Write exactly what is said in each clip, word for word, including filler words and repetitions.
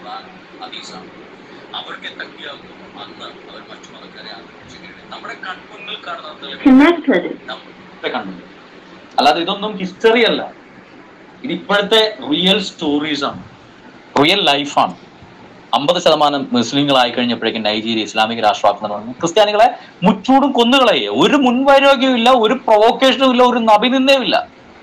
ഖുർആനും ഹദീസാണ്. അവർക്ക് എന്തൊക്കെയാകും അന്ന് അവർ മറ്റു മതക്കാരെ ആക്രമിച്ചിട്ടുണ്ട്. നമ്മുടെ കൺമുന്നിൽ കാണുന്നത് കണ്ടു. അല്ലാതെ ഇതൊന്നും ഹിസ്റ്ററി അല്ല, ഇത് ഇപ്പോഴത്തെ റിയൽ സ്റ്റോറീസ് ആണ്, റിയൽ ലൈഫാണ്. അമ്പത് ശതമാനം മുസ്ലിങ്ങളായി കഴിഞ്ഞപ്പോഴേക്കും നൈജീരിയ ഇസ്ലാമിക രാഷ്ട്രമാക്കുന്ന പറഞ്ഞു ക്രിസ്ത്യാനികളെ മുച്ചൂടും കൊന്നുകളയെ. ഒരു മുൻവൈരാഗ്യവും ഇല്ല, ഒരു പ്രൊവോക്കേഷനും ഇല്ല, ഒരു നബിനിന്ദയും ഇല്ല.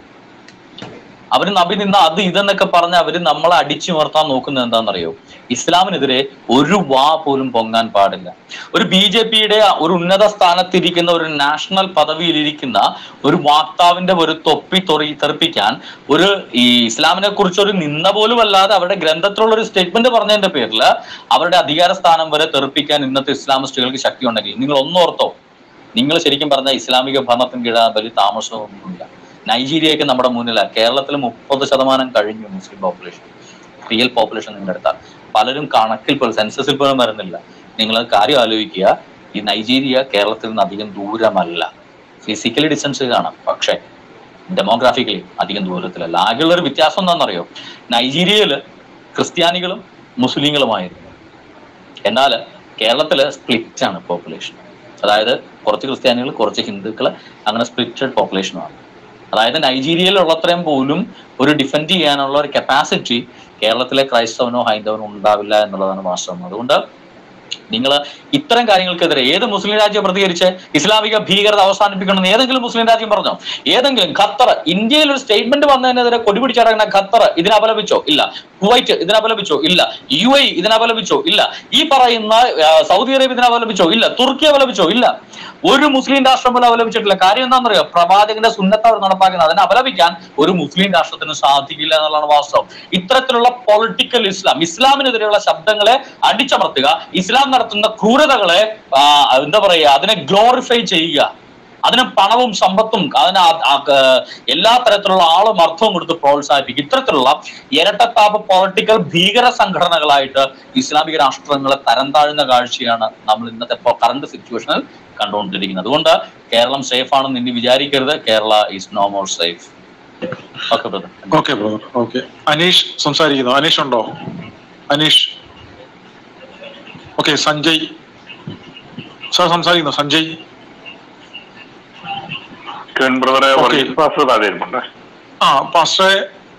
അവര് നബി നിന്ന അത് ഇതെന്നൊക്കെ പറഞ്ഞ് അവര് നമ്മളെ അടിച്ചു നിർത്താൻ നോക്കുന്നത് എന്താണെന്നറിയോ? ഇസ്ലാമിനെതിരെ ഒരു വാ പോലും പൊങ്ങാൻ പാടില്ല. ഒരു ബി ജെ പിയുടെ ഒരു ഉന്നത സ്ഥാനത്തിരിക്കുന്ന ഒരു നാഷണൽ പദവിയിലിരിക്കുന്ന ഒരു വാക്താവിന്റെ ഒരു തൊപ്പി തൊറി തെറിപ്പിക്കാൻ ഒരു ഈ ഇസ്ലാമിനെ കുറിച്ച് ഒരു നിന്ന പോലും അല്ലാതെ അവരുടെ ഗ്രന്ഥത്തിലുള്ള ഒരു സ്റ്റേറ്റ്മെന്റ് പറഞ്ഞതിന്റെ പേരിൽ അവരുടെ അധികാര സ്ഥാനം വരെ തെറിപ്പിക്കാൻ ഇന്നത്തെ ഇസ്ലാമിസ്റ്റുകൾക്ക് ശക്തി ഉണ്ടെങ്കിൽ നിങ്ങൾ ഒന്നോർത്തോ, നിങ്ങൾ ശരിക്കും പറഞ്ഞാൽ ഇസ്ലാമിക ഭരണത്തിന് കീഴാൻ വലിയ താമസമൊന്നുമില്ല. നൈജീരിയയൊക്കെ നമ്മുടെ മുന്നിലാണ്. കേരളത്തിൽ മുപ്പത് ശതമാനം കഴിഞ്ഞു മുസ്ലിം പോപ്പുലേഷൻ, റിയൽ പോപ്പുലേഷൻ നിങ്ങൾ എടുത്താൽ. പലരും കണക്കിൽ പോലും സെൻസസിൽ പോലും വരുന്നില്ല. നിങ്ങൾ കാര്യം ആലോചിക്കുക, ഈ നൈജീരിയ കേരളത്തിൽ നിന്ന് അധികം ദൂരമല്ല. ഫിസിക്കലി ഡിസ്റ്റൻസ് കാണാം, പക്ഷേ ഡെമോഗ്രാഫിക്കലി അധികം ദൂരത്തിലല്ല. ആകെയുള്ളൊരു വ്യത്യാസം എന്താണെന്നറിയോ? നൈജീരിയയിൽ ക്രിസ്ത്യാനികളും മുസ്ലിങ്ങളുമായിരുന്നു, എന്നാൽ കേരളത്തിൽ സ്പ്ലിറ്റ് ആണ് പോപ്പുലേഷൻ. അതായത് കുറച്ച് ക്രിസ്ത്യാനികൾ, കുറച്ച് ഹിന്ദുക്കൾ, അങ്ങനെ സ്പ്ലിറ്റഡ് പോപ്പുലേഷനാണ്. അതായത് നൈജീരിയയിലുള്ളത്രയും പോലും ഒരു ഡിഫെൻഡ് ചെയ്യാനുള്ള ഒരു കപ്പാസിറ്റി കേരളത്തിലെ ക്രൈസ്തവനോ ഹൈന്ദവനോ ഉണ്ടാവില്ല എന്നുള്ളതാണ് വാസ്തവം. അതുകൊണ്ട് നിങ്ങൾ ഇത്തരം കാര്യങ്ങൾക്കെതിരെ ഏത് മുസ്ലിം രാജ്യം പ്രതികരിച്ച് ഇസ്ലാമിക ഭീകരത അവസാനിപ്പിക്കണമെന്ന് ഏതെങ്കിലും മുസ്ലിം രാജ്യം പറഞ്ഞോ? ഏതെങ്കിലും? ഖത്തർ, ഇന്ത്യയിൽ ഒരു സ്റ്റേറ്റ്മെന്റ് വന്നതിനെതിരെ കൊടി പിടിച്ചിറങ്ങുന്ന ഖത്തർ ഇതിനെ അപലപിച്ചോ? ഇല്ല. കുവൈറ്റ് ഇതിനെ അപലപിച്ചോ? ഇല്ല. യു എ ഇതിനെ അപലപിച്ചോ? ഇല്ല. ഈ പറയുന്ന സൗദി അറേബ്യ ഇതിനെ അപലപിച്ചോ? ഇല്ല. തുർക്കി അപലപിച്ചോ? ഇല്ല. ഒരു മുസ്ലിം രാഷ്ട്രം പോലും അപലപിച്ചിട്ടില്ല. കാര്യം എന്താണെന്നറിയോ? പ്രവാചകന്റെ സുന്നത്ത് അവർ നടപ്പാക്കുന്നത്. അതിനെ അപലപിക്കാൻ ഒരു മുസ്ലിം രാഷ്ട്രത്തിന് സാധിക്കില്ല എന്നുള്ളതാണ് വാസ്തവം. ഇത്തരത്തിലുള്ള പൊളിറ്റിക്കൽ ഇസ്ലാം, ഇസ്ലാമിനെതിരെയുള്ള ശബ്ദങ്ങളെ അടിച്ചമർത്തുക, ഇസ്ലാം നടത്തുന്ന ക്രൂരതകളെ എന്താ പറയുക, അതിനെ ഗ്ലോറിഫൈ ചെയ്യുക, അതിന് പണവും സമ്പത്തും അതിന് എല്ലാ തരത്തിലുള്ള ആളും അർത്ഥവും കൊടുത്ത് പ്രോത്സാഹിപ്പിക്കും. ഇത്തരത്തിലുള്ള ഇരട്ടത്താപ്പ് പൊളിറ്റിക്കൽ ഭീകര സംഘടനകളായിട്ട് ഇസ്ലാമിക രാഷ്ട്രങ്ങളെ തരം താഴ്ന്ന കാഴ്ചയാണ് നമ്മൾ ഇന്നത്തെ കറണ്ട് സിറ്റുവേഷനിൽ കണ്ടുകൊണ്ടിരിക്കുന്നത്. അതുകൊണ്ട് കേരളം സേഫ് ആണെന്ന് ഇനി വിചാരിക്കരുത്. Kerala is no more safe. Okay brother. Okay brother. Okay, Aneesh സംസാരിക്കുന്നു. അനീഷ് ഉണ്ടോ? അനീഷ്. ഓക്കെ, സഞ്ജയ് സാർ സംസാരിക്കുന്നു. സഞ്ജയ്. ആ പാസ്റ്ററെ,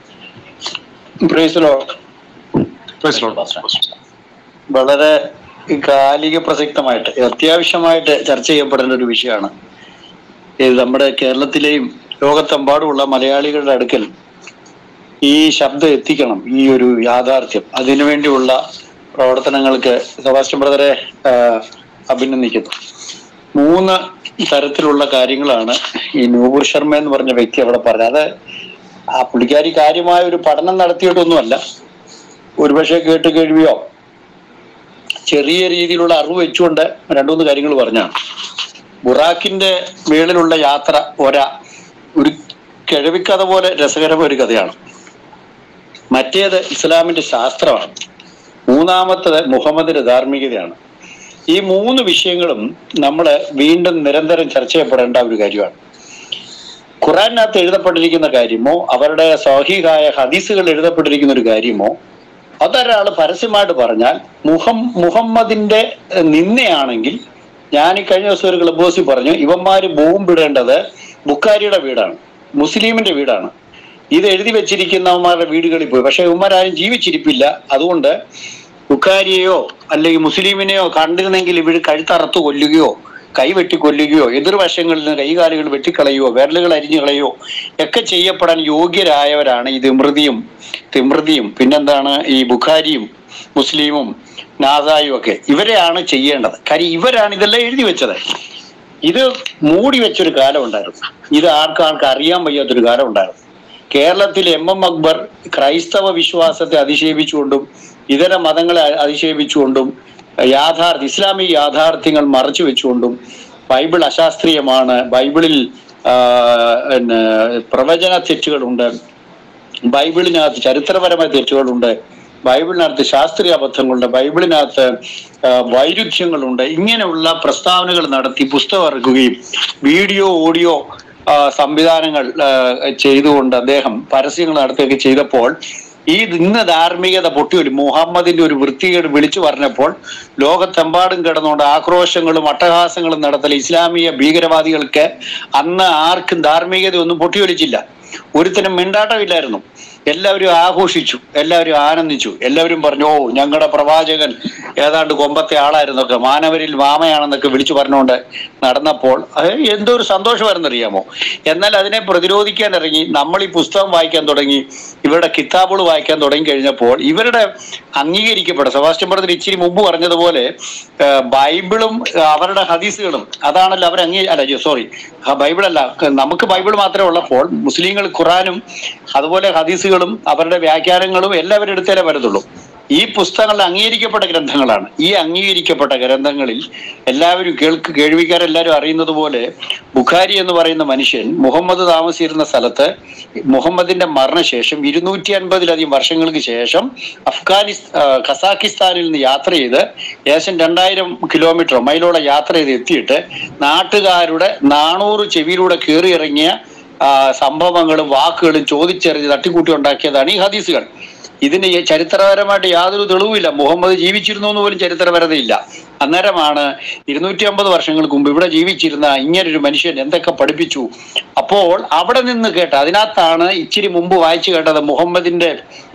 വളരെ കാലിക പ്രസക്തമായിട്ട് അത്യാവശ്യമായിട്ട് ചർച്ച ചെയ്യപ്പെടേണ്ട ഒരു വിഷയമാണ് ഇത്. നമ്മുടെ കേരളത്തിലെയും ലോകത്തെമ്പാടുമുള്ള മലയാളികളുടെ അടുക്കൽ ഈ ശബ്ദം എത്തിക്കണം, ഈ ഒരു യാഥാർത്ഥ്യം. അതിനുവേണ്ടിയുള്ള പ്രവർത്തനങ്ങൾക്ക് സെബാസ്റ്റ്യൻ ബ്രദറെ അഭിനന്ദിക്കുന്നു. മൂന്ന് തരത്തിലുള്ള കാര്യങ്ങളാണ് ഈ നൂപുർ ശർമ്മ എന്ന് പറഞ്ഞ വ്യക്തി അവിടെ പറഞ്ഞത്. അത് ആ പുള്ളിക്കാരി കാര്യമായ ഒരു പഠനം നടത്തിയിട്ടൊന്നുമല്ല, ഒരുപക്ഷെ കേട്ട് കേൾവിയോ ചെറിയ രീതിയിലുള്ള അറിവ് വെച്ചുകൊണ്ട് രണ്ടുമൂന്ന് കാര്യങ്ങൾ പറഞ്ഞാണ്. ബുറാക്കിന്റെ മേളിലുള്ള യാത്ര ഒരാ ഒരു കിഴവിക്കഥ പോലെ രസകരമായ ഒരു കഥയാണ്. മറ്റേത് ഇസ്ലാമിന്റെ ശാസ്ത്രമാണ്. മൂന്നാമത്തത് മുഹമ്മദിന്റെ ധാർമ്മികതയാണ്. ഈ മൂന്ന് വിഷയങ്ങളും നമ്മൾ വീണ്ടും നിരന്തരം ചർച്ച ചെയ്യപ്പെടേണ്ട ഒരു കാര്യമാണ്. ഖുറാനകത്ത് എഴുതപ്പെട്ടിരിക്കുന്ന കാര്യമോ അവരുടെ സ്വഹീഹായ ഹദീസുകൾ എഴുതപ്പെട്ടിരിക്കുന്ന ഒരു കാര്യമോ അതൊരാൾ പരസ്യമായിട്ട് പറഞ്ഞാൽ മുഹം മുഹമ്മദിന്റെ നിന്നയാണെങ്കിൽ, ഞാൻ ഈ കഴിഞ്ഞ ദിവസം ഒരു ക്ലബ് ഹൗസിൽ പറഞ്ഞു, ഇവന്മാര് ബോംബിടേണ്ടത് ബുക്കാരിയുടെ വീടാണ്, മുസ്ലിമിന്റെ വീടാണ്. ഇത് എഴുതി വെച്ചിരിക്കുന്നവന്മാരുടെ വീടുകളിൽ പോയി. പക്ഷെ ഇവന്മാരാരും ജീവിച്ചിരിപ്പില്ല. അതുകൊണ്ട് ബുക്കാരിയെയോ അല്ലെങ്കിൽ മുസ്ലിമിനെയോ കണ്ടിരുന്നെങ്കിൽ ഇവർ കഴുത്തറുത്ത് കൊല്ലുകയോ കൈ വെട്ടി കൊല്ലുകയോ എതിർവശങ്ങളിൽ നിന്ന് കൈകാലുകൾ വെട്ടിക്കളയുകയോ വിരലുകൾ അരിഞ്ഞു കളയോ ഒക്കെ ചെയ്യപ്പെടാൻ യോഗ്യരായവരാണ് ഈ തിമൃതിയും തിമൃതിയും പിന്നെന്താണ് ഈ ബുഖാരിയും മുസ്ലിമും നാസായും ഒക്കെ. ഇവരെയാണ് ചെയ്യേണ്ടത്. കാര്യം ഇവരാണ് ഇതെല്ലാം എഴുതി വെച്ചത്. ഇത് മൂടി വെച്ചൊരു കാലം ഉണ്ടായിരുന്നു. ഇത് ആൾക്കാർക്ക് അറിയാൻ വയ്യാത്തൊരു കാലം ഉണ്ടായിരുന്നു. കേരളത്തിൽ എം എം അക്ബർ ക്രൈസ്തവ വിശ്വാസത്തെ അധിക്ഷേപിച്ചുകൊണ്ടും ഇതര മതങ്ങളെ അധിക്ഷേപിച്ചുകൊണ്ടും യാഥാർത്ഥ്യ ഇസ്ലാമിക യാഥാർത്ഥ്യങ്ങൾ മറച്ചു വെച്ചുകൊണ്ടും ബൈബിൾ അശാസ്ത്രീയമാണ്, ബൈബിളിൽ പിന്നെ പ്രവചന തെറ്റുകളുണ്ട്, ബൈബിളിനകത്ത് ചരിത്രപരമായ തെറ്റുകളുണ്ട്, ബൈബിളിനകത്ത് ശാസ്ത്രീയ അബദ്ധങ്ങളുണ്ട്, ബൈബിളിനകത്ത് വൈരുദ്ധ്യങ്ങളുണ്ട്, ഇങ്ങനെയുള്ള പ്രസ്താവനകൾ നടത്തി പുസ്തകം ഇറക്കുകയും വീഡിയോ ഓഡിയോ സംവിധാനങ്ങൾ ചെയ്തുകൊണ്ട് അദ്ദേഹം പരസ്യങ്ങൾ നടത്തുകയൊക്കെ ചെയ്തപ്പോൾ ഈ ഇന്ന് ധാർമ്മികത പൊട്ടിയൊലി മുഹമ്മദിന്റെ ഒരു വൃത്തികേട് വിളിച്ചു പറഞ്ഞപ്പോൾ ലോകത്തെമ്പാടും കിടന്നുകൊണ്ട് ആക്രോശങ്ങളും അട്ടഹാസങ്ങളും നടത്തൽ ഇസ്ലാമിക ഭീകരവാദികൾക്ക് അന്ന് ആർക്കും ധാർമ്മികത ഒന്നും പൊട്ടിയൊലിച്ചില്ല. ഒരുത്തനും മിണ്ടാട്ടമില്ലായിരുന്നു. എല്ലാവരും ആഘോഷിച്ചു, എല്ലാവരും ആനന്ദിച്ചു, എല്ലാവരും പറഞ്ഞു ഓ ഞങ്ങളുടെ പ്രവാചകൻ ഏതാണ്ട് കൊമ്പത്തെ ആളായിരുന്നൊക്കെ, മാനവരിൽ മാമയാണെന്നൊക്കെ വിളിച്ചു പറഞ്ഞുകൊണ്ട് നടന്നപ്പോൾ എന്തോ ഒരു സന്തോഷമായിരുന്നറിയാമോ. എന്നാൽ അതിനെ പ്രതിരോധിക്കാൻ ഇറങ്ങി നമ്മൾ ഈ പുസ്തകം വായിക്കാൻ തുടങ്ങി, ഇവരുടെ കിതാബുകൾ വായിക്കാൻ തുടങ്ങി കഴിഞ്ഞപ്പോൾ ഇവരുടെ അംഗീകരിക്കപ്പെട്ട സെബാസ്റ്റ്യൻ ബ്രദർ ഇച്ചിരി മുമ്പ് പറഞ്ഞതുപോലെ ബൈബിളും അവരുടെ ഹദീസുകളും അതാണല്ലോ അവർ അംഗീ അല്ല സോറി ബൈബിളല്ല, നമുക്ക് ബൈബിൾ മാത്രമേ ഉള്ളപ്പോൾ മുസ്ലിങ്ങൾ ഖുറാനും അതുപോലെ ഹദീസുകളും അവരുടെ വ്യാഖ്യാനങ്ങളും എല്ലാവരും എടുത്തേലേ വരത്തുള്ളൂ. ഈ പുസ്തകങ്ങൾ അംഗീകരിക്കപ്പെട്ട ഗ്രന്ഥങ്ങളാണ്. ഈ അംഗീകരിക്കപ്പെട്ട ഗ്രന്ഥങ്ങളിൽ എല്ലാവരും കേൾക്ക് കേൾവിക്കാരെല്ലാവരും അറിയുന്നത് പോലെ ബുഖാരി എന്ന് പറയുന്ന മനുഷ്യൻ മുഹമ്മദ് താമസിച്ചിരുന്ന സ്ഥലത്ത് മുഹമ്മദിന്റെ മരണശേഷം ഇരുന്നൂറ്റി അൻപതിലധികം വർഷങ്ങൾക്ക് ശേഷം അഫ്ഗാനിസ്ഥാ കസാക്കിസ്ഥാനിൽ നിന്ന് യാത്ര ചെയ്ത് ഏകദേശം രണ്ടായിരം കിലോമീറ്റർ മൈലോളം യാത്ര ചെയ്ത് എത്തിയിട്ട് നാട്ടുകാരുടെ നാനൂറ് ചെവിയിലൂടെ കയറിയിറങ്ങിയ സംഭവങ്ങളും വാക്കുകളും ചോദിച്ചറിഞ്ഞ് തട്ടിക്കൂട്ടി ഉണ്ടാക്കിയതാണ് ഈ ഹദീസുകൾ. ഇതിന് ചരിത്രപരമായിട്ട് യാതൊരു തെളിവുമില്ല. മുഹമ്മദ് ജീവിച്ചിരുന്നു എന്ന് പോലും ചരിത്രപരതയില്ല. അന്നേരമാണ് ഇരുന്നൂറ്റി അമ്പത് വർഷങ്ങൾക്ക് മുമ്പ് ഇവിടെ ജീവിച്ചിരുന്ന ഇങ്ങനൊരു മനുഷ്യൻ എന്തൊക്കെ പഠിപ്പിച്ചു. അപ്പോൾ അവിടെ നിന്ന് കേട്ട അതിനകത്താണ് ഇച്ചിരി മുമ്പ് വായിച്ചു കേട്ടത് മുഹമ്മദിന്റെ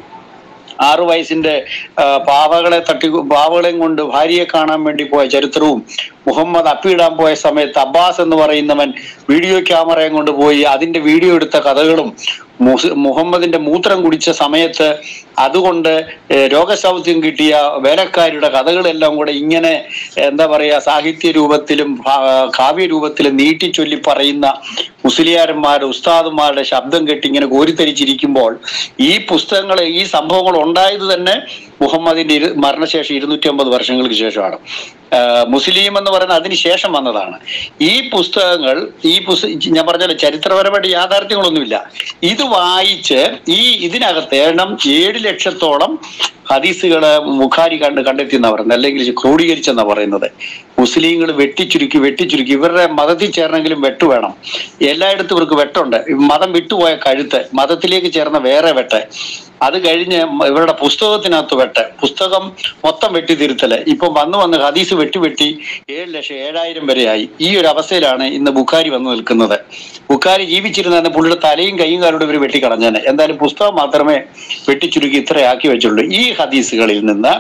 ആറു വയസ്സിന്റെ പാവകളെ തട്ടി പാവകളെയും കൊണ്ട് ഭാര്യയെ കാണാൻ വേണ്ടി പോയ ചരിത്രവും മുഹമ്മദ് അപ്പിയിടാൻ പോയ സമയത്ത് അബ്ബാസ് എന്ന് പറയുന്നവൻ വീഡിയോ ക്യാമറയും കൊണ്ട് പോയി അതിന്റെ വീഡിയോ എടുത്ത കഥകളും മുഹമ്മദിന്റെ മൂത്രം കുടിച്ച സമയത്ത് അതുകൊണ്ട് രോഗസൗഖ്യം കിട്ടിയ വേലക്കാരുടെ കഥകളെല്ലാം കൂടെ ഇങ്ങനെ എന്താ പറയാ സാഹിത്യ രൂപത്തിലും കാവ്യ രൂപത്തിലും നീട്ടിച്ചൊല്ലി പറയുന്ന മുസ്ലിയാരന്മാരുടെ ഉസ്താദുമാരുടെ ശബ്ദം കെട്ടി ഇങ്ങനെ കോരിത്തരിച്ചിരിക്കുമ്പോൾ ഈ പുസ്തകങ്ങൾ ഈ സംഭവങ്ങൾ ഉണ്ടായത് തന്നെ മുഹമ്മദിന്റെ ഇരു മരണശേഷം ഇരുന്നൂറ്റി അമ്പത് വർഷങ്ങൾക്ക് ശേഷമാണ്. മുസ്ലിം എന്ന് പറയുന്നത് അതിന് ശേഷം വന്നതാണ്. ഈ പുസ്തകങ്ങൾ ഈ പുസ്തകം ഞാൻ പറഞ്ഞല്ലോ ചരിത്രപരമായിട്ട് യാഥാർത്ഥ്യങ്ങളൊന്നുമില്ല. ഇത് വായിച്ച് ഈ ഇതിനകത്ത് ഏണം ഏഴ് ലക്ഷത്തോളം ഹദീസുകള് ബുഖാരി കണ്ട് കണ്ടെത്തിയെന്നാ പറയുന്നത്, അല്ലെങ്കിൽ ക്രോഡീകരിച്ചെന്നാ പറയുന്നത്. മുസ്ലിങ്ങൾ വെട്ടിച്ചുരുക്കി വെട്ടിച്ചുരുക്കി ഇവരുടെ മതത്തിൽ ചേരണമെങ്കിലും വെട്ട് വേണം. എല്ലായിടത്തും ഇവർക്ക് വെട്ടുണ്ട്. മതം വിട്ടുപോയ കഴുത്ത്, മതത്തിലേക്ക് ചേർന്ന വേറെ വെട്ട്, അത് കഴിഞ്ഞ് ഇവരുടെ പുസ്തകത്തിനകത്ത് വെട്ട്, പുസ്തകം മൊത്തം വെട്ടി തിരുത്തല്. ഇപ്പൊ വന്ന് വന്ന് ഹദീസ് വെട്ടി വെട്ടി ഏഴ് ലക്ഷം ഏഴായിരം വരെയായി. ഈ ഒരു അവസ്ഥയിലാണ് ഇന്ന് ബുഖാരി വന്ന് നിൽക്കുന്നത്. ബുഖാരി ജീവിച്ചിരുന്ന പുള്ളിയുടെ തലയും കൈയും കാലോട് ഇവർ വെട്ടിക്കളഞ്ഞാണ്. എന്തായാലും പുസ്തകം മാത്രമേ വെട്ടിച്ചുരുക്കി ഇത്രയാക്കി വെച്ചുള്ളൂ. ഈ ഹദീസുകളിൽ നിന്ന്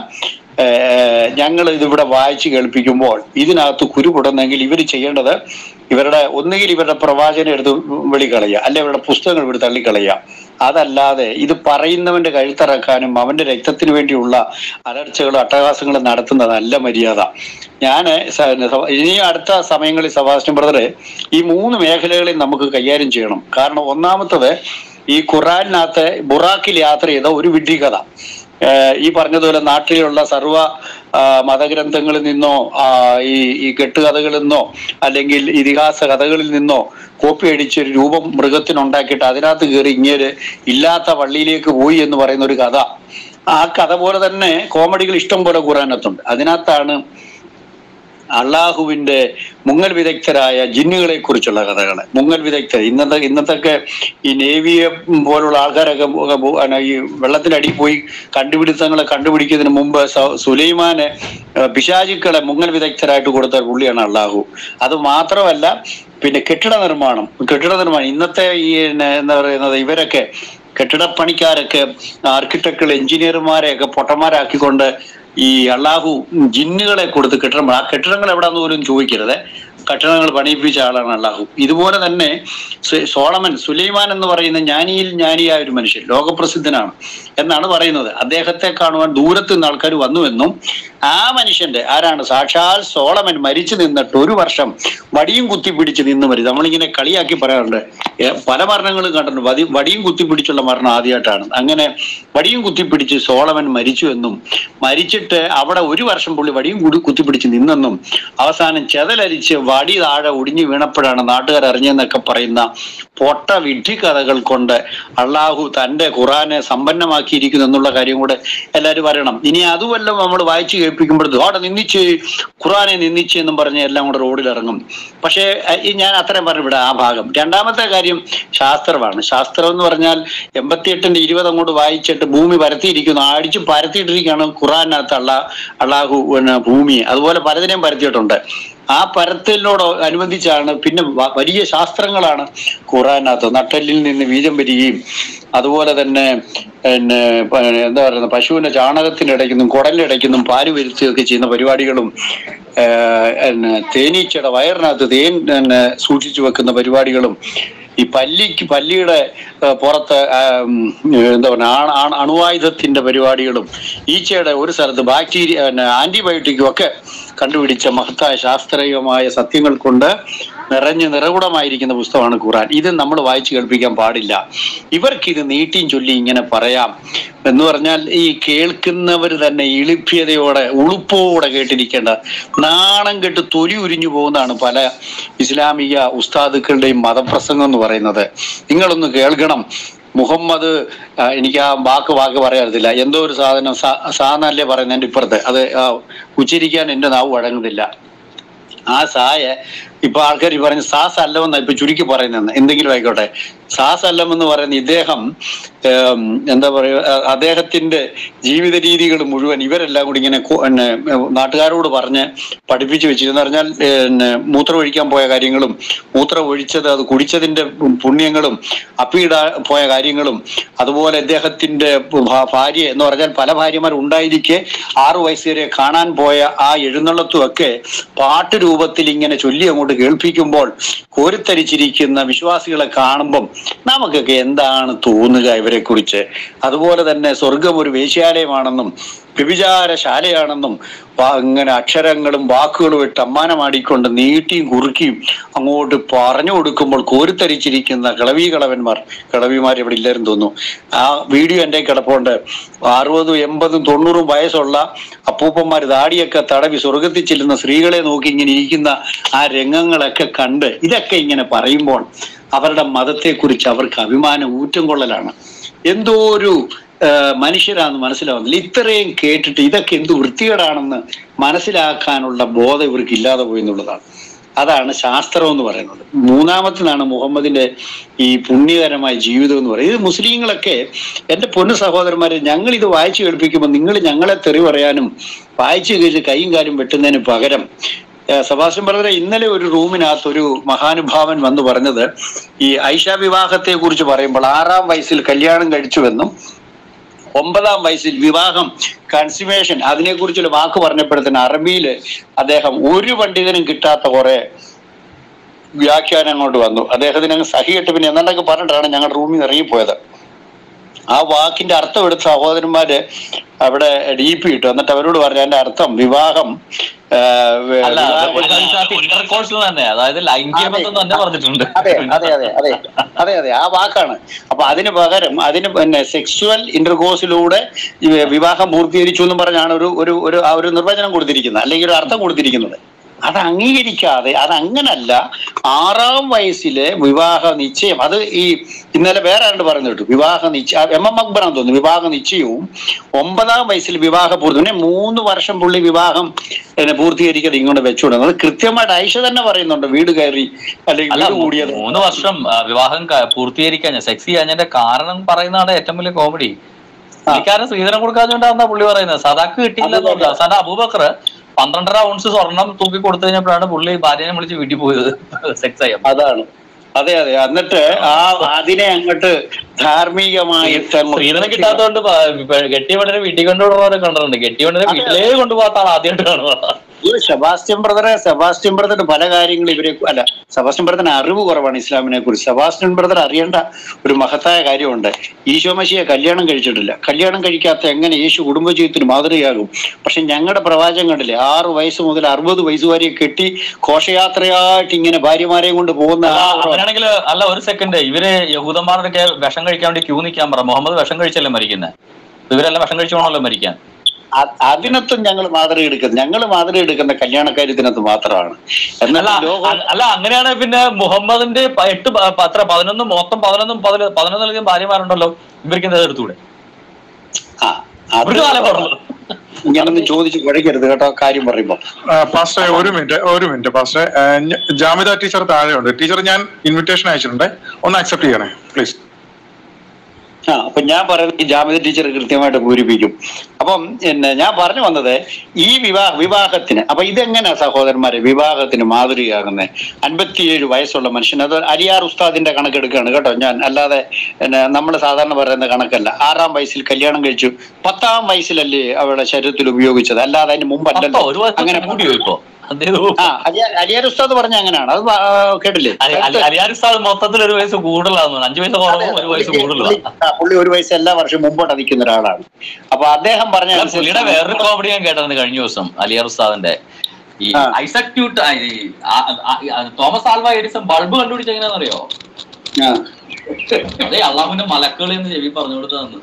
ഞങ്ങൾ ഇതിവിടെ വായിച്ച് കേൾപ്പിക്കുമ്പോൾ ഇതിനകത്ത് കുരുപൊടുന്നെങ്കിൽ ഇവർ ചെയ്യേണ്ടത് ഇവരുടെ ഒന്നുകിൽ ഇവരുടെ പ്രവാചനം എടുത്ത് വെളിക്കളയുക, അല്ലെ ഇവരുടെ പുസ്തകങ്ങൾ ഇവിടെ തള്ളിക്കളയുക. അതല്ലാതെ ഇത് പറയുന്നവന്റെ കഴുത്തിറക്കാനും അവന്റെ രക്തത്തിന് വേണ്ടിയുള്ള അലർച്ചകളും അട്ടഹാസങ്ങളും നടത്തുന്നത് നല്ല മര്യാദ. ഞാന് ഇനി അടുത്ത സമയങ്ങളിൽ സെബാസ്റ്റ്യൻ ബ്രദറെ ഈ മൂന്ന് മേഖലകളിൽ നമുക്ക് കൈകാര്യം ചെയ്യണം. കാരണം ഒന്നാമത്തത് ഈ ഖുറാനിനകത്ത് ബുറാക്കിൽ യാത്ര ചെയ്ത ഒരു വിഡ്ഢികഥ, ഈ പറഞ്ഞതുപോലെ നാട്ടിലുള്ള സർവ്വ മതഗ്രന്ഥങ്ങളിൽ നിന്നോ ഈ ഈ കെട്ടുകഥകളിൽ നിന്നോ അല്ലെങ്കിൽ ഇതിഹാസ കഥകളിൽ നിന്നോ കോപ്പി അടിച്ചൊരു രൂപം മൃഗത്തിനുണ്ടാക്കിയിട്ട് അതിനകത്ത് കയറി ഇങ്ങനെ ഇല്ലാത്ത പള്ളിയിലേക്ക് പോയി എന്ന് പറയുന്ന ഒരു കഥ. ആ കഥ പോലെ തന്നെ കോമഡികൾ ഇഷ്ടം പോലെ ഖുറാനകത്തുണ്ട്. അതിനകത്താണ് അള്ളാഹുവിന്റെ മുങ്ങൽ വിദഗ്ധരായ ജിന്നുകളെ കുറിച്ചുള്ള കഥകള്. മുങ്ങൽ വിദഗ്ധർ ഇന്നത്തെ ഇന്നത്തൊക്കെ ഈ നേവിയെ പോലുള്ള ആൾക്കാരൊക്കെ ഈ വെള്ളത്തിനടിയിൽ പോയി കണ്ടുപിടുത്തങ്ങളെ കണ്ടുപിടിക്കുന്നതിന് മുമ്പ് സുലൈമാന് പിശാചുക്കളെ മുങ്ങൽ വിദഗ്ധരായിട്ട് കൊടുത്ത പുള്ളിയാണ് അള്ളാഹു. അത് മാത്രമല്ല പിന്നെ കെട്ടിട നിർമ്മാണം കെട്ടിട നിർമ്മാണം ഇന്നത്തെ ഈ എന്താ പറയുന്നത് ഇവരൊക്കെ കെട്ടിടപ്പണിക്കാരൊക്കെ ആർക്കിടെക്റ്റുകൾ എഞ്ചിനീയർമാരെയൊക്കെ പൊട്ടന്മാരാക്കിക്കൊണ്ട് ഈ അള്ളാഹു ജിന്നുകളെ കൊടുത്ത് കെട്ടിടം, ആ കെട്ടിടങ്ങൾ എവിടാന്ന് പോലും ചോദിക്കരുത്, കെട്ടിടങ്ങൾ പണിയിപ്പിച്ച ആളാണ് അള്ളാഹു. ഇതുപോലെ തന്നെ സോളമൻ സുലൈമാൻ എന്ന് പറയുന്ന ജ്ഞാനിയിൽ ജ്ഞാനിയായ ഒരു മനുഷ്യൻ ലോകപ്രസിദ്ധനാണ് എന്നാണ് പറയുന്നത്. അദ്ദേഹത്തെ കാണുവാൻ ദൂരത്ത് നിന്ന് ആൾക്കാർ വന്നുവെന്നും ആ മനുഷ്യന്റെ ആരാണ് സാക്ഷാൽ സോളമൻ മരിച്ചു നിന്നിട്ട് ഒരു വർഷം വടിയും കുത്തിപ്പിടിച്ച് നിന്ന് മരി. നമ്മളിങ്ങനെ കളിയാക്കി പറയാറുണ്ട്, പല മരണങ്ങളും കണ്ടിട്ടുണ്ട്. വടി വടിയും കുത്തിപ്പിടിച്ചുള്ള മരണം ആദ്യമായിട്ടാണ്. അങ്ങനെ വടിയും കുത്തിപ്പിടിച്ച് സോളമൻ മരിച്ചു എന്നും മരിച്ചിട്ട് അവിടെ ഒരു വർഷം പുള്ളി വടിയും കൂടി കുത്തിപ്പിടിച്ച് നിന്നെന്നും അവസാനം ചെതലരിച്ച് വടി താഴെ ഒടിഞ്ഞു വീണപ്പോഴാണ് നാട്ടുകാർ അറിഞ്ഞെന്നൊക്കെ പറയുന്ന പൊട്ട വിഡ്ഢി കഥകൾ കൊണ്ട് അള്ളാഹു തന്റെ ഖുറാനെ സമ്പന്നമാക്കിയിരിക്കുന്നു എന്നുള്ള കാര്യം കൂടെ എല്ലാവരും പറയണം. ഇനി അതുവല്ല നമ്മൾ വായിച്ചു കേൾപ്പിക്കുമ്പോഴത്തേക്കും അവിടെ നിന്നിച്ച് ഖുറാനെ നിന്നിച്ച് എന്നും പറഞ്ഞ് എല്ലാം കൂടെ റോഡിൽ ഇറങ്ങും. പക്ഷേ ഞാൻ അത്രയും പറഞ്ഞിവിടെ ആ ഭാഗം. രണ്ടാമത്തെ കാര്യം ശാസ്ത്രമാണ്. ശാസ്ത്രം എന്ന് പറഞ്ഞാൽ എൺപത്തിയെട്ടിന്റെ ഇരുപത് അങ്ങോട്ട് വായിച്ചിട്ട് ഭൂമി പരത്തിയിരിക്കുന്നു, അടിച്ച് പരത്തിയിട്ടിരിക്കുകയാണ് ഖുറാനകത്ത് അള്ളാ അള്ളാഹു പിന്നെ ഭൂമിയെ. അതുപോലെ പലതിനെയും പരത്തിയിട്ടുണ്ട്. ആ പരത്തലിനോട് അനുബന്ധിച്ചാണ് പിന്നെ വലിയ ശാസ്ത്രങ്ങളാണ് ഖുറാനകത്ത്. നട്ടെല്ലിൽ നിന്ന് ബീജം വരികയും അതുപോലെ തന്നെ പിന്നെ എന്താ പറയുക പശുവിന്റെ ചാണകത്തിനിടയ്ക്കുന്നും കുടലിനിടയ്ക്കുന്നും പാല് വരുത്തുകയൊക്കെ ചെയ്യുന്ന പരിപാടികളും പിന്നെ തേനീച്ചയുടെ വയറിനകത്ത് തേൻ പിന്നെ സൂക്ഷിച്ചു വെക്കുന്ന പരിപാടികളും ഈ പല്ലിക്ക് പല്ലിയുടെ പുറത്ത് എന്താ പറയുക അണുവായുധത്തിന്റെ പരിപാടികളും ഈച്ചയുടെ ഒരു സ്ഥലത്ത് ബാക്ടീരിയ ആന്റിബയോട്ടിക്കും ഒക്കെ കണ്ടുപിടിച്ച മഹത്തായ ശാസ്ത്രീയമായ സത്യങ്ങൾ കൊണ്ട് നിറഞ്ഞ് നിറകുടമായിരിക്കുന്ന പുസ്തകമാണ് ഖുറാൻ. ഇത് നമ്മൾ വായിച്ചു കേൾപ്പിക്കാൻ പാടില്ല. ഇവർക്കിത് നീട്ടിയും ചൊല്ലി ഇങ്ങനെ പറയാം എന്ന് പറഞ്ഞാൽ ഈ കേൾക്കുന്നവർ തന്നെ ഇളിഭ്യതയോടെ ഉളുപ്പോടെ കേട്ടിരിക്കേണ്ട, നാണം കെട്ട് തൊലി ഉരിഞ്ഞു പോകുന്നതാണ് പല ഇസ്ലാമിക ഉസ്താദുക്കളുടെയും മതപ്രസംഗം എന്ന് പറയുന്നത്. നിങ്ങളൊന്ന് കേൾക്കണം. മുഹമ്മദ് എനിക്ക് ആ വാക്ക് വാക്ക് പറയാറില്ല, എന്തോ ഒരു സാധനം സാന്നല്ലേ പറയുന്നത് എൻ്റെ ഇപ്പുറത്ത്, അത് ഉച്ചരിക്കാൻ എൻ്റെ നാവ് വഴങ്ങുന്നില്ല. ആ സായ ഇപ്പൊ ആൾക്കാർ പറഞ്ഞ് സാസ് അല്ലമെന്ന ഇപ്പൊ ചുരുക്കി പറയുന്നത്, എന്തെങ്കിലും ആയിക്കോട്ടെ. സാസ് അല്ലമെന്ന് പറയുന്ന ഇദ്ദേഹം എന്താ പറയുക, അദ്ദേഹത്തിന്റെ ജീവിത രീതികൾ മുഴുവൻ ഇവരെല്ലാം കൂടി ഇങ്ങനെ പിന്നെ നാട്ടുകാരോട് പറഞ്ഞ് പഠിപ്പിച്ചു വെച്ചിരുന്നു പറഞ്ഞാൽ പിന്നെ മൂത്രം ഒഴിക്കാൻ പോയ കാര്യങ്ങളും മൂത്രം ഒഴിച്ചത് അത് കുടിച്ചതിന്റെ പുണ്യങ്ങളും അപ്പീട പോയ കാര്യങ്ങളും അതുപോലെ അദ്ദേഹത്തിന്റെ ഭാര്യ എന്ന് പറഞ്ഞാൽ പല ഭാര്യമാർ ഉണ്ടായിരിക്കെ ആറു വയസ്സ് വരെ കാണാൻ പോയ ആ എഴുന്നള്ളത്തും ഒക്കെ പാട്ട് രൂപത്തിൽ ഇങ്ങനെ ചൊല്ലി അങ്ങോട്ട് കേൾപ്പിക്കുമ്പോൾ കോരിത്തരിച്ചിരിക്കുന്ന വിശ്വാസികളെ കാണുമ്പം നമുക്കൊക്കെ എന്താണ് തോന്നുക ഇവരെ കുറിച്ച്. അതുപോലെ തന്നെ സ്വർഗം ഒരു വേശ്യാലയമാണെന്നും വ്യഭിചാരശാലയാണെന്നും ഇങ്ങനെ അക്ഷരങ്ങളും വാക്കുകളും ഇട്ട് അമ്മാനമാടിക്കൊണ്ട് നീട്ടിയും കുറുക്കിയും അങ്ങോട്ട് പറഞ്ഞു കൊടുക്കുമ്പോൾ കോരിത്തരിച്ചിരിക്കുന്ന കിളവി കളവന്മാർ കിളവിമാർ ഇവിടെ ഇല്ലായിരുന്നു തോന്നുന്നു. ആ വീഡിയോ എൻ്റെ കിടപ്പുണ്ട്. അറുപതും എൺപതും തൊണ്ണൂറും വയസ്സുള്ള അപ്പൂപ്പന്മാർ ദാടിയൊക്കെ തടവി സ്വർഗത്തിൽ ചെല്ലുന്ന സ്ത്രീകളെ നോക്കി ഇങ്ങനെ ഇരിക്കുന്ന ആ രംഗങ്ങളൊക്കെ കണ്ട് ഇതൊക്കെ ഇങ്ങനെ പറയുമ്പോൾ അവരുടെ മതത്തെക്കുറിച്ച് അവർക്ക് അഭിമാനം ഊറ്റം കൊള്ളലാണ്. എന്തോ ഒരു മനുഷ്യരാണെന്ന് മനസ്സിലാവുന്നില്ല. ഇത്രയും കേട്ടിട്ട് ഇതൊക്കെ എന്ത് വൃത്തികേടാണെന്ന് മനസ്സിലാക്കാനുള്ള ബോധം ഇവർക്ക് ഇല്ലാതെ പോയി എന്നുള്ളതാണ്. അതാണ് ശാസ്ത്രം എന്ന് പറയുന്നത്. മൂന്നാമത്തിനാണ് മുഹമ്മദിന്റെ ഈ പുണ്യകരമായ ജീവിതം എന്ന് പറയുന്നത്. ഇത് മുസ്ലിങ്ങളൊക്കെ എൻ്റെ പൊന്നു സഹോദരന്മാരെ, ഞങ്ങൾ ഇത് വായിച്ചു കേൾപ്പിക്കുമ്പോൾ നിങ്ങൾ ഞങ്ങളെ തെറി പറയാനും വായിച്ചു കഴിച്ച് കൈയും കാലും വെട്ടുന്നതിന് പകരം സെബാസ്റ്റ്യൻ ബ്രദറെ ഇന്നലെ ഒരു റൂമിനകത്ത് ഒരു മഹാനുഭാവൻ വന്ന് പറഞ്ഞത് ഈ ഐഷ വിവാഹത്തെ കുറിച്ച് പറയുമ്പോൾ ആറാം വയസ്സിൽ കല്യാണം കഴിച്ചുവെന്നും ഒമ്പതാം വയസ്സിൽ വിവാഹം കൺസ്യൂമേഷൻ അതിനെക്കുറിച്ചൊരു വാക്ക് പറഞ്ഞപ്പോഴത്തേന് അറബിയില് അദ്ദേഹം ഒരു പണ്ഡിതനും കിട്ടാത്ത കുറെ വ്യാഖ്യാനം അങ്ങോട്ട് വന്നു. അദ്ദേഹത്തിന് അങ്ങ് സഹിയിട്ട് പിന്നെ എന്നാണ്ടൊക്കെ പറഞ്ഞിട്ടാണ് ഞങ്ങളുടെ റൂമിൽ നിന്ന് ഇറങ്ങിപ്പോയത്. ആ വാക്കിന്റെ അർത്ഥം എടുത്ത സഹോദരന്മാര് അവിടെ ഡി പി ഇട്ടു. എന്നിട്ട് അവരോട് പറഞ്ഞു അതിന്റെ അർത്ഥം വിവാഹം അതെ അതെ അതെ അതെ അതെ അതെ ആ വാക്കാണ്. അപ്പൊ അതിന് പകരം അതിന് പിന്നെ സെക്സ്വൽ ഇന്റർകോഴ്സിലൂടെ വിവാഹം പൂർത്തീകരിച്ചു എന്നും പറഞ്ഞാണ് ഒരു ഒരു ഒരു ആ ഒരു നിർവചനം കൊടുത്തിരിക്കുന്നത്, അല്ലെങ്കിൽ ഒരു അർത്ഥം കൊടുത്തിരിക്കുന്നത്. അത് അംഗീകരിക്കാതെ അത് അങ്ങനല്ല. ആറാം വയസ്സിലെ വിവാഹ നിശ്ചയം, അത് ഈ ഇന്നലെ വേറെ ആണ്ട് പറഞ്ഞു കേട്ടു, വിവാഹ നിശ്ചയം എം എം അക്ബറാന്ന് തോന്നുന്നു, വിവാഹ നിശ്ചയവും ഒമ്പതാം വയസ്സിൽ വിവാഹ പൂർത്തി, പിന്നെ മൂന്ന് വർഷം പുള്ളി വിവാഹം പൂർത്തീകരിക്കാതെ ഇങ്ങോട്ട് വെച്ചുകൊടുക്കുന്നത്. അത് കൃത്യമായിട്ട് ആയിഷ തന്നെ പറയുന്നുണ്ട്. വീട് കയറി അല്ലെങ്കിൽ കൂടിയത് മൂന്ന് വർഷം വിവാഹം പൂർത്തീകരിക്കാൻ സെക്സ് ചെയ്യാഞ്ഞതിന്റെ കാരണം പറയുന്നതാണ് ഏറ്റവും വലിയ കോമഡി. പുള്ളിക്കാരൻ സ്ത്രീധനം കൊടുക്കാഞ്ഞോണ്ടാണെന്നാ പുള്ളി പറയുന്നത്. സദാക്ക് കിട്ടിയില്ലെന്നുണ്ട്. അവസാനം അബൂബക്കർ പന്ത്രണ്ടര ഔൺസ് സ്വർണം തൂക്കി കൊടുത്തു കഴിഞ്ഞപ്പോഴാണ് പുള്ളി ഭാര്യനെ വിളിച്ച് വീട്ടിൽ പോയത് സെക്സ് ചെയ്യാൻ. അതാണ് അതെ അതെ എന്നിട്ട് ആ അതിനെ അങ്ങോട്ട് ധാർമ്മികമായിട്ട് സ്ത്രീധനം കിട്ടാത്തതുകൊണ്ട് കെട്ടിയവണ്ണനെ വീട്ടിൽ കൊണ്ടുപോകുന്നവരെ കണ്ടിട്ടുണ്ട്. കെട്ടിയവണ്ണനെ വീട്ടിലേ കൊണ്ടുപോകാത്താണ് ആദ്യമായിട്ട് കാണുന്നത്. സെബാസ്റ്റ്യൻ ബ്രദറെ സെബാസ്റ്റ്യൻ ബ്രദറിന് പല കാര്യങ്ങളും ഇവരെ അല്ല സെബാസ്റ്റ്യൻ ബ്രദറിന് അറിവ് കുറവാണ് ഇസ്ലാമിനെ കുറിച്ച്. സെബാസ്റ്റ്യൻ ബ്രദർ അറിയേണ്ട ഒരു മഹത്തായ കാര്യമുണ്ട്. ഈശോ മശിയെ കല്യാണം കഴിച്ചിട്ടില്ല. കല്യാണം കഴിക്കാത്ത എങ്ങനെ യേശു കുടുംബജീവിതത്തിന് മാതൃകയാകും? പക്ഷെ ഞങ്ങളുടെ പ്രവാചകം കണ്ടില്ലേ, ആറ് വയസ്സ് മുതൽ അറുപത് വയസ്സ് വരെ കെട്ടി ഘോഷയാത്രയായിട്ട് ഇങ്ങനെ ഭാര്യമാരെയും കൊണ്ട് പോകുന്ന. അങ്ങനെയാണെങ്കിൽ അല്ല ഒരു സെക്കൻഡ്, ഇവര് യഹൂദന്മാരുടെയൊക്കെ വിഷം കഴിക്കാൻ വേണ്ടി ക്യൂ നിൽക്കാൻ പറ. മുഹമ്മദ് വിഷം കഴിച്ചല്ലേ മരിക്കുന്നത്? ഇവരെല്ലാം വിഷം കഴിച്ചോണല്ലോ മരിക്കാൻ. അതിനകത്തും ഞങ്ങൾ മാതൃക എടുക്കുന്നത് ഞങ്ങൾ മാതൃക എടുക്കുന്ന കല്യാണക്കാര്യത്തിനകത്ത് മാത്രമാണ്. എന്നാൽ അല്ല, അങ്ങനെയാണ് പിന്നെ മുഹമ്മദിന്റെ എട്ട് പത്ര പതിനൊന്നും മൊത്തം പതിനൊന്നും പതിനൊന്നിലധികം ഭാര്യമാരുണ്ടല്ലോ, ഇവർക്ക് എന്താ എടുത്തൂടെ? ഞാനൊന്ന് ചോദിച്ചു കുഴക്കരുത് കേട്ടോ കാര്യം പറയുമ്പോ. പാസ്റ്റർ ഒരു മിനിറ്റ് ഒരു മിനിറ്റ് പാസ്റ്റർ, ജാമിദ ടീച്ചർ താഴെയുണ്ട്. ടീച്ചർ ഞാൻ ഇൻവിറ്റേഷൻ അയച്ചിട്ടുണ്ട്, ഒന്ന് അക്സെപ്റ്റ് ചെയ്യണേ പ്ലീസ്. ആ അപ്പൊ ഞാൻ പറയുന്നത് ജാമിദ ടീച്ചർ കൃത്യമായിട്ട് പൂരിപ്പിക്കും. അപ്പം പിന്നെ ഞാൻ പറഞ്ഞു വന്നത് ഈ വിവാഹ വിവാഹത്തിന് അപ്പൊ ഇതെങ്ങനെയാ സഹോദരന്മാരെ വിവാഹത്തിന് മാതൃകയാകുന്നത്? അൻപത്തിയേഴ് വയസ്സുള്ള മനുഷ്യൻ, അത് അലിയാർ ഉസ്താദിന്റെ കണക്കെടുക്കുകയാണ് കേട്ടോ ഞാൻ, അല്ലാതെ പിന്നെ നമ്മൾ സാധാരണ പറയുന്ന കണക്കല്ല. ആറാം വയസ്സിൽ കല്യാണം കഴിച്ചു, പത്താം വയസ്സിലല്ലേ അവളുടെ ശരീരത്തിൽ ഉപയോഗിച്ചത്, അല്ലാതെ അതിന് മുമ്പല്ലല്ലോ. അങ്ങനെ ആ അലിയാർ ഉസ്താദ് പറഞ്ഞ അങ്ങനെയാണ്, അത് കേട്ടില്ലേ? അലിയാർ ഉസ്താദ് മൊത്തത്തിൽ ഒരു വയസ്സ് കൂടുതലാണ്, അഞ്ചു വയസ്സ് കുറവും ഒരു വയസ്സ് കൂടുതലാണ്. പുള്ളി ഒരു വയസ്സ് എല്ലാ വർഷവും മുമ്പോട്ട് നിൽക്കുന്ന ഒരാളാണ്. അപ്പൊ അദ്ദേഹം പറഞ്ഞ പുള്ളിയുടെ വേറൊരു കോമഡി ഞാൻ കേട്ടത് കഴിഞ്ഞ ദിവസം, അലിയാർ ഉസ്താദിന്റെ ഈ Isaac Newton Thomas Alva Edison bulb കണ്ടുപിടിച്ച എങ്ങനെയാണെന്നറിയോ? അതെ അള്ളാഹുവിന്റെ മലക്കുകൾ എന്ന് ചെവി പറഞ്ഞു കൊടുത്തതെന്ന്.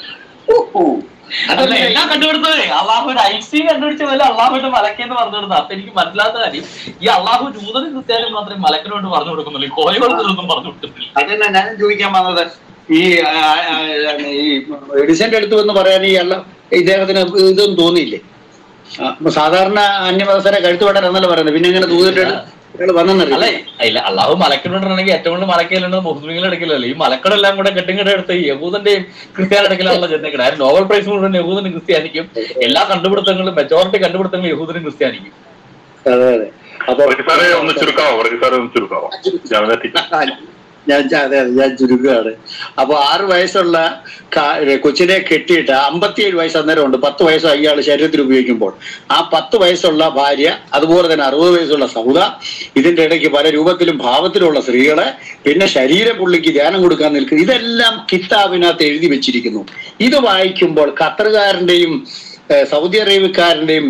അതല്ല എല്ലാം കണ്ടുപിടുത്തത് അള്ളാഹുവിന്റെ ഐസി കണ്ടുപിടിച്ച പോലെ അള്ളാഹുവിന്റെ മലക്കെന്ന് പറഞ്ഞു കൊടുത്തത്. അപ്പൊ എനിക്ക് മനസ്സിലാത്ത കാര്യം, ഈ അള്ളാഹു ജൂതനും ക്രിസ്ത്യാനും മാത്രമേ മലക്കിനോട് പറഞ്ഞു കൊടുക്കുന്നുള്ളൂ, കോഴികളൊന്നും പറഞ്ഞു കൊടുക്കുന്നില്ല. അതന്നെ ഞാൻ ചോദിക്കാൻ വന്നത്. ഈ ഈ എഡിസന്റെ അടുത്ത് വന്ന് പറയാൻ ഈ അല്ല ഇദ്ദേഹത്തിന് ഇതൊന്നും തോന്നിയില്ലേ? സാധാരണ അന്യമതസ്ഥരെ കഴുത്തുപാടാൻ എന്നല്ല പറയുന്നത്, പിന്നെ ഇങ്ങനെ ദൂതന്റെ അല്ലെ ഇല്ല അള്ളാഹു മലക്കിനോണ്ടെങ്കിൽ ഏറ്റവും കൂടുതൽ മലക്കലുണ്ട് മുസ്ലിങ്ങളെ എടുക്കലല്ലേ. ഈ മലക്കളെല്ലാം കൂടെ കെട്ടിങ്ങടെ എടുത്ത് യഹൂദന്റെയും ക്രിസ്ത്യാനി എടുക്കലാണല്ലോ ചെന്നേക്കണേ. ആരും നോബൽ പ്രൈസ് കൊണ്ടുവരുന്ന യഹൂദനും ക്രിസ്ത്യാനിക്കും, എല്ലാ കണ്ടുപിടുത്തങ്ങളും മെജോറിറ്റി കണ്ടുപിടുത്തങ്ങളും യഹൂദനും ക്രിസ്ത്യാനിക്കും. അതെ അതെ. അപ്പൊ ഞാൻ അതെ അതെ ഞാൻ ചുരുക്കമാണ്. അപ്പൊ ആറ് വയസ്സുള്ള കൊച്ചിനെ കെട്ടിയിട്ട് അമ്പത്തിയേഴ് വയസ്സ് അന്നേരം ഉണ്ട്, പത്ത് വയസ്സ് അയാൾ ശരീരത്തിൽ ഉപയോഗിക്കുമ്പോൾ ആ പത്ത് വയസ്സുള്ള ഭാര്യ, അതുപോലെ തന്നെ അറുപത് വയസ്സുള്ള സൗദ, ഇതിന്റെ ഇടയ്ക്ക് പല രൂപത്തിലും ഭാവത്തിലുള്ള സ്ത്രീകളെ, പിന്നെ ശരീര പുള്ളിക്ക് ധ്യാനം കൊടുക്കാൻ നിൽക്കുന്നത്, ഇതെല്ലാം കിതാബിനകത്ത് എഴുതി വെച്ചിരിക്കുന്നു. ഇത് വായിക്കുമ്പോൾ ഖത്തറുകാരന്റെയും സൗദി അറേബ്യക്കാരന്റെയും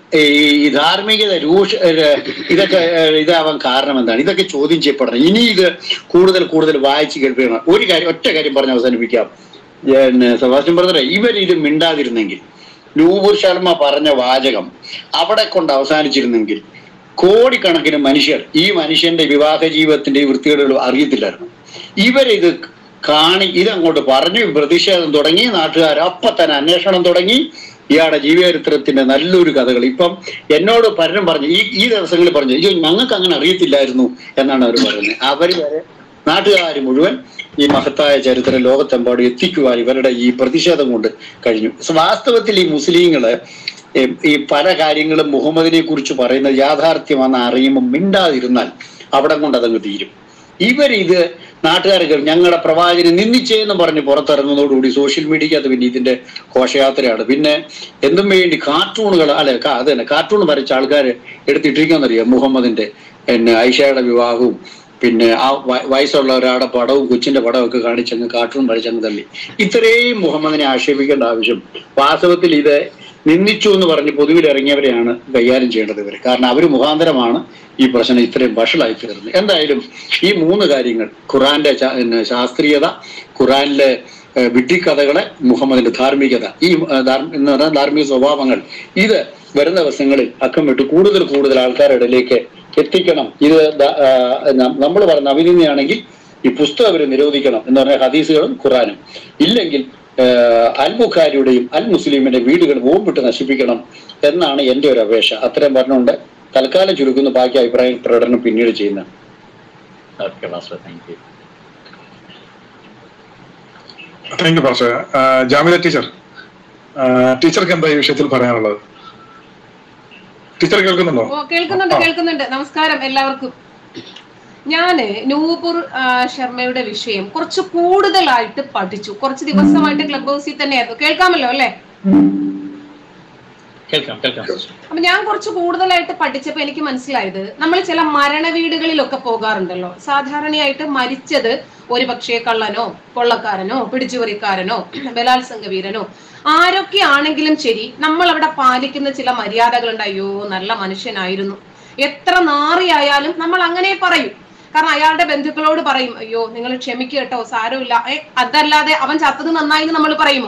ഈ ധാർമ്മികത രൂക്ഷ ഇതൊക്കെ ഇതാവാൻ കാരണം എന്താണ്? ഇതൊക്കെ ചോദ്യം ചെയ്യപ്പെടണം. ഇനി ഇത് കൂടുതൽ കൂടുതൽ വായിച്ച് കേൾപ്പിക്കണം. ഒരു കാര്യം ഒറ്റ കാര്യം പറഞ്ഞ് അവസാനിപ്പിക്കാം. പിന്നെ സെബാസ്റ്റ്യൻ ബ്രദറെ, ഇവർ ഇത് മിണ്ടാതിരുന്നെങ്കിൽ, നൂപുർ ശർമ്മ പറഞ്ഞ വാചകം അവിടെ കൊണ്ട് അവസാനിച്ചിരുന്നെങ്കിൽ കോടിക്കണക്കിന് മനുഷ്യർ ഈ മനുഷ്യന്റെ വിവാഹ ജീവിതത്തിന്റെ വൃത്തികേടുകൾ അറിയത്തില്ലായിരുന്നു. ഇവരിത് കാണി ഇതങ്ങോട്ട് പറഞ്ഞു, പ്രതിഷേധം തുടങ്ങി, നാട്ടുകാർ അപ്പം തന്നെ അന്വേഷണം തുടങ്ങി, ഇയാളുടെ ജീവചരിത്രത്തിന്റെ നല്ലൊരു കഥകൾ. ഇപ്പം എന്നോട് പലരും പറഞ്ഞു, ഈ ഈ ദിവസങ്ങളിൽ പറഞ്ഞു, അയ്യോ ഞങ്ങൾക്ക് അങ്ങനെ അറിയത്തില്ലായിരുന്നു എന്നാണ് അവർ പറയുന്നത്. അവർ വരെ നാട്ടുകാർ മുഴുവൻ ഈ മഹത്തായ ചരിത്രം ലോകത്തെമ്പാടും എത്തിക്കുവാൻ ഇവരുടെ ഈ പ്രതിഷേധം കൊണ്ട് കഴിഞ്ഞു. വാസ്തവത്തിൽ ഈ മുസ്ലിങ്ങള് ഈ പല കാര്യങ്ങളും മുഹമ്മദിനെ കുറിച്ച് പറയുന്നത് യാഥാർത്ഥ്യമാണെന്ന് അറിയുമ്പോൾ മിണ്ടാതിരുന്നാൽ അവിടെ കൊണ്ട് അതങ്ങ് തീരും. ഇവരിത് നാട്ടുകാർക്ക് ഞങ്ങളുടെ പ്രവാചകനെ നിന്ദിച്ചേന്ന് പറഞ്ഞ് പുറത്തിറങ്ങുന്നതോടുകൂടി സോഷ്യൽ മീഡിയക്ക് അത് പിന്നെ ഇതിന്റെ ഘോഷയാത്രയാണ്. പിന്നെ എന്തും വേണ്ടി കാർട്ടൂണുകൾ അല്ലെ അത് തന്നെ കാർട്ടൂൺ വരച്ച ആൾക്കാർ എടുത്തിട്ടിരിക്കാന്നറിയാം. മുഹമ്മദിന്റെ പിന്നെ ഐഷയുടെ വിവാഹവും പിന്നെ ആ വയസ്സുള്ള ഒരാളുടെ പടവും കൊച്ചിന്റെ പടവും ഒക്കെ കാണിച്ചങ്ങ് കാർട്ടൂൺ വരച്ചങ്ങ് തള്ളി. ഇത്രയും മുഹമ്മദിനെ ആക്ഷേപിക്കേണ്ട ആവശ്യം വാസ്തവത്തിൽ ഇത് നിന്ദിച്ചു എന്ന് പറഞ്ഞ് പൊതുവിൽ ഇറങ്ങിയവരെയാണ് കൈകാര്യം ചെയ്യേണ്ടത് ഇവർ. കാരണം അവർ മുഖാന്തരമാണ് ഈ പ്രശ്നം ഇത്രയും വഷളായി തീർന്നത്. എന്തായാലും ഈ മൂന്ന് കാര്യങ്ങൾ, ഖുറാന്റെ ശാസ്ത്രീയത, ഖുറാനിലെ വിഡ്ഢിക്കഥകള്, മുഹമ്മദിന്റെ ധാർമ്മികത, ഈ എന്ന് പറഞ്ഞാൽ ധാർമ്മിക സ്വഭാവങ്ങൾ, ഇത് വരുന്ന ദിവസങ്ങളിൽ അക്കം വിട്ട് കൂടുതൽ കൂടുതൽ ആൾക്കാരുടെ ഇടയിലേക്ക് എത്തിക്കണം. ഇത് നമ്മൾ പറഞ്ഞ അഭിനന്ദിയാണെങ്കിൽ ഈ പുസ്തകം അവർ നിരോധിക്കണം എന്ന് പറഞ്ഞാൽ ഹദീസുകളും ഖുറാനും. ഇല്ലെങ്കിൽ അൽ ബുഖാരിയുടെയും അൽ മുസ്ലിമിന്റെ വീടുകൾ ബോംബിട്ട് നശിപ്പിക്കണം എന്നാണ് എന്റെ ഒരു അപേക്ഷ. അത്രയും പറഞ്ഞുകൊണ്ട് തൽക്കാലം ചുരുക്കുന്ന ബാക്കി അഭിപ്രായ പ്രകടനം പിന്നീട് ചെയ്യുന്ന. Thank you pastor. Jamida teacher, ടീച്ചർക്ക് എന്താ ഈ വിഷയത്തിൽ പറയാനുള്ളത്? ടീച്ചർ കേൾക്കുന്നുണ്ടോ? കേൾക്കുന്നുണ്ട് കേൾക്കുന്നുണ്ട്. നമസ്കാരം എല്ലാവർക്കും. ഞാന് നൂപുർ ശർമ്മയുടെ വിഷയം കുറച്ച് കൂടുതലായിട്ട് പഠിച്ചു. കുറച്ച് ദിവസമായിട്ട് ക്ലബ് ഹൗസിൽ തന്നെയായിരുന്നു. കേൾക്കാമല്ലോ അല്ലെ? അപ്പൊ ഞാൻ കുറച്ച് കൂടുതലായിട്ട് പഠിച്ചപ്പോ എനിക്ക് മനസ്സിലായത്, നമ്മൾ ചില മരണ വീടുകളിലൊക്കെ പോകാറുണ്ടല്ലോ. സാധാരണയായിട്ട് മരിച്ചത് ഒരു പക്ഷേ കള്ളനോ കൊള്ളക്കാരനോ പിടിച്ചുപറിക്കാരനോ ബലാത്സംഗ വീരനോ ആരൊക്കെ ആണെങ്കിലും ശരി, നമ്മൾ അവിടെ പാലിക്കുന്ന ചില മര്യാദകളുണ്ട്. അയ്യോ നല്ല മനുഷ്യനായിരുന്നു, എത്ര നാറിയായാലും നമ്മൾ അങ്ങനെ പറയും. കാരണം അയാളുടെ ബന്ധുക്കളോട് പറയും, അയ്യോ നിങ്ങൾ ക്ഷമിക്കുക കേട്ടോ, സാരമില്ല. ഏ അതല്ലാതെ അവൻ ചത്തത് നന്നായി എന്ന് നമ്മൾ പറയുമോ?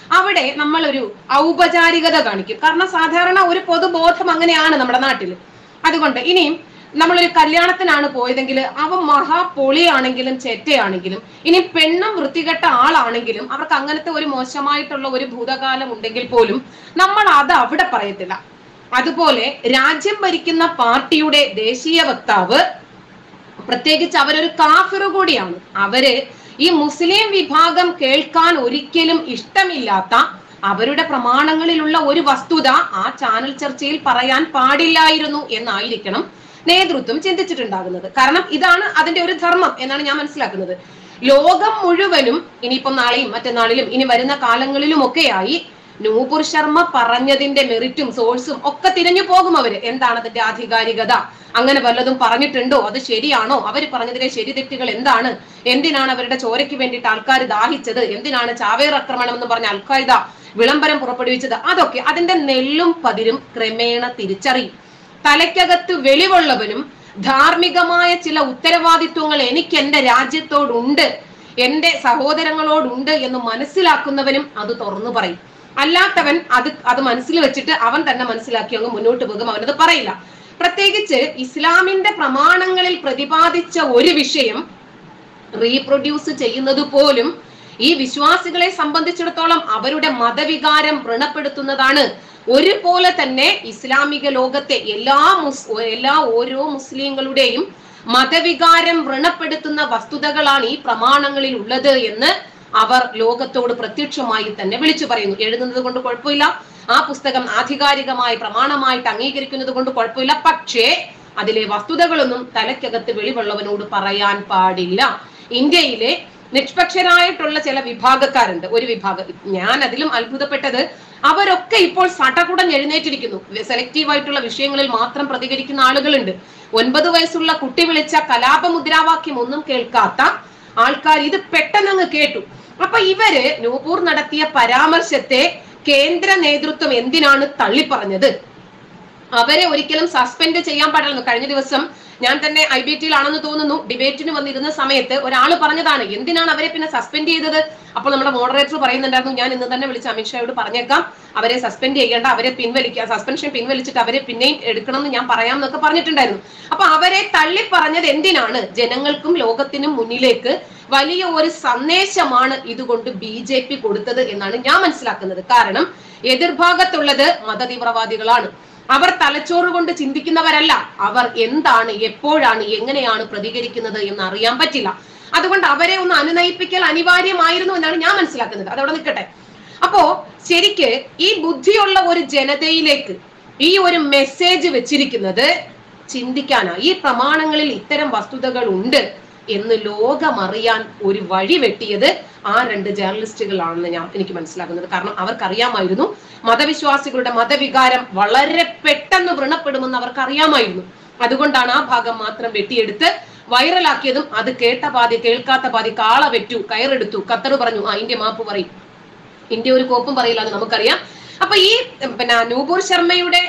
അവിടെ നമ്മളൊരു ഔപചാരികത കാണിക്കും. കാരണം സാധാരണ ഒരു പൊതുബോധം അങ്ങനെയാണ് നമ്മുടെ നാട്ടിൽ. അതുകൊണ്ട് ഇനിയും നമ്മളൊരു കല്യാണത്തിനാണ് പോയതെങ്കിൽ അവ മഹാപൊളിയാണെങ്കിലും ചെറ്റയാണെങ്കിലും ഇനി പെണ്ണും വൃത്തികെട്ട ആളാണെങ്കിലും അവർക്ക് അങ്ങനത്തെ ഒരു മോശമായിട്ടുള്ള ഒരു ഭൂതകാലം ഉണ്ടെങ്കിൽ പോലും നമ്മൾ അത് അവിടെ പറയത്തില്ല. അതുപോലെ രാജ്യം ഭരിക്കുന്ന പാർട്ടിയുടെ ദേശീയ വക്താവ്, പ്രത്യേകിച്ച് അവരൊരു കാഫിർ കൂടിയാണ്, അവര് ഈ മുസ്ലിം വിഭാഗം കേൾക്കാൻ ഒരിക്കലും ഇഷ്ടമില്ലാത്ത അവരുടെ പ്രമാണങ്ങളിലുള്ള ഒരു വസ്തുത ആ ചാനൽ ചർച്ചയിൽ പറയാൻ പാടില്ലായിരുന്നു എന്നായിരിക്കണം നേതൃത്വം ചിന്തിച്ചിട്ടുണ്ടാകുന്നത്. കാരണം ഇതാണ് അതിന്റെ ഒരു ധർമ്മം എന്നാണ് ഞാൻ മനസ്സിലാക്കുന്നത്. ലോകം മുഴുവനും ഇനിയിപ്പം നാളെയും മറ്റന്നാളിലും ഇനി വരുന്ന കാലങ്ങളിലും ഒക്കെയായി നൂപുർ ശർമ്മ പറഞ്ഞതിന്റെ മെറിറ്റും സോഴ്സും ഒക്കെ തിരഞ്ഞു പോകും അവര്. എന്താണ് അതിന്റെ ആധികാരികത, അങ്ങനെ വല്ലതും പറഞ്ഞിട്ടുണ്ടോ, അത് ശരിയാണോ, അവര് പറഞ്ഞതിലെ ശരി തെറ്റുകൾ എന്താണ്, എന്തിനാണ് അവരുടെ ചോരയ്ക്ക് വേണ്ടിയിട്ട് ആൾക്കാർ ദാഹിച്ചത്, എന്തിനാണ് ചാവേർ ആക്രമണം എന്ന് പറഞ്ഞ അൽ ഖായിദ വിളംബരം പുറപ്പെടുവിച്ചത്, അതൊക്കെ അതിന്റെ നെല്ലും പതിരും ക്രമേണ തിരിച്ചറിയും. തലയ്ക്കകത്ത് വെളിവുള്ളവനും ധാർമ്മികമായ ചില ഉത്തരവാദിത്വങ്ങൾ എനിക്ക് എന്റെ രാജ്യത്തോടുണ്ട്, എന്റെ സഹോദരങ്ങളോടുണ്ട് എന്ന് മനസ്സിലാക്കുന്നവനും അത് തുറന്നു പറയും. അല്ലാത്തവൻ അത് അത് മനസ്സിൽ വെച്ചിട്ട് അവൻ തന്നെ മനസ്സിലാക്കി അങ്ങ് മുന്നോട്ട് പോകും, അവനത് പറയില്ല. പ്രത്യേകിച്ച് ഇസ്ലാമിന്റെ പ്രമാണങ്ങളിൽ പ്രതിപാദിച്ച ഒരു വിഷയം റീപ്രൊഡ്യൂസ് ചെയ്യുന്നത് പോലും ഈ വിശ്വാസികളെ സംബന്ധിച്ചിടത്തോളം അവരുടെ മതവികാരം വ്രണപ്പെടുത്തുന്നതാണ്. ഒരുപോലെ തന്നെ ഇസ്ലാമിക ലോകത്തെ എല്ലാ മുസ് എല്ലാ ഓരോ മുസ്ലിങ്ങളുടെയും മതവികാരം വ്രണപ്പെടുത്തുന്ന വസ്തുതകളാണ് ഈ പ്രമാണങ്ങളിൽ ഉള്ളത് എന്ന് അവർ ലോകത്തോട് പ്രത്യക്ഷമായി തന്നെ വിളിച്ചു പറയുന്നു. എഴുതുന്നത് കൊണ്ട് കുഴപ്പമില്ല, ആ പുസ്തകം ആധികാരികമായി പ്രമാണമായിട്ട് അംഗീകരിക്കുന്നത് കൊണ്ട് കുഴപ്പമില്ല. പക്ഷേ അതിലെ വസ്തുതകളൊന്നും തലയ്ക്കകത്ത് വെളിവുള്ളവനോട് പറയാൻ പാടില്ല. ഇന്ത്യയിലെ നിഷ്പക്ഷരായിട്ടുള്ള ചില വിഭാഗക്കാരുണ്ട്, ഒരു വിഭാഗം. ഞാൻ അതിലും അത്ഭുതപ്പെട്ടത് അവരൊക്കെ ഇപ്പോൾ സടകുടഞ്ഞ് എഴുന്നേറ്റിരിക്കുന്നു. സെലക്റ്റീവ് ആയിട്ടുള്ള വിഷയങ്ങളിൽ മാത്രം പ്രതികരിക്കുന്ന ആളുകളുണ്ട്. ഒൻപത് വയസ്സുള്ള കുട്ടി വിളിച്ച കലാപ മുദ്രാവാക്യം ഒന്നും കേൾക്കാത്ത ആൾക്കാർ ഇത് പെട്ടെന്നങ്ങ് കേട്ടു. അപ്പൊ ഇവര് നൂപൂർ നടത്തിയ പരാമർശത്തെ കേന്ദ്ര നേതൃത്വം എന്തിനാണ് തള്ളിപ്പറഞ്ഞത്? അവരെ ഒരിക്കലും സസ്പെൻഡ് ചെയ്യാൻ പാടില്ലെന്ന് കഴിഞ്ഞ ദിവസം ഞാൻ തന്നെ ഐ ബി ടിയിലാണെന്ന് തോന്നുന്നു ഡിബേറ്റിന് വന്നിരുന്ന സമയത്ത് ഒരാൾ പറഞ്ഞതാണ്, എന്തിനാണ് അവരെ പിന്നെ സസ്പെൻഡ് ചെയ്തത്? അപ്പോൾ നമ്മുടെ മോഡറേറ്റർ പറയുന്നുണ്ടായിരുന്നു, ഞാൻ ഇന്ന് തന്നെ വിളിച്ച് അമിത്ഷായോട് പറഞ്ഞേക്കാം, അവരെ സസ്പെൻഡ് ചെയ്യേണ്ട, അവരെ പിൻവലിക്കുക, സസ്പെൻഷൻ പിൻവലിച്ചിട്ട് അവരെ പിന്നെയും എടുക്കണം എന്ന് ഞാൻ പറയാം എന്നൊക്കെ പറഞ്ഞിട്ടുണ്ടായിരുന്നു. അപ്പൊ അവരെ തള്ളി പറഞ്ഞത് എന്തിനാണ്? ജനങ്ങൾക്കും ലോകത്തിനും മുന്നിലേക്ക് വലിയ ഒരു സന്ദേശമാണ് ഇതുകൊണ്ട് ബി ജെ പി കൊടുത്തത് എന്നാണ് ഞാൻ മനസ്സിലാക്കുന്നത്. കാരണം എതിർഭാഗത്തുള്ളത് മതതീവ്രവാദികളാണ്. അവർ തലച്ചോറ് കൊണ്ട് ചിന്തിക്കുന്നവരല്ല. അവർ എന്താണ്, എപ്പോഴാണ്, എങ്ങനെയാണ് പ്രതികരിക്കുന്നത് എന്ന് അറിയാൻ പറ്റില്ല. അതുകൊണ്ട് അവരെ ഒന്ന് അനുനയിപ്പിക്കൽ അനിവാര്യമായിരുന്നു എന്നാണ് ഞാൻ മനസ്സിലാക്കുന്നത്. അതവിടെ നിൽക്കട്ടെ. അപ്പോ ശരിക്ക് ഈ ബുദ്ധിയുള്ള ഒരു ജനതയിലേക്ക് ഈ ഒരു മെസ്സേജ് വെച്ചിരിക്കുന്നത് ചിന്തിക്കാനാ. ഈ പ്രമാണങ്ങളിൽ ഇത്തരം വസ്തുതകൾ ഉണ്ട് എന്ന് ലോകമറിയാൻ ഒരു വഴി വെട്ടിയത് ആ രണ്ട് ജേർണലിസ്റ്റുകളാണെന്ന് ഞാൻ എനിക്ക് മനസ്സിലാക്കുന്നത്. കാരണം അവർക്കറിയാമായിരുന്നു മതവിശ്വാസികളുടെ മതവികാരം വളരെ പെട്ടെന്ന് വ്രണപ്പെടുമെന്ന് അവർക്കറിയാമായിരുന്നു. അതുകൊണ്ടാണ് ആ ഭാഗം മാത്രം വെട്ടിയെടുത്ത് വൈറലാക്കിയതും. അത് കേട്ട പാതി കേൾക്കാത്ത പാതി കാള വെറ്റു, കയറെടുത്തു, ഖത്തർ പറഞ്ഞു, ആ ഇന്ത്യ മാപ്പ് പറയും. ഇന്ത്യ ഒരു കോപ്പും പറയില്ല, അത് നമുക്കറിയാം. അപ്പൊ ഈ പിന്നെ നൂപുർ ശർമ്മയുടെ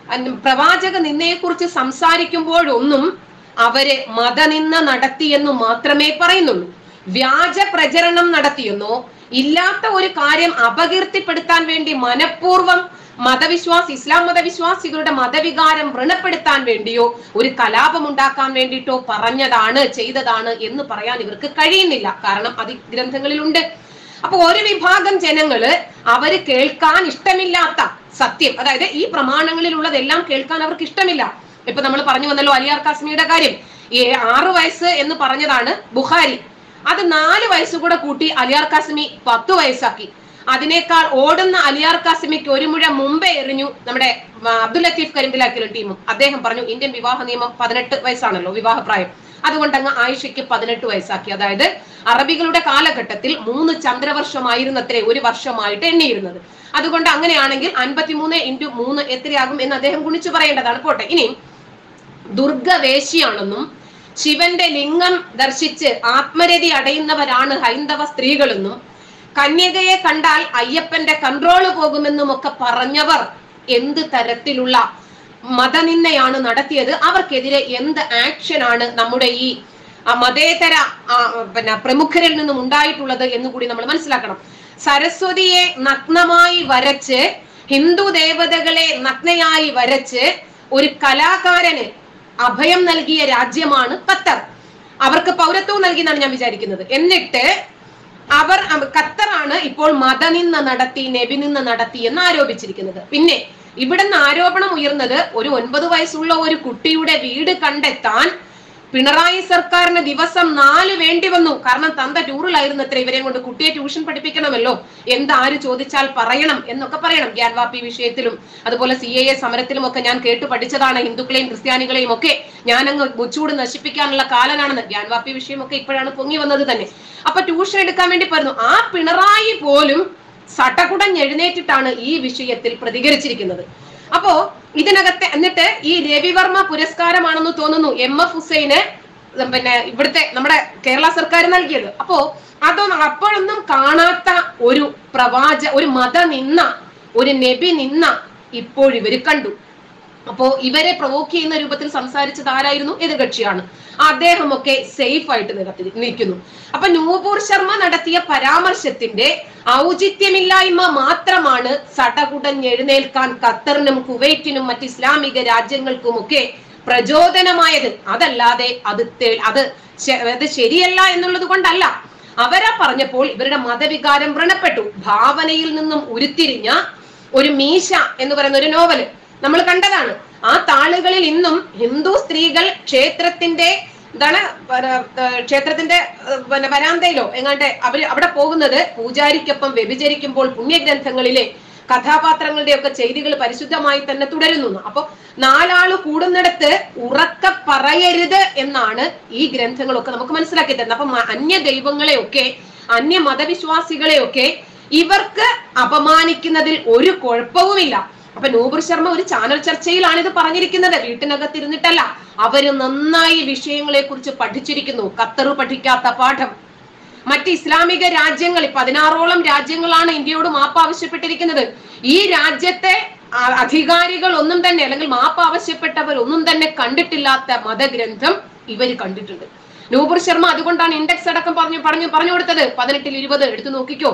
പ്രവാചക നിന്ദയെ കുറിച്ച് സംസാരിക്കുമ്പോഴൊന്നും അവര് മതനിന്ദ നടത്തിയെന്നു മാത്രമേ പറയുന്നുള്ളൂ. വ്യാജ പ്രചരണം നടത്തിയെന്നോ ഇല്ലാത്ത ഒരു കാര്യം അപകീർത്തിപ്പെടുത്താൻ വേണ്ടി മനഃപൂർവ്വം മതവിശ്വാസി ഇസ്ലാം മതവിശ്വാസികളുടെ മതവികാരം വ്രണപ്പെടുത്താൻ വേണ്ടിയോ ഒരു കലാപം ഉണ്ടാക്കാൻ വേണ്ടിയിട്ടോ പറഞ്ഞതാണ്, ചെയ്തതാണ് എന്ന് പറയാൻ ഇവർക്ക് കഴിയുന്നില്ല. കാരണം അത് ഗ്രന്ഥങ്ങളിലുണ്ട്. അപ്പൊ ഒരു വിഭാഗം ജനങ്ങള് അവര് കേൾക്കാൻ ഇഷ്ടമില്ലാത്ത സത്യം, അതായത് ഈ പ്രമാണങ്ങളിലുള്ളതെല്ലാം കേൾക്കാൻ അവർക്ക് ഇഷ്ടമില്ല. ഇപ്പൊ നമ്മൾ പറഞ്ഞു വന്നല്ലോ അലിയാർ കാസ്മിയുടെ കാര്യം. ഈ ആറു വയസ്സ് എന്ന് പറഞ്ഞതാണ് ബുഖാരി, അത് നാല് വയസ്സ് കൂടെ കൂട്ടി അലിയാർ കാസ്മി പത്തു വയസ്സാക്കി. അതിനേക്കാൾ ഓടുന്ന അലിയാർ കാസ്മിക്ക് ഒരു മുഴ മുമ്പേ എറിഞ്ഞു നമ്മുടെ അബ്ദുൽ ലത്തീഫ് കരിമ്പിലാക്കിയുള്ള ടീമും. അദ്ദേഹം പറഞ്ഞു ഇന്ത്യൻ വിവാഹ നിയമം പതിനെട്ട് വയസ്സാണല്ലോ വിവാഹപ്രായം, അതുകൊണ്ട് അങ്ങ് ആയിഷയ്ക്ക് പതിനെട്ട് വയസ്സാക്കി. അതായത് അറബികളുടെ കാലഘട്ടത്തിൽ മൂന്ന് ചന്ദ്രവർഷമായിരുന്നത്രേ ഒരു വർഷമായിട്ട് എണ്ണിയിരുന്നത്. അതുകൊണ്ട് അങ്ങനെയാണെങ്കിൽ അൻപത്തിമൂന്ന് ഇൻറ്റു മൂന്ന് എത്രയാകും എന്ന് അദ്ദേഹം ഗുണിച്ചു പറയേണ്ടതാണ്. പോട്ടെ. ഇനി ദുർഗവേശിയാണെന്നും ശിവന്റെ ലിംഗം ദർശിച്ച് ആത്മരതി അടയുന്നവരാണ് ഹൈന്ദവ സ്ത്രീകളെന്നും കന്യകയെ കണ്ടാൽ അയ്യപ്പന്റെ കൺട്രോള് പോകുമെന്നും ഒക്കെ പറഞ്ഞവർ എന്ത് തരത്തിലുള്ള മതനിന്ദയാണ് നടത്തിയത്? അവർക്കെതിരെ എന്ത് ആക്ഷനാണ് നമ്മുടെ ഈ മതേതര പിന്നെ പ്രമുഖരിൽ നിന്നും ഉണ്ടായിട്ടുള്ളത് എന്ന് കൂടി നമ്മൾ മനസ്സിലാക്കണം. സരസ്വതിയെ നഗ്നമായി വരച്ച്, ഹിന്ദു ദേവതകളെ നഗ്നയായി വരച്ച് ഒരു കലാകാരന് അഭയം നൽകിയ രാജ്യമാണ് ഖത്തർ. അവർക്ക് പൗരത്വം നൽകിയെന്നാണ് ഞാൻ വിചാരിക്കുന്നത്. എന്നിട്ട് അവർ ഖത്തറാണ് ഇപ്പോൾ മതനിന്ദ നടത്തി, നബിനിന്ദ നടത്തി എന്ന് ആരോപിച്ചിരിക്കുന്നത്. പിന്നെ ഇവിടുന്ന് ആരോപണം ഉയർന്നത് ഒരു ഒൻപത് വയസ്സുള്ള ഒരു കുട്ടിയുടെ വീട് കണ്ടെത്താൻ പിണറായി സർക്കാരിന് ദിവസം നാല് വേണ്ടി വന്നു. കാരണം തന്റെ ടൂറിലായിരുന്നു അത്ര ഇവരെയും കൊണ്ട്. കുട്ടിയെ ട്യൂഷൻ പഠിപ്പിക്കണമല്ലോ, എന്താര് ചോദിച്ചാൽ പറയണം എന്നൊക്കെ പറയണം. ഗ്യാൻവാപ്പി വിഷയത്തിലും അതുപോലെ സി എ എ സമരത്തിലും ഒക്കെ ഞാൻ കേട്ടു പഠിച്ചതാണ്. ഹിന്ദുക്കളെയും ക്രിസ്ത്യാനികളെയും ഒക്കെ ഞാനങ്ങ് ബുച്ചൂട് നശിപ്പിക്കാനുള്ള കാലനാണെന്ന്. ഗ്യാൻവാപ്പി വിഷയമൊക്കെ ഇപ്പോഴാണ് പൊങ്ങി വന്നത് തന്നെ. അപ്പൊ ട്യൂഷൻ എടുക്കാൻ വേണ്ടി പറഞ്ഞു. ആ പിണറായി പോലും സടകുടഞ്ഞെഴുന്നേറ്റിട്ടാണ് ഈ വിഷയത്തിൽ പ്രതികരിച്ചിരിക്കുന്നത്. അപ്പോ ഇതിനകത്തെ എന്നിട്ട് ഈ രവിവർമ്മ പുരസ്കാരമാണെന്ന് തോന്നുന്നു എം എഫ് ഹുസൈന് പിന്നെ ഇവിടുത്തെ നമ്മുടെ കേരള സർക്കാർ നൽകിയത്. അപ്പോ അതൊന്നും അപ്പോഴൊന്നും കാണാത്ത ഒരു പ്രവാച ഒരു മത നിന്ന ഒരു നബി നിന്ന ഇപ്പോഴിവര് കണ്ടു. അപ്പോ ഇവരെ പ്രൊവോക്ക് ചെയ്യുന്ന രൂപത്തിൽ സംസാരിച്ചത് ആരായിരുന്നു? എതിർകക്ഷിയാണ്. അദ്ദേഹമൊക്കെ സേഫ് ആയിട്ട് നിലത്തിൽ നിൽക്കുന്നു. അപ്പൊ നൂപൂർ ശർമ്മ നടത്തിയ പരാമർശത്തിന്റെ ഔചിത്യമില്ലായ്മ മാത്രമാണ് സടകുടഞ്ഞെഴുന്നേൽക്കാൻ ഖത്തറിനും കുവൈറ്റിനും മറ്റ് ഇസ്ലാമിക രാജ്യങ്ങൾക്കുമൊക്കെ പ്രചോദനമായത്. അതല്ലാതെ അത് അത് അത് ശരിയല്ല എന്നുള്ളത് കൊണ്ടല്ല. അവരാ പറഞ്ഞപ്പോൾ ഇവരുടെ മതവികാരം വ്രണപ്പെട്ടു. ഭാവനയിൽ നിന്നും ഉരുത്തിരിഞ്ഞ ഒരു മീശ എന്ന് പറയുന്ന ഒരു നോവല് നമ്മൾ കണ്ടതാണ്. ആ താളുകളിൽ ഇന്നും ഹിന്ദു സ്ത്രീകൾ ക്ഷേത്രത്തിന്റെ എന്താണ് ക്ഷേത്രത്തിന്റെ പിന്നെ വരാന്തയിലോ എങ്ങാണ്ട് അവര് അവിടെ പോകുന്നത് പൂജാരിക്കൊപ്പം വ്യഭിചരിക്കുമ്പോൾ പുണ്യഗ്രന്ഥങ്ങളിലെ കഥാപാത്രങ്ങളുടെ ഒക്കെ ചെയ്തികൾ പരിശുദ്ധമായി തന്നെ തുടരുന്നു. അപ്പൊ നാലാള് കൂടുന്നിടത്ത് ഉറക്ക പറയരുത് എന്നാണ് ഈ ഗ്രന്ഥങ്ങളൊക്കെ നമുക്ക് മനസ്സിലാക്കി തരുന്നത്. അപ്പൊ അന്യ ദൈവങ്ങളെയൊക്കെ അന്യ മതവിശ്വാസികളെയൊക്കെ ഇവർക്ക് അപമാനിക്കുന്നതിൽ ഒരു കുഴപ്പവുമില്ല. അപ്പൊ നൂപുർ ശർമ്മ ഒരു ചാനൽ ചർച്ചയിലാണ് ഇത് പറഞ്ഞിരിക്കുന്നത്, വീട്ടിനകത്തിരുന്നിട്ടല്ല. അവര് നന്നായി വിഷയങ്ങളെ കുറിച്ച് പഠിച്ചിരിക്കുന്നു. ഖത്തർ പഠിക്കാത്ത പാഠം മറ്റ് ഇസ്ലാമിക രാജ്യങ്ങൾ, പതിനാറോളം രാജ്യങ്ങളാണ് ഇന്ത്യയോട് മാപ്പ് ആവശ്യപ്പെട്ടിരിക്കുന്നത്. ഈ രാജ്യത്തെ അധികാരികൾ ഒന്നും തന്നെ അല്ലെങ്കിൽ മാപ്പ് ആവശ്യപ്പെട്ടവർ ഒന്നും തന്നെ കണ്ടിട്ടില്ലാത്ത മതഗ്രന്ഥം ഇവര് കണ്ടിട്ടുണ്ട്. നൂപുർ ശർമ്മ അതുകൊണ്ടാണ് ഇൻഡെക്സ് അടക്കം പറഞ്ഞു പറഞ്ഞു പറഞ്ഞു കൊടുത്തത്. പതിനെട്ടിൽ ഇരുപത് എടുത്തു നോക്കിക്കോ.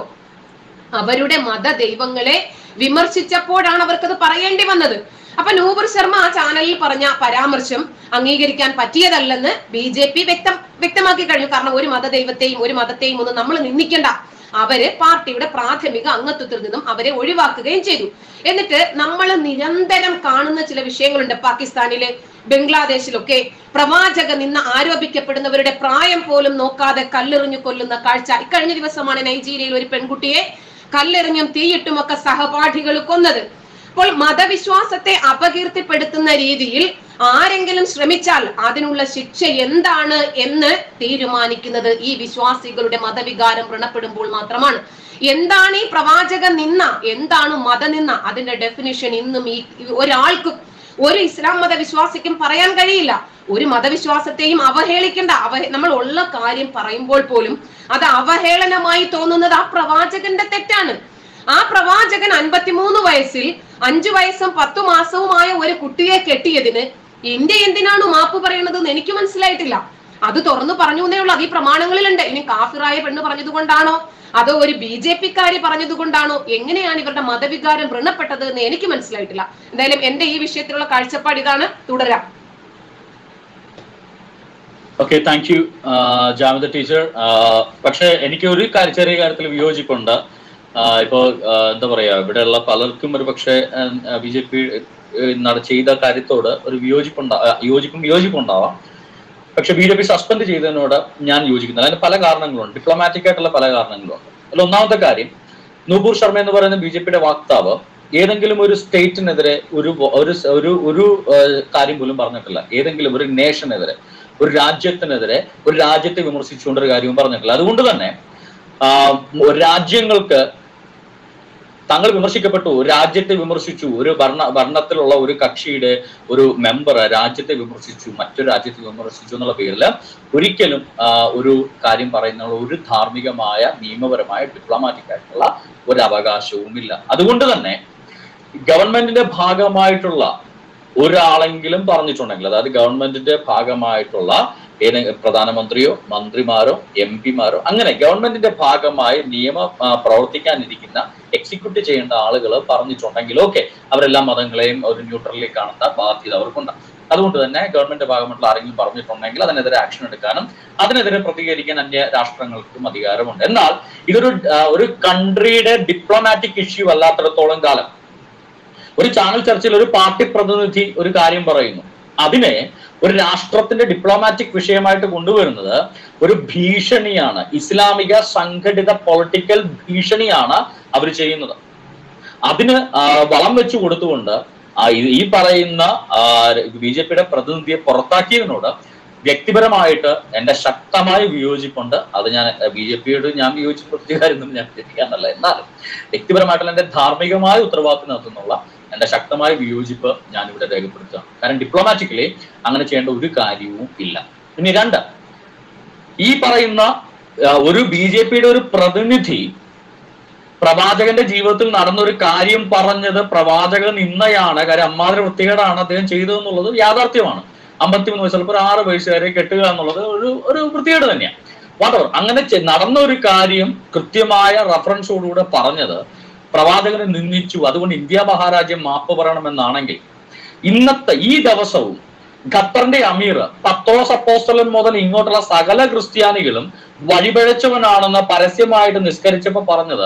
അവരുടെ മത ദൈവങ്ങളെ വിമർശിച്ചപ്പോഴാണ് അവർക്കത് പറയേണ്ടി വന്നത്. അപ്പൊ നൂപുർ ശർമ്മ ആ ചാനലിൽ പറഞ്ഞ പരാമർശം അംഗീകരിക്കാൻ പറ്റിയതല്ലെന്ന് ബി ജെ പി വ്യക്തം വ്യക്തമാക്കി കഴിഞ്ഞു. കാരണം ഒരു മതദൈവത്തെയും ഒരു മതത്തെയും ഒന്നും നമ്മൾ നിന്ദിക്കണ്ട. അവര് പാർട്ടിയുടെ പ്രാഥമിക അംഗത്വത്തിൽ നിന്നും അവരെ ഒഴിവാക്കുകയും ചെയ്തു. എന്നിട്ട് നമ്മൾ നിരന്തരം കാണുന്ന ചില വിഷയങ്ങളുണ്ട്. പാകിസ്ഥാനില് ബംഗ്ലാദേശിലൊക്കെ പ്രവാചക നിന്ന് ആരോപിക്കപ്പെടുന്നവരുടെ പ്രായം പോലും നോക്കാതെ കല്ലെറിഞ്ഞു കൊല്ലുന്ന കാഴ്ച. ഇക്കഴിഞ്ഞ ദിവസമാണ് നൈജീരിയയിൽ ഒരു പെൺകുട്ടിയെ കല്ലെറിഞ്ഞും തീയിട്ടുമൊക്കെ സഹപാഠികൾ കൊന്നത്. അപ്പോൾ മതവിശ്വാസത്തെ അപകീർത്തിപ്പെടുത്തുന്ന രീതിയിൽ ആരെങ്കിലും ശ്രമിച്ചാൽ അതിനുള്ള ശിക്ഷ എന്താണ് എന്ന് തീരുമാനിക്കുന്നത് ഈ വിശ്വാസികളുടെ മതവികാരം വ്രണപ്പെടുമ്പോൾ മാത്രമാണ്. എന്താണ് ഈ പ്രവാചക നിന്ന, എന്താണ് മതനിന്ന, അതിന്റെ ഡെഫിനിഷൻ ഇന്നും ഈ ഒരാൾക്കും ഒരു ഇസ്ലാം മതവിശ്വാസിക്കും പറയാൻ കഴിയില്ല. ഒരു മതവിശ്വാസത്തെയും അവഹേളിക്കേണ്ട. അവ നമ്മൾ ഉള്ള കാര്യം പറയുമ്പോൾ പോലും അത് അവഹേളനമായി തോന്നുന്നത് ആ പ്രവാചകന്റെ തെറ്റാണ്. ആ പ്രവാചകൻ അൻപത്തിമൂന്ന് വയസ്സിൽ അഞ്ചു വയസ്സും പത്തു മാസവുമായ ഒരു കുട്ടിയെ കെട്ടിയതിന് ഇന്ത്യ എന്തിനാണ് മാപ്പ് പറയുന്നത് എന്ന് എനിക്ക് മനസ്സിലായിട്ടില്ല. അത് തുറന്നു പറഞ്ഞു എന്നേ ഉള്ളൂ. അത് ഈ പ്രമാണങ്ങളിലുണ്ട്. ഇനി കാഫിറായ പെണ്ണ് പറഞ്ഞത് കൊണ്ടാണോ അതോ ഒരു ബി ജെ പിക്കാരി പറഞ്ഞത് കൊണ്ടാണോ എങ്ങനെയാണ് ഇവരുടെ മതവികാരം വ്രണപ്പെട്ടത് എന്ന് എനിക്ക് മനസ്സിലായിട്ടില്ല. എന്തായാലും എന്റെ ഈ വിഷയത്തിലുള്ള കാഴ്ചപ്പാട് ഇതാണ്. തുടരാം. Okay, thank you Jamida teacher. പക്ഷെ എനിക്ക് ഒരു ചെറിയ കാര്യത്തിൽ വിയോജിപ്പുണ്ട്. ഇപ്പോ എന്താ പറയാ, ഇവിടെയുള്ള പലർക്കും ഒരു പക്ഷേ ബി ജെ പി ചെയ്ത കാര്യത്തോട് ഒരു വിയോജിപ്പുണ്ടാ യോജിപ്പും വിയോജിപ്പുണ്ടാവാം. പക്ഷെ ബി ജെ പി സസ്പെൻഡ് ചെയ്തതിനോട് ഞാൻ യോജിക്കുന്നില്ല. അതിന് പല കാരണങ്ങളുണ്ട്, ഡിപ്ലോമാറ്റിക് ആയിട്ടുള്ള പല കാരണങ്ങളുണ്ട്. അതിൽ ഒന്നാമത്തെ കാര്യം, നൂപൂർ ശർമ്മ എന്ന് പറയുന്ന ബി ജെ പിയുടെ വക്താവ് ഏതെങ്കിലും ഒരു സ്റ്റേറ്റിനെതിരെ ഒരു ഒരു ഒരു കാര്യം പോലും പറഞ്ഞിട്ടില്ല. ഏതെങ്കിലും ഒരു നേഷനെതിരെ, ഒരു രാജ്യത്തിനെതിരെ, ഒരു രാജ്യത്തെ വിമർശിച്ചുകൊണ്ടൊരു കാര്യവും പറഞ്ഞിട്ടില്ല. അതുകൊണ്ട് തന്നെ രാജ്യങ്ങൾക്ക് തങ്ങൾ വിമർശിക്കപ്പെട്ടു, രാജ്യത്തെ വിമർശിച്ചു, ഒരു ഭരണ ഭരണത്തിലുള്ള ഒരു കക്ഷിയുടെ ഒരു മെമ്പർ രാജ്യത്തെ വിമർശിച്ചു, മറ്റൊരു രാജ്യത്തെ വിമർശിച്ചു എന്നുള്ള പേരിൽ ഒരിക്കലും ഒരു കാര്യം പറയുന്ന ഒരു ധാർമ്മികമായ, നിയമപരമായ, ഡിപ്ലോമാറ്റിക് ആയിട്ടുള്ള ഒരു അവകാശവുമില്ല. അതുകൊണ്ട് തന്നെ ഗവൺമെന്റിന്റെ ഭാഗമായിട്ടുള്ള ഒരാളെങ്കിലും പറഞ്ഞിട്ടുണ്ടെങ്കിൽ, അതായത് ഗവൺമെന്റിന്റെ ഭാഗമായിട്ടുള്ള ഏത് പ്രധാനമന്ത്രിയോ മന്ത്രിമാരോ എം പിമാരോ അങ്ങനെ ഗവൺമെന്റിന്റെ ഭാഗമായി നിയമം പ്രവർത്തിക്കാനിരിക്കുന്ന എക്സിക്യൂട്ട് ചെയ്യേണ്ട ആളുകൾ പറഞ്ഞിട്ടുണ്ടെങ്കിൽ ഓക്കെ, അവരെല്ലാ മതങ്ങളെയും ഒരു ന്യൂട്രലിൽ കാണേണ്ട ബാധ്യത അവർക്കുണ്ട്. അതുകൊണ്ട് തന്നെ ഗവൺമെന്റ് ഭാഗമായിട്ടുള്ള ആരെങ്കിലും പറഞ്ഞിട്ടുണ്ടെങ്കിൽ അതിനെതിരെ ആക്ഷൻ എടുക്കാനും അതിനെതിരെ പ്രതികരിക്കാൻ അന്യ രാഷ്ട്രങ്ങൾക്കും അധികാരമുണ്ട്. എന്നാൽ ഇതൊരു ഒരു കൺട്രിയുടെ ഡിപ്ലോമാറ്റിക് ഇഷ്യൂ അല്ലാത്തിടത്തോളം കാലം ഒരു ചാനൽ ചർച്ചയിൽ ഒരു പാർട്ടി പ്രതിനിധി ഒരു കാര്യം പറയുന്നു, അതിനെ ഒരു രാഷ്ട്രത്തിന്റെ ഡിപ്ലോമാറ്റിക് വിഷയമായിട്ട് കൊണ്ടുവരുന്നത് ഒരു ഭീഷണിയാണ്, ഇസ്ലാമിക സംഘടിത പൊളിറ്റിക്കൽ ഭീഷണിയാണ് അവർ ചെയ്യുന്നത്. അതിന് വളം വെച്ചു കൊടുത്തുകൊണ്ട് ഈ പറയുന്ന ബി ജെ പിയുടെ പ്രതിനിധിയെ പുറത്താക്കിയതിനോട് വ്യക്തിപരമായിട്ട് എന്റെ ശക്തമായ വിയോജിപ്പുണ്ട്. അത് ഞാൻ ബി ജെ പിയോട് ഞാൻ വിയോജിച്ച പ്രത്യേകം ഞാൻ ചിന്തിക്കാന്നല്ല, എന്നാലും വ്യക്തിപരമായിട്ടുള്ള എന്റെ ധാർമ്മികമായ ഉത്തരവാദിത്തത്തിനകത്തുനിന്നുള്ള എന്റെ ശക്തമായ വിയോജിപ്പ് ഞാനിവിടെ രേഖപ്പെടുത്തുകയാണ്. കാരണം ഡിപ്ലോമാറ്റിക്കലി അങ്ങനെ ചെയ്യേണ്ട ഒരു കാര്യവും ഇല്ല. ഇനി രണ്ട്, ഈ പറയുന്ന ഒരു ബി ജെ പിയുടെ ഒരു പ്രതിനിധി പ്രവാചകന്റെ ജീവിതത്തിൽ നടന്നൊരു കാര്യം പറഞ്ഞത് പ്രവാചക നിന്നയാണ്. കാര്യം അമ്മാതിരി വൃത്തികേടാണ് അദ്ദേഹം ചെയ്തതെന്നുള്ളത് യാഥാർത്ഥ്യമാണ്. അമ്പത്തിമൂന്ന് വയസ്സ് ചിലപ്പോൾ ഒരു ആറ് വയസ്സുകാരെ കെട്ടുക എന്നുള്ളത് ഒരു ഒരു വൃത്തികേട് തന്നെയാണ്. വാട്ടവർ അങ്ങനെ നടന്ന ഒരു കാര്യം കൃത്യമായ റഫറൻസോടുകൂടെ പറഞ്ഞത് പ്രവാചകനെ നിന്ദിച്ചു, അതുകൊണ്ട് ഇന്ത്യ മഹാരാജ്യം മാപ്പ് പറയണമെന്നാണെങ്കിൽ ഇന്നത്തെ ഈ ദിവസവും ഖത്തറിന്റെ അമീർ പത്രോസ് അപ്പോസ്തലൻ മുതൽ ഇങ്ങോട്ടുള്ള സകല ക്രിസ്ത്യാനികളും വഴിപിഴച്ചവനാണെന്ന് പരസ്യമായിട്ട് നിസ്കരിച്ചപ്പോ പറഞ്ഞത്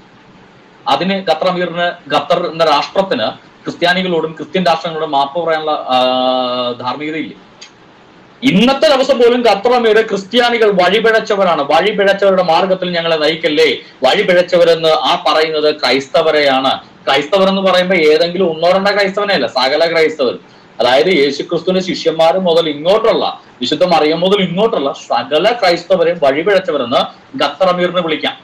അതിന് ഖത്തർ അമീറിന് ഖത്തർ എന്ന രാഷ്ട്രത്തിന് ക്രിസ്ത്യാനികളോടും ക്രിസ്ത്യൻ രാഷ്ട്രങ്ങളോടും മാപ്പ് പറയാനുള്ള ധാർമ്മികതയില്ല. ഇന്നത്തെ ദിവസം പോലും ഖത്തർ അമീർ ക്രിസ്ത്യാനികൾ വഴിപിഴച്ചവരാണ്, വഴിപിഴച്ചവരുടെ മാർഗത്തിൽ ഞങ്ങളെ നയിക്കല്ലേ, വഴിപിഴച്ചവരെന്ന് ആ പറയുന്നത് ക്രൈസ്തവരെയാണ്. ക്രൈസ്തവർ എന്ന് പറയുമ്പോൾ ഏതെങ്കിലും ഒന്നോ രണ്ടോ ക്രൈസ്തവനെയല്ല, സകല ക്രൈസ്തവർ. അതായത് യേശുക്രിസ്തുവിന്റെ ശിഷ്യന്മാർ മുതൽ ഇങ്ങോട്ടുള്ള വിശുദ്ധ മറിയം മുതൽ ഇങ്ങോട്ടുള്ള സകല ക്രൈസ്തവരെയും വഴിപിഴച്ചവരെന്ന് ഖത്തർ അമീറിനെ വിളിക്കാം.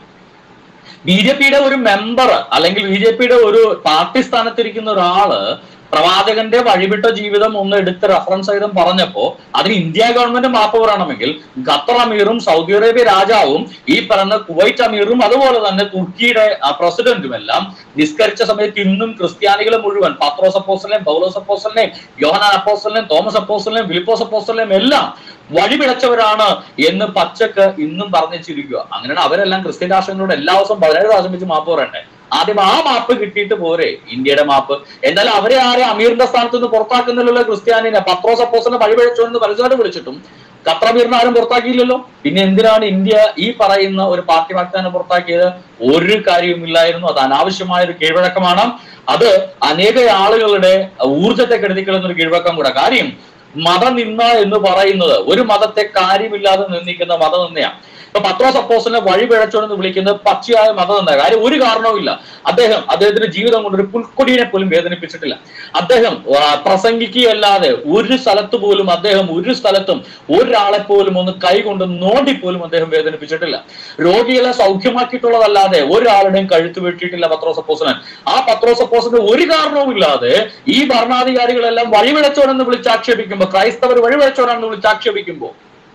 ബി ജെ പിയുടെ ഒരു മെമ്പർ അല്ലെങ്കിൽ ബി ജെ പിയുടെ ഒരു പാർട്ടി സ്ഥാനത്തിരിക്കുന്ന ഒരാള് പ്രവാചകന്റെ വഴിവിട്ട ജീവിതം ഒന്ന് എടുത്ത് റഫറൻസ് സഹിതം പറഞ്ഞപ്പോ അതിന് ഇന്ത്യ ഗവൺമെന്റ് മാപ്പ് പറയണമെങ്കിൽ ഖത്തർ അമീറും സൗദി അറേബ്യ രാജാവും ഈ പറയുന്ന കുവൈറ്റ് അമീറും അതുപോലെ തന്നെ തുർക്കിയുടെ പ്രസിഡന്റും എല്ലാം നിസ്കരിച്ച സമയത്ത് ഇന്നും ക്രിസ്ത്യാനികളെ മുഴുവൻ പത്രോസ് അപ്പോസ്തലനെയും പൗലോസ് അപ്പോസ്തലനെയും യോഹന്നാൻ അപ്പോസ്തലനെയും തോമസ് അപ്പോസ്തലനെയും ഫിലിപ്പോസ് അപ്പോസ്തലനെയും എല്ലാം വഴിപിഴച്ചവരാണ് എന്ന് പച്ചക്ക് ഇന്നും പറഞ്ഞിരിക്കുക. അങ്ങനെയാണ് അവരെല്ലാം ക്രിസ്ത്യൻ രാഷ്ട്രങ്ങളോട് എല്ലാ ദിവസവും പതിനേഴ് പ്രാവശ്യം വെച്ച് മാപ്പ് പറയണ്ടേ? ആദ്യം ആ മാപ്പ് കിട്ടിയിട്ട് പോരെ ഇന്ത്യയുടെ മാപ്പ്. എന്തായാലും അവരെ ആരെ അമീറിന്റെ സ്ഥാനത്ത് നിന്ന് പുറത്താക്കുന്നില്ലല്ലോ ക്രിസ്ത്യാനിനെ. പത്രോസ് അപ്പോസ്തലനെ വഴിപിഴച്ചോ എന്ന് പരസ്യമായിട്ട് വിളിച്ചിട്ടും ഖത്തർ അമീറിനെ ആരും പുറത്താക്കിയില്ലല്ലോ. പിന്നെ എന്തിനാണ് ഇന്ത്യ ഈ പറയുന്ന ഒരു പാർട്ടി വാഗ്ദാനം പുറത്താക്കിയത്? ഒരു കാര്യവുമില്ലായിരുന്നു. അത് അനാവശ്യമായ ഒരു കീഴ്വഴക്കമാണ്. അത് അനേക ആളുകളുടെ ഊർജത്തെ കെടുതിക്കളയുന്ന ഒരു കീഴ്വഴക്കം കൂടെ. കാര്യം മതനിന്ദ എന്ന് പറയുന്നത് ഒരു മതത്തെ കാര്യമില്ലാതെ നിന്ദിക്കുന്ന മതനിന്ദയാണ്. ഇപ്പൊ പത്രോസ് അപ്പോസ്തലനെ വഴിപിഴച്ചോന്ന് വിളിക്കുന്നത് പച്ചയായ മതനിന്ദ. കാര്യം ഒരു കാരണവുമില്ല. അദ്ദേഹം അദ്ദേഹത്തിന്റെ ജീവിതം കൊണ്ട് ഒരു പുൽക്കൊടിയെ പോലും വേദനിപ്പിച്ചിട്ടില്ല. അദ്ദേഹം പ്രസംഗിക്കുകയല്ലാതെ ഒരു സ്ഥലത്ത് പോലും അദ്ദേഹം ഒരു സ്ഥലത്തും ഒരാളെ പോലും ഒന്ന് കൈകൊണ്ട് നോണ്ടിപ്പോലും അദ്ദേഹം വേദനിപ്പിച്ചിട്ടില്ല. രോഗികളെ സൗഖ്യമാക്കിയിട്ടുള്ളതല്ലാതെ ഒരാളുടെയും കഴുത്ത് വെട്ടിയിട്ടില്ല പത്രോസ് അപ്പോസ്തലൻ. ആ പത്രോസ് അപ്പോസ്തലൻ ഒരു കാരണവുമില്ലാതെ ഈ ഭരണാധികാരികളെല്ലാം വഴിപിഴച്ചോനെന്ന് വിളിച്ചാക്ഷേപിക്കുമ്പോ, ക്രൈസ്തവർ വഴിപിഴച്ചോനാണെന്ന് വിളിച്ചാക്ഷേപിക്കുമ്പോ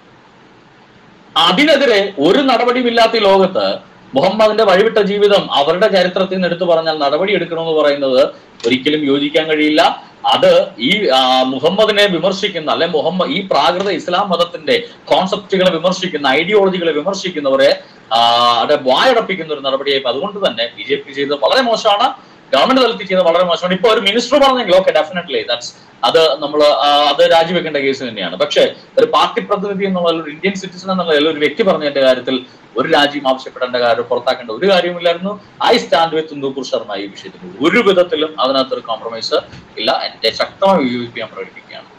അതിനെതിരെ ഒരു നടപടിയുമില്ലാത്ത ഈ ലോകത്ത് മുഹമ്മദിന്റെ വഴിവിട്ട ജീവിതം അവരുടെ ചരിത്രത്തിൽ നിന്ന് എടുത്തു പറഞ്ഞാൽ നടപടി എടുക്കണമെന്ന് പറയുന്നത് ഒരിക്കലും യോജിക്കാൻ കഴിയില്ല. അത് ഈ മുഹമ്മദിനെ വിമർശിക്കുന്ന അല്ലെ മുഹമ്മദ് ഈ പ്രാകൃത ഇസ്ലാം മതത്തിന്റെ കോൺസെപ്റ്റുകളെ വിമർശിക്കുന്ന ഐഡിയോളജികളെ വിമർശിക്കുന്നവരെ അവിടെ വായടപ്പിക്കുന്ന ഒരു നടപടിയായി. അതുകൊണ്ട് തന്നെ ബി ജെ പി ചെയ്തത് വളരെ മോശമാണ്, ഗവൺമെന്റ് തലത്തിൽ ചെയ്തത് വളരെ മോശമാണ്. ഇപ്പൊ ഒരു മിനിസ്റ്റർ പറഞ്ഞെങ്കിൽ ഓക്കെ, ഡെഫിനറ്റ്ലി ദാറ്റ്സ് അത് നമ്മൾ അത് രാജിവെക്കേണ്ട കേസ് തന്നെയാണ്. പക്ഷെ ഒരു പാർട്ടി പ്രതിനിധി എന്നുള്ള ഒരു ഇന്ത്യൻ സിറ്റിസൺ എന്നുള്ള ഒരു വ്യക്തി പറഞ്ഞതിന്റെ കാര്യത്തിൽ ഒരു രാജ്യം ആവശ്യപ്പെടേണ്ട കാര്യം, പുറത്താക്കേണ്ട ഒരു കാര്യമില്ലായിരുന്നു. I stand with Nupur Sharma ഈ വിഷയത്തിൽ ഒരു വിധത്തിലും അതിനകത്തൊരു കോംപ്രമൈസ് ഇല്ല. എന്റെ ശക്തമായ വിയോജിപ്പ് ഞാൻ പ്രകടിപ്പിക്കുകയാണ്.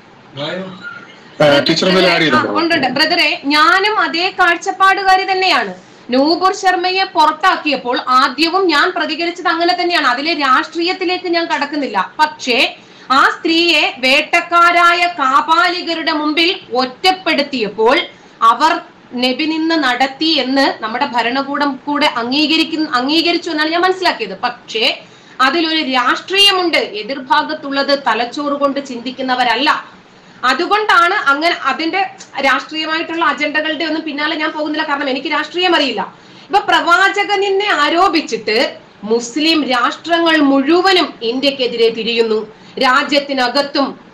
ബ്രദറെ, ഞാനും അതേ കാഴ്ചപ്പാടുകാരി തന്നെയാണ്. നൂപുർ ശർമ്മയെ പുറത്താക്കിയപ്പോൾ ആദ്യവും ഞാൻ പ്രതികരിച്ചത് അങ്ങനെ തന്നെയാണ്. അതിലെ രാഷ്ട്രീയത്തിലേക്ക് ഞാൻ കടക്കുന്നില്ല. പക്ഷേ ആ സ്ത്രീയെ വേട്ടക്കാരായ കാപാലികരുടെ മുമ്പിൽ ഒറ്റപ്പെടുത്തിയപ്പോൾ അവർ നബി നിന്ന് നടത്തി എന്ന് നമ്മുടെ ഭരണകൂടം കൂടെ അംഗീകരിക്കുന്ന അംഗീകരിച്ചു എന്നാണ് ഞാൻ മനസ്സിലാക്കിയത്. പക്ഷേ അതിലൊരു രാഷ്ട്രീയമുണ്ട്. എതിർഭാഗത്തുള്ളത് തലച്ചോറ് കൊണ്ട് ചിന്തിക്കുന്നവരല്ല. അതുകൊണ്ടാണ് അങ്ങനെ അതിന്റെ രാഷ്ട്രീയമായിട്ടുള്ള അജണ്ടകളുടെ ഒന്നും പിന്നാലെ ഞാൻ പോകുന്നില്ല. കാരണം എനിക്ക് രാഷ്ട്രീയം അറിയില്ല. ഇപ്പൊ പ്രവാചകനെ ആരോപിച്ചിട്ട് മുസ്ലിം രാഷ്ട്രങ്ങൾ മുഴുവനും ഇന്ത്യക്കെതിരെ തിരിയുന്നു. രാജ്യത്തിനകത്തും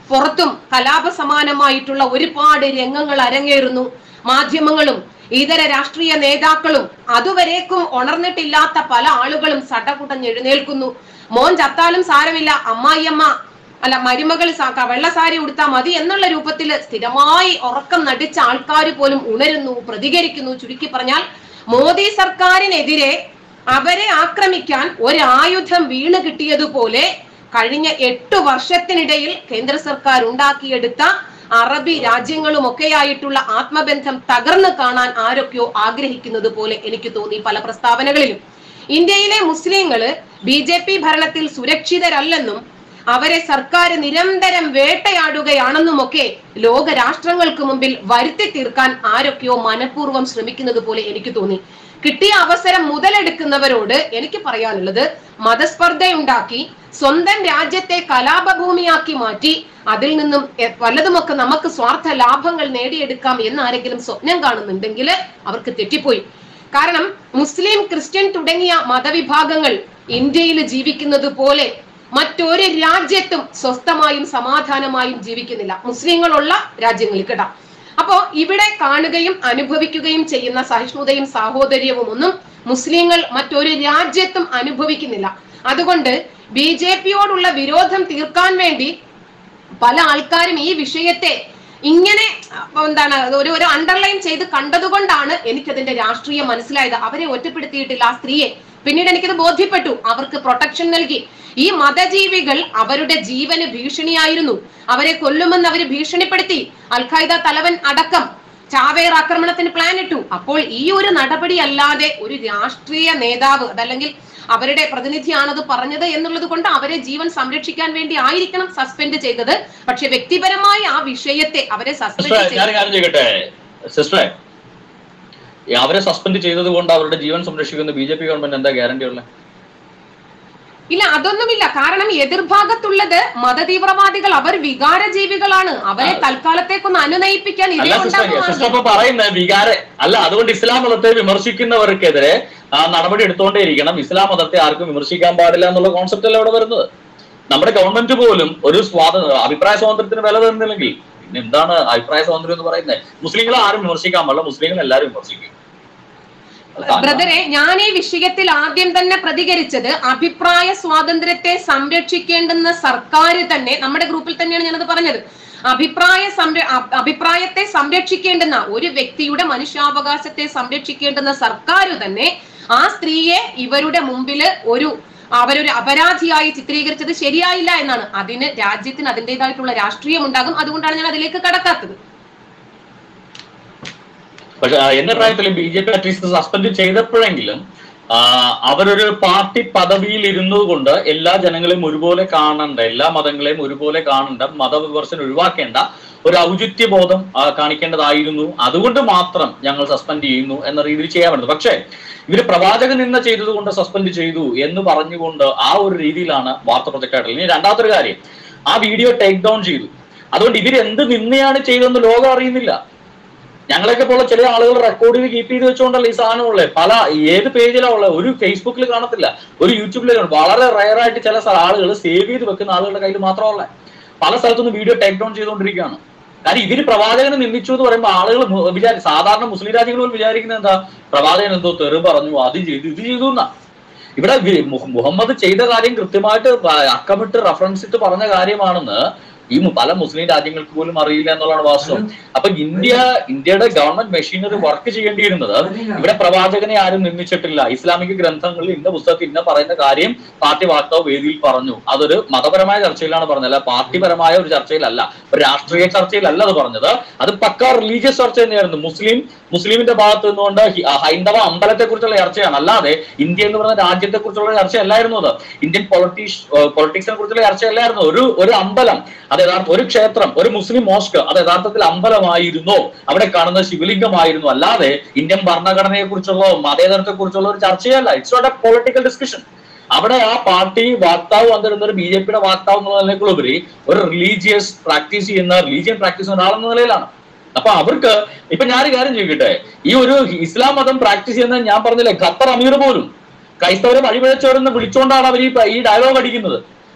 പുറത്തും കലാപ സമാനമായിട്ടുള്ള ഒരുപാട് രംഗങ്ങൾ അരങ്ങേറുന്നു. മാധ്യമങ്ങളും ഇതര രാഷ്ട്രീയ നേതാക്കളും അതുവരേക്കും ഉണർന്നിട്ടില്ലാത്ത പല ആളുകളും സടകുടഞ്ഞെഴുന്നേൽക്കുന്നു. മോൻ ചത്താലും സാരമില്ല, അമ്മായിയമ്മ അല്ല മരുമകൾ വെള്ളസാരി ഉടുത്താ മതി എന്നുള്ള രൂപത്തിൽ സ്ഥിരമായി ഉറക്കം നടിച്ച ആൾക്കാർ പോലും ഉണരുന്നു, പ്രതികരിക്കുന്നു. ചുരുക്കി പറഞ്ഞാൽ മോദി സർക്കാരിനെതിരെ അവരെ ആക്രമിക്കാൻ ഒരായുധം വീണ് കിട്ടിയതുപോലെ കഴിഞ്ഞ എട്ടു വർഷത്തിനിടയിൽ കേന്ദ്ര സർക്കാർ ഉണ്ടാക്കിയെടുത്ത അറബി രാജ്യങ്ങളും ഒക്കെയായിട്ടുള്ള ആത്മബന്ധം തകർന്നു കാണാൻ ആരൊക്കെയോ ആഗ്രഹിക്കുന്നത് പോലെ എനിക്ക് തോന്നി പല പ്രസ്താവനകളിലും. ഇന്ത്യയിലെ മുസ്ലിങ്ങള് ബി ജെ പി ഭരണത്തിൽ സുരക്ഷിതരല്ലെന്നും അവരെ സർക്കാർ നിരന്തരം വേട്ടയാടുകയാണെന്നുമൊക്കെ ലോക രാഷ്ട്രങ്ങൾക്ക് മുമ്പിൽ വരുത്തി തീർക്കാൻ ആരൊക്കെയോ മനഃപൂർവ്വം ശ്രമിക്കുന്നത് പോലെ എനിക്ക് തോന്നി. കിട്ടിയ അവസരം മുതലെടുക്കുന്നവരോട് എനിക്ക് പറയാനുള്ളത്, മതസ്പർദ്ധയുണ്ടാക്കി സ്വന്തം രാജ്യത്തെ കലാപഭൂമിയാക്കി മാറ്റി അതിൽ നിന്നും വല്ലതുമൊക്കെ നമുക്ക് സ്വാർത്ഥ ലാഭങ്ങൾ നേടിയെടുക്കാം എന്നാരെങ്കിലും സ്വപ്നം കാണുന്നുണ്ടെങ്കിൽ അവർക്ക് തെറ്റിപ്പോയി. കാരണം മുസ്ലിം, ക്രിസ്ത്യൻ തുടങ്ങിയ മതവിഭാഗങ്ങൾ ഇന്ത്യയിൽ ജീവിക്കുന്നത് പോലെ മറ്റൊരു രാജ്യത്തും സ്വസ്ഥമായും സമാധാനമായും ജീവിക്കുന്നില്ല, മുസ്ലിങ്ങളുള്ള രാജ്യങ്ങളിൽ കേട്ടാ. അപ്പോ ഇവിടെ കാണുകയും അനുഭവിക്കുകയും ചെയ്യുന്ന സഹിഷ്ണുതയും സാഹോദര്യവും ഒന്നും മുസ്ലിങ്ങൾ മറ്റൊരു രാജ്യത്തും അനുഭവിക്കുന്നില്ല. അതുകൊണ്ട് ബി ജെ പിയോടുള്ള വിരോധം തീർക്കാൻ വേണ്ടി പല ആൾക്കാരും ഈ വിഷയത്തെ ഇങ്ങനെ എന്താണ് ഒരു ഒരു അണ്ടർലൈൻ ചെയ്ത് കണ്ടതുകൊണ്ടാണ് എനിക്കതിന്റെ രാഷ്ട്രീയം മനസ്സിലായത്. അവരെ ഒറ്റപ്പെടുത്തിയിട്ടില്ല, ആ സ്ത്രീയെ. പിന്നീട് എനിക്കത് ബോധ്യപ്പെട്ടു, അവർക്ക് പ്രൊട്ടക്ഷൻ നൽകി. ഈ മതജീവികൾ അവരുടെ ജീവന് ഭീഷണിയായിരുന്നു, അവരെ കൊല്ലുമെന്ന് അവർ ഭീഷണിപ്പെടുത്തി. അൽ ഖൈദ തലവൻ അടക്കം ചാവേർ ആക്രമണത്തിന് പ്ലാൻ ഇട്ടു. അപ്പോൾ ഈ ഒരു നടപടി അല്ലാതെ ഒരു രാഷ്ട്രീയ നേതാവ് അതല്ലെങ്കിൽ അവരുടെ പ്രതിനിധിയാണത് പറഞ്ഞത് എന്നുള്ളത് കൊണ്ട് അവരെ ജീവൻ സംരക്ഷിക്കാൻ വേണ്ടി ആയിരിക്കണം സസ്പെൻഡ് ചെയ്തത്. പക്ഷെ വ്യക്തിപരമായി ആ വിഷയത്തെ അവരെ സസ്പെൻഡ് ചെയ്യട്ടെ സിസ്റ്ററെ, അവരെ സസ്പെൻഡ് ചെയ്തത് കൊണ്ട് അവരുടെ ജീവൻ സംരക്ഷിക്കുന്ന ബി ജെ പി ഗവൺമെന്റ് എന്താ ഗ്യാരണ്ടി ഉള്ളത്? ഇല്ല, അതൊന്നുമില്ല. കാരണം എതിർഭാഗത്തുള്ളത് മതതീവ്രവാദികൾ, അവർ വികാര ജീവികളാണ്. അവരെ തൽക്കാലത്തേക്കൊന്ന് അനുനയിപ്പിക്കാൻ പറയുന്നത് വികാര അല്ല. അതുകൊണ്ട് ഇസ്ലാം മതത്തെ വിമർശിക്കുന്നവർക്കെതിരെ നടപടി എടുത്തുകൊണ്ടേയിരിക്കണം. ഇസ്ലാം മതത്തെ ആർക്കും വിമർശിക്കാൻ പാടില്ല എന്നുള്ള കോൺസെപ്റ്റ് അല്ല അവിടെ വരുന്നത്. നമ്മുടെ ഗവൺമെന്റ് പോലും ഒരു സ്വാതന്ത്ര്യ അഭിപ്രായ സ്വാതന്ത്ര്യത്തിന് വില തരുന്നില്ലെങ്കിൽ പിന്നെ എന്താണ് അഭിപ്രായ സ്വാതന്ത്ര്യം എന്ന് പറയുന്നത്? മുസ്ലിങ്ങളെ ആരും വിമർശിക്കാൻ പാടില്ല, മുസ്ലിങ്ങൾ എല്ലാവരും വിമർശിക്കും. ബ്രദറെ, ഞാൻ ഈ വിഷയത്തിൽ ആദ്യം തന്നെ പ്രതികരിച്ചത് അഭിപ്രായ സ്വാതന്ത്ര്യത്തെ സംരക്ഷിക്കേണ്ടുന്ന സർക്കാർ തന്നെ, നമ്മുടെ ഗ്രൂപ്പിൽ തന്നെയാണ് ഞാനത് പറഞ്ഞത്. അഭിപ്രായ സംര അഭിപ്രായത്തെ സംരക്ഷിക്കേണ്ടുന്ന ഒരു വ്യക്തിയുടെ മനുഷ്യാവകാശത്തെ സംരക്ഷിക്കേണ്ടുന്ന സർക്കാർ തന്നെ ആ സ്ത്രീയെ ഇവരുടെ മുമ്പില് ഒരു അവരൊരു അപരാധിയായി ചിത്രീകരിച്ചത് ശരിയായില്ല എന്നാണ്. അതിന് രാജ്യത്തിന് അതിൻ്റെതായിട്ടുള്ള രാഷ്ട്രീയം ഉണ്ടാകും. അതുകൊണ്ടാണ് ഞാൻ അതിലേക്ക് കടക്കാത്തത്. പക്ഷെ എന്റെ പ്രായത്തിലും B J P at least suspend ചെയ്തപ്പോഴെങ്കിലും അവരൊരു പാർട്ടി പദവിയിൽ ഇരുന്നത് കൊണ്ട് എല്ലാ ജനങ്ങളെയും ഒരുപോലെ കാണണ്ട, എല്ലാ മതങ്ങളെയും ഒരുപോലെ കാണണ്ട, മതവിമർശനം ഒഴിവാക്കേണ്ട ഒരു ഔചിത്യ ബോധം കാണിക്കേണ്ടതായിരുന്നു. അതുകൊണ്ട് മാത്രം ഞങ്ങൾ സസ്പെൻഡ് ചെയ്യുന്നു എന്ന രീതിയിൽ ചെയ്യാൻ പറ്റുന്നത്. പക്ഷേ ഇവര് പ്രവാചക നിന്ന ചെയ്തത് കൊണ്ട് സസ്പെൻഡ് ചെയ്തു എന്ന് പറഞ്ഞുകൊണ്ട് ആ ഒരു രീതിയിലാണ് വാർത്ത പ്രൊജക്ട് ആയിട്ടുള്ളത്. ഇനി രണ്ടാമത്തെ കാര്യം, ആ വീഡിയോ ടേക്ക് ഡൗൺ ചെയ്തു. അതുകൊണ്ട് ഇവര് എന്ത് നിന്നയാണ് ചെയ്തതെന്ന് ലോകം അറിയുന്നില്ല. ഞങ്ങളൊക്കെ പോലെ ചില ആളുകൾ റെക്കോർഡ് ചെയ്ത് കീപ്പ് ചെയ്ത് വെച്ചുകൊണ്ടല്ല ഈ സാധനം ഉള്ളത്. പല ഏത് പേജിലാണ് ഉള്ളത്, ഒരു ഫേസ്ബുക്കിൽ കാണത്തില്ല, ഒരു യൂട്യൂബിൽ കാണും. വളരെ റയർ ആയിട്ട് ചില ആളുകൾ സേവ് ചെയ്ത് വെക്കുന്ന ആളുകളുടെ കയ്യിൽ മാത്രമല്ല, പല സ്ഥലത്തുനിന്ന് വീഡിയോ ടേക്ക് ഡൗൺ ചെയ്തുകൊണ്ടിരിക്കുകയാണ്. കാര്യം ഇവര് പ്രവാചകനെ നിന്ദിച്ചു എന്ന് പറയുമ്പോൾ ആളുകൾ വിചാരി സാധാരണ മുസ്ലിം രാജ്യങ്ങളിൽ വിചാരിക്കുന്നത് എന്താ, പ്രവാചകൻ എന്തോ തെറി പറഞ്ഞു, അത് ചെയ്തു ഇത് ചെയ്തു എന്നാ. ഇവിടെ മുഹമ്മദ് ചെയ്ത കാര്യം കൃത്യമായിട്ട് അക്കമിട്ട് റഫറൻസ് ഇട്ട് പറഞ്ഞ കാര്യമാണെന്ന് ഈ പല മുസ്ലിം രാജ്യങ്ങൾക്ക് പോലും അറിയില്ല എന്നുള്ളതാണ് വാസ്തവം. അപ്പൊ ഇന്ത്യ ഇന്ത്യയുടെ ഗവൺമെന്റ് മെഷീനറി വർക്ക് ചെയ്യേണ്ടിയിരുന്നത് ഇവിടെ പ്രവാചകനെ ആരും നിന്ദിച്ചിട്ടില്ല. ഇസ്ലാമിക ഗ്രന്ഥങ്ങളിൽ ഇന്ന പുസ്തകത്തിൽ ഇന്ന പറയുന്ന കാര്യം പാർട്ടി വാക്താവ് വേദിയിൽ പറഞ്ഞു. അതൊരു മതപരമായ ചർച്ചയിലാണ് പറഞ്ഞത്, അല്ല പാർട്ടിപരമായ ഒരു ചർച്ചയിലല്ല, ഒരു രാഷ്ട്രീയ ചർച്ചയിലല്ല അത് പറഞ്ഞത്. അത് പക്ക റിലീജിയസ് ചർച്ച തന്നെയായിരുന്നു. മുസ്ലിം മുസ്ലിമിന്റെ ഭാഗത്ത് നിന്നുകൊണ്ട് ഹൈന്ദവ അമ്പലത്തെ കുറിച്ചുള്ള ചർച്ചയാണ്, അല്ലാതെ ഇന്ത്യ എന്ന് പറയുന്ന രാജ്യത്തെ കുറിച്ചുള്ള ചർച്ചയല്ലായിരുന്നു. അത് ഇന്ത്യൻ പൊളിറ്റീഷ് പൊളിറ്റിക്സിനെ കുറിച്ചുള്ള ചർച്ചയല്ലായിരുന്നു. ഒരു ഒരു അമ്പലം, അത് യഥാർത്ഥ ഒരു ക്ഷേത്രം, ഒരു മുസ്ലിം മോസ്ക്, അത് യഥാർത്ഥത്തിൽ അമ്പലമായിരുന്നു, അവിടെ കാണുന്ന ശിവലിംഗമായിരുന്നു, അല്ലാതെ ഇന്ത്യൻ ഭരണഘടനയെ കുറിച്ചുള്ള മതേതരത്തെ കുറിച്ചുള്ള ഒരു ചർച്ചയല്ല. It's not a political discussion. അവിടെ ആ പാർട്ടി വാക്താവ് വന്നിരുന്ന ഒരു ബി ജെ പിയുടെ വാക്താവ് എന്നതിനേക്കുള്ളപരി ഒരു റിലീജിയസ് പ്രാക്ടീസ് ചെയ്യുന്ന റിലീജിയൻ പ്രാക്ടീസ് ചെയ്യുന്ന ഒരാളെന്ന നിലയിലാണ്. അപ്പൊ അവർക്ക് ഇപ്പൊ ഞാനൊരു കാര്യം ചോദിക്കട്ടെ, ഈ ഒരു ഇസ്ലാം മതം പ്രാക്ടീസ് ചെയ്യുന്ന ഞാൻ പറഞ്ഞില്ലേ, ഖത്തർ അമീർ പോലും ക്രൈസ്തവരെ വഴിപിഴച്ചവരെന്ന് വിളിച്ചുകൊണ്ടാണ് അവർ ഈ ഡയലോഗ് അടിക്കുന്നത്.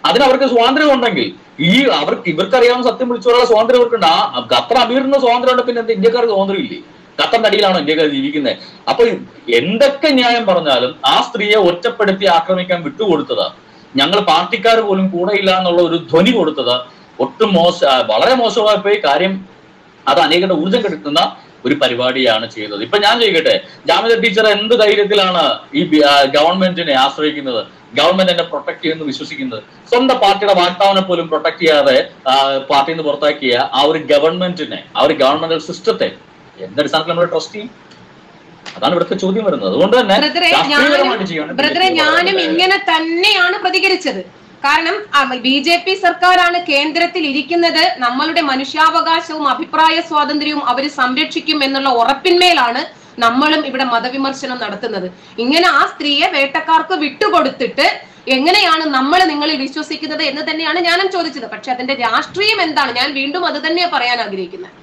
അതിനവർക്ക് സ്വാതന്ത്ര്യം ഉണ്ടെങ്കിൽ ഈ അവർക്ക് ഇവർക്കറിയാവുന്ന സത്യം വിളിച്ചു പറയാനുള്ള സ്വാതന്ത്ര്യം ഇവർക്കുണ്ട്. ആ ഖത്തർ അമീറിന് സ്വാതന്ത്ര്യം ഉണ്ട്, പിന്നെ എന്താ ഇന്ത്യക്കാർക്ക് സ്വാതന്ത്ര്യം ഇല്ലേ? ഖത്തറിന്റെ അടിയിലാണോ ഇന്ത്യക്കാർ ജീവിക്കുന്നത്? അപ്പൊ എന്തൊക്കെ ന്യായം പറഞ്ഞാലും ആ സ്ത്രീയെ ഒറ്റപ്പെടുത്തി ആക്രമിക്കാൻ വിട്ടുകൊടുത്തത്, ഞങ്ങൾ പാർട്ടിക്കാർ പോലും കൂടെ ഇല്ല എന്നുള്ള ഒരു ധ്വനി കൊടുത്തത് ഒട്ടും മോശ വളരെ മോശമായി പോയി. കാര്യം അത് അനേകരുടെ ഊർജ്ജം കെടുത്തുന്ന ഒരു പരിപാടിയാണ് ചെയ്തത്. ഇപ്പൊ ഞാൻ ചോദിക്കട്ടെ, ജാമിദ ടീച്ചർ എന്ത് ധൈര്യത്തിലാണ് ഈ ഗവൺമെന്റിനെ ആശ്രയിക്കുന്നത്, ഗവൺമെന്റ് എന്നെ പ്രൊട്ടക്ട് ചെയ്യുമെന്ന് വിശ്വസിക്കുന്നത്? സ്വന്തം പാർട്ടിയുടെ വാഗ്ദാനം പോലും പ്രൊട്ടക്ട് ചെയ്യാതെ പാർട്ടിയിൽ നിന്ന് പുറത്താക്കിയ ആ ഒരു ഗവൺമെന്റിനെ, ആ ഒരു ഗവൺമെന്റൽ സിസ്റ്റത്തെ എന്തടിസ്ഥാനത്തിൽ നമ്മൾ ട്രസ്റ്റ് ചെയ്യും? അതാണ് ഇവിടുത്തെ ചോദ്യം വരുന്നത്. അതുകൊണ്ട് തന്നെ ബ്രദറെ, ഞാനും ഇങ്ങനെ തന്നെയാണ് പ്രതികരിച്ചത്. കാരണം ബി ജെ പി സർക്കാരാണ് കേന്ദ്രത്തിൽ ഇരിക്കുന്നത്, നമ്മളുടെ മനുഷ്യാവകാശവും അഭിപ്രായ സ്വാതന്ത്ര്യവും അവർ സംരക്ഷിക്കും എന്നുള്ള ഉറപ്പിന്മേലാണ് നമ്മളും ഇവിടെ മതവിമർശനം നടത്തുന്നത്. ഇങ്ങനെ ആ സ്ത്രീയെ വേട്ടക്കാർക്ക് വിട്ടുകൊടുത്തിട്ട് എങ്ങനെയാണ് നമ്മൾ നിങ്ങളിൽ വിശ്വസിക്കുന്നത് എന്ന് തന്നെയാണ് ഞാനും ചോദിച്ചത്. പക്ഷെ അതിന്റെ രാഷ്ട്രീയം എന്താണ്? ഞാൻ വീണ്ടും അത് തന്നെയാണ് പറയാൻ ആഗ്രഹിക്കുന്നത്.